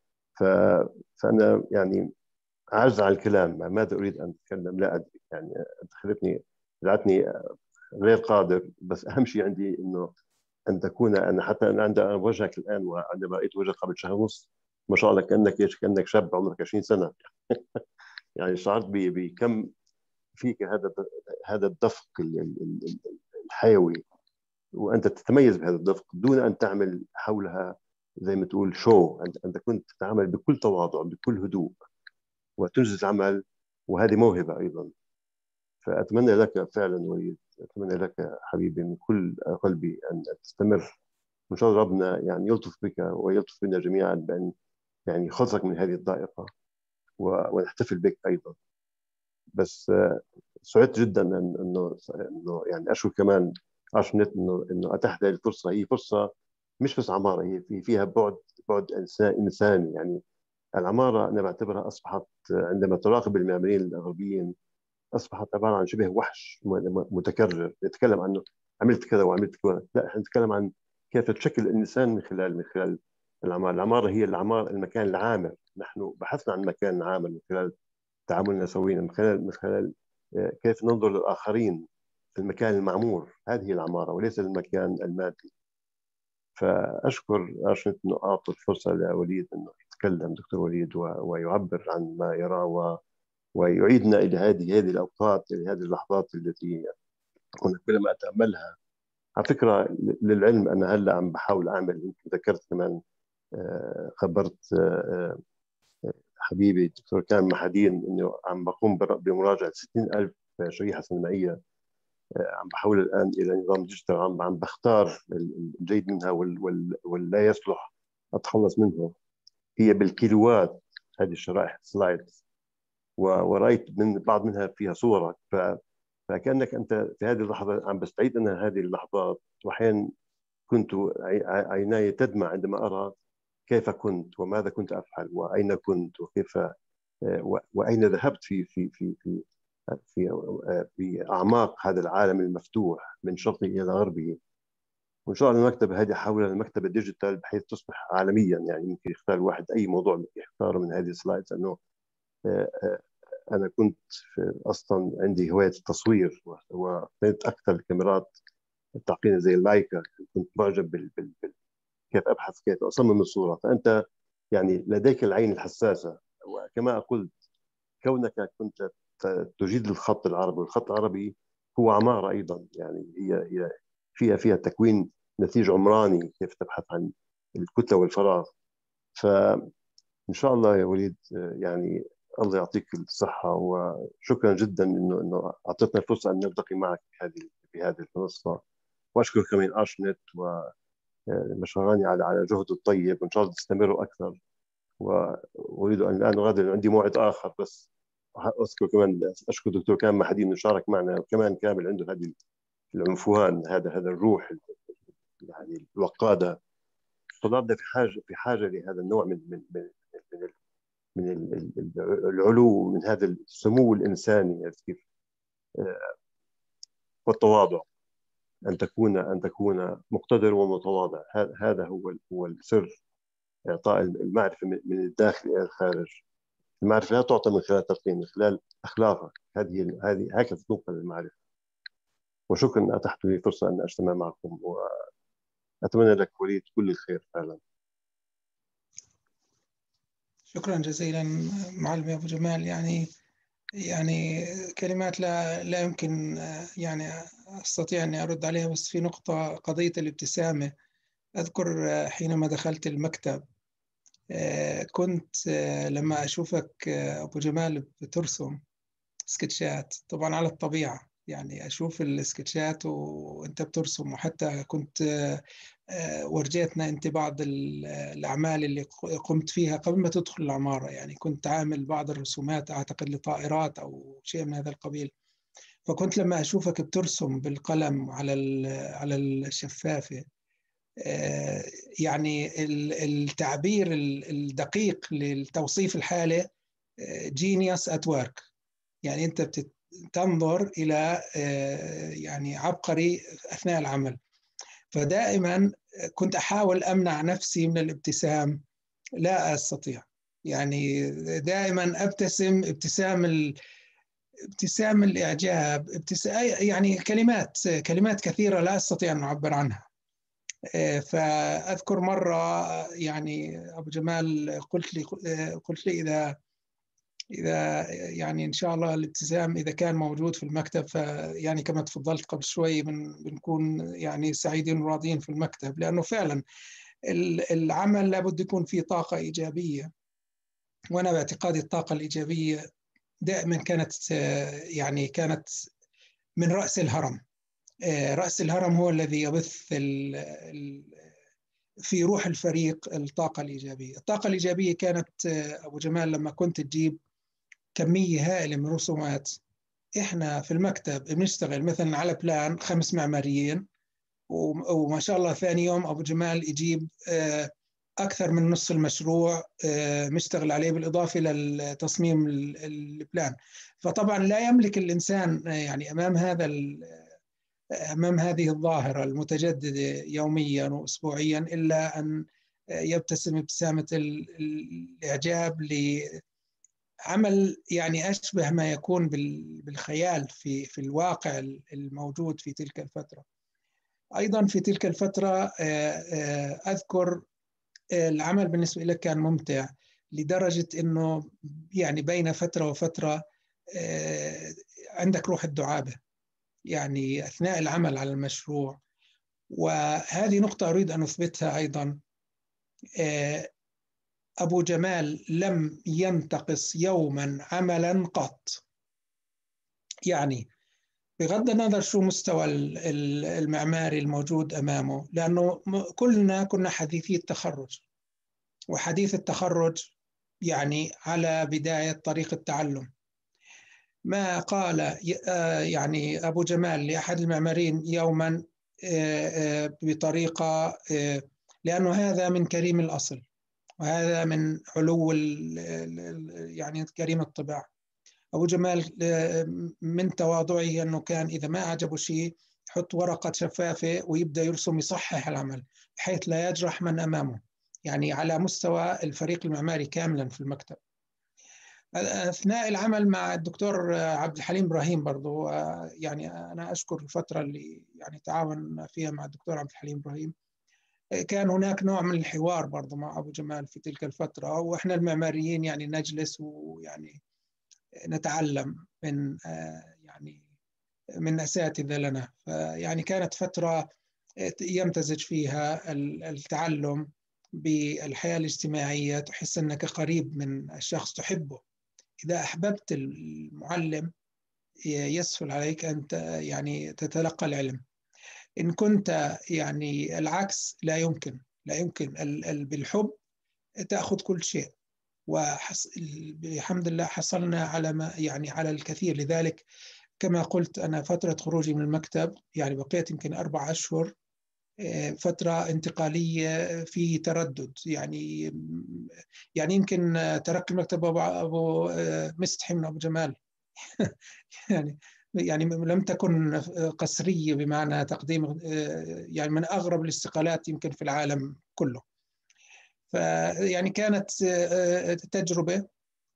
فأنا يعني عاجز عن الكلام، ماذا أريد أن أتكلم لا أدري، يعني أنت خلتني جعلتني غير قادر. بس أهم شيء عندي إنه أن تكون، أنا حتى أنا عند وجهك الآن، وعندما رأيت وجهك قبل شهر ونص، ما شاء الله كأنك كأنك شاب عمرك عشرين سنة. يعني شعرت بكم فيك هذا هذا الدفق الحيوي، وأنت تتميز بهذا الدفق دون أن تعمل حولها زي ما تقول شو، أنت كنت تتعامل بكل تواضع بكل هدوء وتنجز العمل، وهذه موهبة أيضا. فأتمنى لك فعلا وليد، أتمنى لك حبيبي من كل قلبي أن تستمر، وإن شاء الله ربنا يعني يلطف بك ويلطف بنا جميعا بأن يعني يخرجك من هذه الضائقة ونحتفل بك أيضا. بس سعدت جدا أن إنه إنه يعني أشكر كمان أرشنت إنه إنه أتاح هذه الفرصة. هي فرصة مش بس عمارة، هي في فيها بعد بعد إنساني. يعني العمارة أنا بعتبرها أصبحت عندما تراقب المعماريين الغربيين أصبحت عبارة عن شبه وحش متكرر يتكلم عنه عملت كذا وعملت كذا. لا، احنا نتكلم عن كيف تشكل الإنسان من خلال من خلال العمارة. العمارة هي العمارة، المكان العامر. نحن بحثنا عن مكان عامر من خلال تعاملنا سويا، من خلال من خلال كيف ننظر للآخرين في المكان المعمور. هذه العمارة وليس المكان المادي. فأشكر أرشد أنه أعطى الفرصة لوليد أنه يتكلم، دكتور وليد، ويعبر عن ما يرى و ويعيدنا إلى هذه هذه الأوقات، إلى هذه اللحظات التي كنا كلما أتأملها. على فكرة للعلم أنا هلا عم بحاول أعمل، يمكن ذكرت كمان خبرت حبيبي الدكتور كامل محدين إنه عم بقوم بمراجعة ستين ألف شريحة سينمائية. عم بحاول الآن إلى نظام ديجيتال، عم عم بختار الجيد منها واللا يصلح أتخلص منه. هي بالكيلوات هذه الشرائح سلايدز، ورأيت من بعض منها فيها صورك. ف... فكأنك أنت في هذه اللحظة عم بستعيد أنا هذه اللحظات، وأحيانا كنت عيناي تدمع عندما أرى كيف كنت وماذا كنت أفعل وأين كنت وكيف وأين ذهبت في في في في في, في أعماق هذا العالم المفتوح من شرقه إلى غربه. وإن شاء الله المكتبة هذه حولها المكتبة ديجيتال بحيث تصبح عالميا. يعني يمكن يختار الواحد أي موضوع يختاره من هذه السلايدز. أنه أنا كنت أصلا عندي هواية التصوير، واقتنيت أكثر الكاميرات التعقيدية زي اللايكا. كنت معجب بال... بال... بال... كيف أبحث، كيف أصمم الصورة. فأنت يعني لديك العين الحساسة. وكما قلت، كونك كنت تجيد الخط العربي، والخط العربي هو عمارة أيضا. يعني هي هي فيها فيها تكوين نسيج عمراني، كيف تبحث عن الكتلة والفراغ. فإن شاء الله يا وليد يعني الله يعطيك الصحة، وشكرا جدا إنه إنه أعطيتنا الفرصة أن نلتقي معك في هذه في هذه المنصة. وأشكر كمان أرشنت ومشغاني على على جهد الطيب، وإن شاء الله تستمروا أكثر. وأريد أن الآن أغادر، عندي موعد آخر. بس أذكر كمان أشكر الدكتور كامل محدين إنه شارك معنا، وكمان كامل عنده هذه العنفوان، هذا هذا الروح يعني الوقادة. طلابنا في حاجة في حاجة لهذا النوع من من من من من العلو، من هذا السمو الإنساني كيف، والتواضع. أن تكون أن تكون مقتدر ومتواضع. هذا هو هو السر إعطاء المعرفة من الداخل إلى الخارج. المعرفة لا تعطى من خلال تلقين، من خلال أخلاقك. هذه هذه هكذا تنقل المعرفة. وشكرا أن أتحت لي فرصة أن أجتمع معكم، وأتمنى لك وليد كل الخير فعلا. شكرا جزيلا معلم أبو جمال. يعني يعني كلمات لا لا يمكن يعني أستطيع أن أرد عليها. بس في نقطة، قضية الابتسامة. أذكر حينما دخلت المكتب كنت لما أشوفك أبو جمال بترسم سكتشات طبعا على الطبيعة، يعني أشوف السكتشات وأنت بترسم. وحتى كنت ورجيتنا أنت بعض الأعمال اللي قمت فيها قبل ما تدخل العمارة. يعني كنت عامل بعض الرسومات أعتقد لطائرات أو شيء من هذا القبيل. فكنت لما أشوفك بترسم بالقلم على على الشفافة، يعني التعبير الدقيق للتوصيف الحالة جينيوس أت ورك. يعني أنت بتنظر إلى يعني عبقري أثناء العمل. فدائما كنت أحاول أمنع نفسي من الابتسام، لا أستطيع. يعني دائما أبتسم ابتسام ال... ابتسام الإعجاب، ابتسام يعني كلمات كلمات كثيرة لا أستطيع أن أعبر عنها. فأذكر مرة يعني أبو جمال قلت لي قلت لي إذا إذا يعني إن شاء الله الابتسام إذا كان موجود في المكتب، فيعني كما تفضلت قبل شوي بن بنكون يعني سعيدين وراضيين في المكتب. لأنه فعلا العمل لابد يكون فيه طاقة إيجابية، وأنا باعتقادي الطاقة الإيجابية دائما كانت يعني كانت من رأس الهرم. رأس الهرم هو الذي يبث في روح الفريق الطاقة الإيجابية. الطاقة الإيجابية كانت أبو جمال لما كنت تجيب كمية هائلة من رسومات، إحنا في المكتب بنشتغل مثلا على بلان خمس معماريين، وما شاء الله ثاني يوم أبو جمال يجيب أكثر من نصف المشروع مشتغل عليه بالإضافة للتصميم البلان. فطبعا لا يملك الإنسان يعني أمام هذا أمام هذه الظاهرة المتجددة يوميا وأسبوعيا إلا أن يبتسم ابتسامة الإعجاب لعمل يعني أشبه ما يكون بالخيال في في الواقع الموجود في تلك الفترة. أيضا في تلك الفترة أذكر العمل بالنسبة لك كان ممتع لدرجة أنه يعني بين فترة وفترة عندك روح الدعابة يعني أثناء العمل على المشروع. وهذه نقطة أريد أن أثبتها أيضا، أبو جمال لم ينتقص يوما عملا قط، يعني بغض النظر شو مستوى المعماري الموجود أمامه، لأنه كلنا كنا حديثي التخرج، وحديث التخرج يعني على بداية طريق التعلم. ما قال يعني أبو جمال لأحد المعماريين يوما بطريقة، لأنه هذا من كريم الأصل وهذا من علو يعني كريم الطباع. أبو جمال من تواضعه أنه كان إذا ما أعجبه شيء يحط ورقة شفافة ويبدأ يرسم يصحح العمل بحيث لا يجرح من أمامه، يعني على مستوى الفريق المعماري كاملا في المكتب. أثناء العمل مع الدكتور عبد الحليم إبراهيم برضو، يعني أنا أشكر الفترة اللي يعني تعاون فيها مع الدكتور عبد الحليم إبراهيم، كان هناك نوع من الحوار برضو مع أبو جمال في تلك الفترة، وإحنا المعماريين يعني نجلس ويعني نتعلم من يعني من أساتذة لنا. يعني كانت فترة يمتزج فيها التعلم بالحياة الاجتماعية، تحس أنك قريب من الشخص تحبه. إذا أحببت المعلم يسهل عليك أن يعني تتلقى العلم. إن كنت يعني العكس لا يمكن لا يمكن بالحب تأخذ كل شيء. وبحمد الله حصلنا على ما يعني على الكثير. لذلك كما قلت أنا فترة خروجي من المكتب يعني بقيت يمكن أربع أشهر، فترة انتقالية في تردد، يعني يعني يمكن ترك المكتب أبو, أبو مستحي من أبو جمال يعني يعني لم تكن قسرية بمعنى تقديم، يعني من أغرب الاستقالات يمكن في العالم كله. فيعني كانت تجربة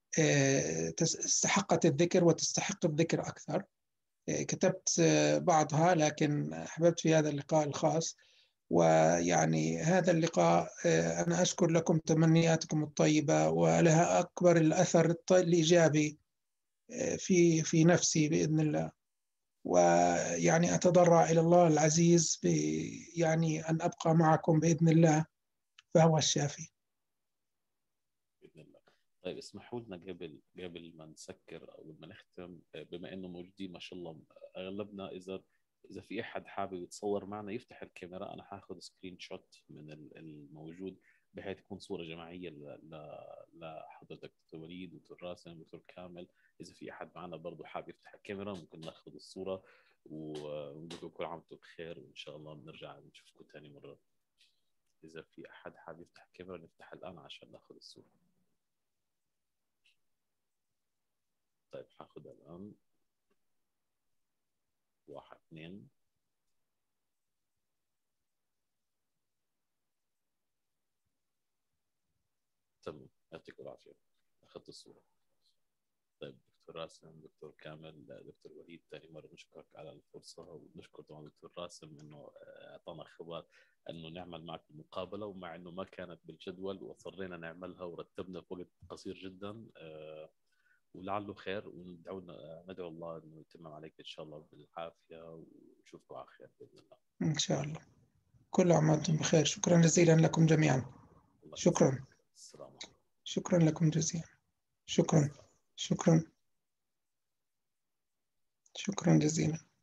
استحقت الذكر وتستحق الذكر أكثر. كتبت بعضها لكن أحببت في هذا اللقاء الخاص. ويعني هذا اللقاء أنا أشكر لكم تمنياتكم الطيبة، ولها أكبر الأثر الإيجابي في في نفسي بإذن الله. ويعني أتضرع إلى الله العزيز يعني أن أبقى معكم بإذن الله، فهو الشافي. بإذن الله. طيب اسمحوا لنا قبل قبل ما نسكر أو ما نختم، بما إنه موجودين ما شاء الله أغلبنا، إذا إذا في أحد حابب يتصور معنا يفتح الكاميرا، أنا هاخذ سكرين شوت من الموجود بحيث تكون صورة جماعية لحضرتك دكتور وليد، دكتور راسم، دكتور كامل. إذا في أحد معنا برضه حابب يفتح الكاميرا ممكن ناخذ الصورة، ونقول لكم كل عام وأنتم بخير، وإن شاء الله بنرجع نشوفكم ثاني مرة. إذا في أحد حابب يفتح الكاميرا نفتح الآن عشان ناخذ الصورة. طيب هاخذها الآن. واحد اثنين. تمام، يعطيكم العافية، أخذت الصورة. طيب دكتور راسم، دكتور كامل، دكتور وليد، ثاني مرة نشكرك على الفرصة، ونشكر طبعا دكتور راسم إنه أعطانا خبر إنه نعمل معك المقابلة، ومع إنه ما كانت بالجدول وصرينا نعملها ورتبنا في وقت قصير جدا، ولعله خير، وندعو ندعو الله إنه يتمم عليك إن شاء الله بالعافية، ونشوفكم على خير بإذن الله. إن شاء الله. كل عام وأنتم بخير. شكرا جزيلا لكم جميعا. شكرا. السلام عليكم. شكرا لكم جزيلا. شكرا. شكرا. شكرا جزيلا.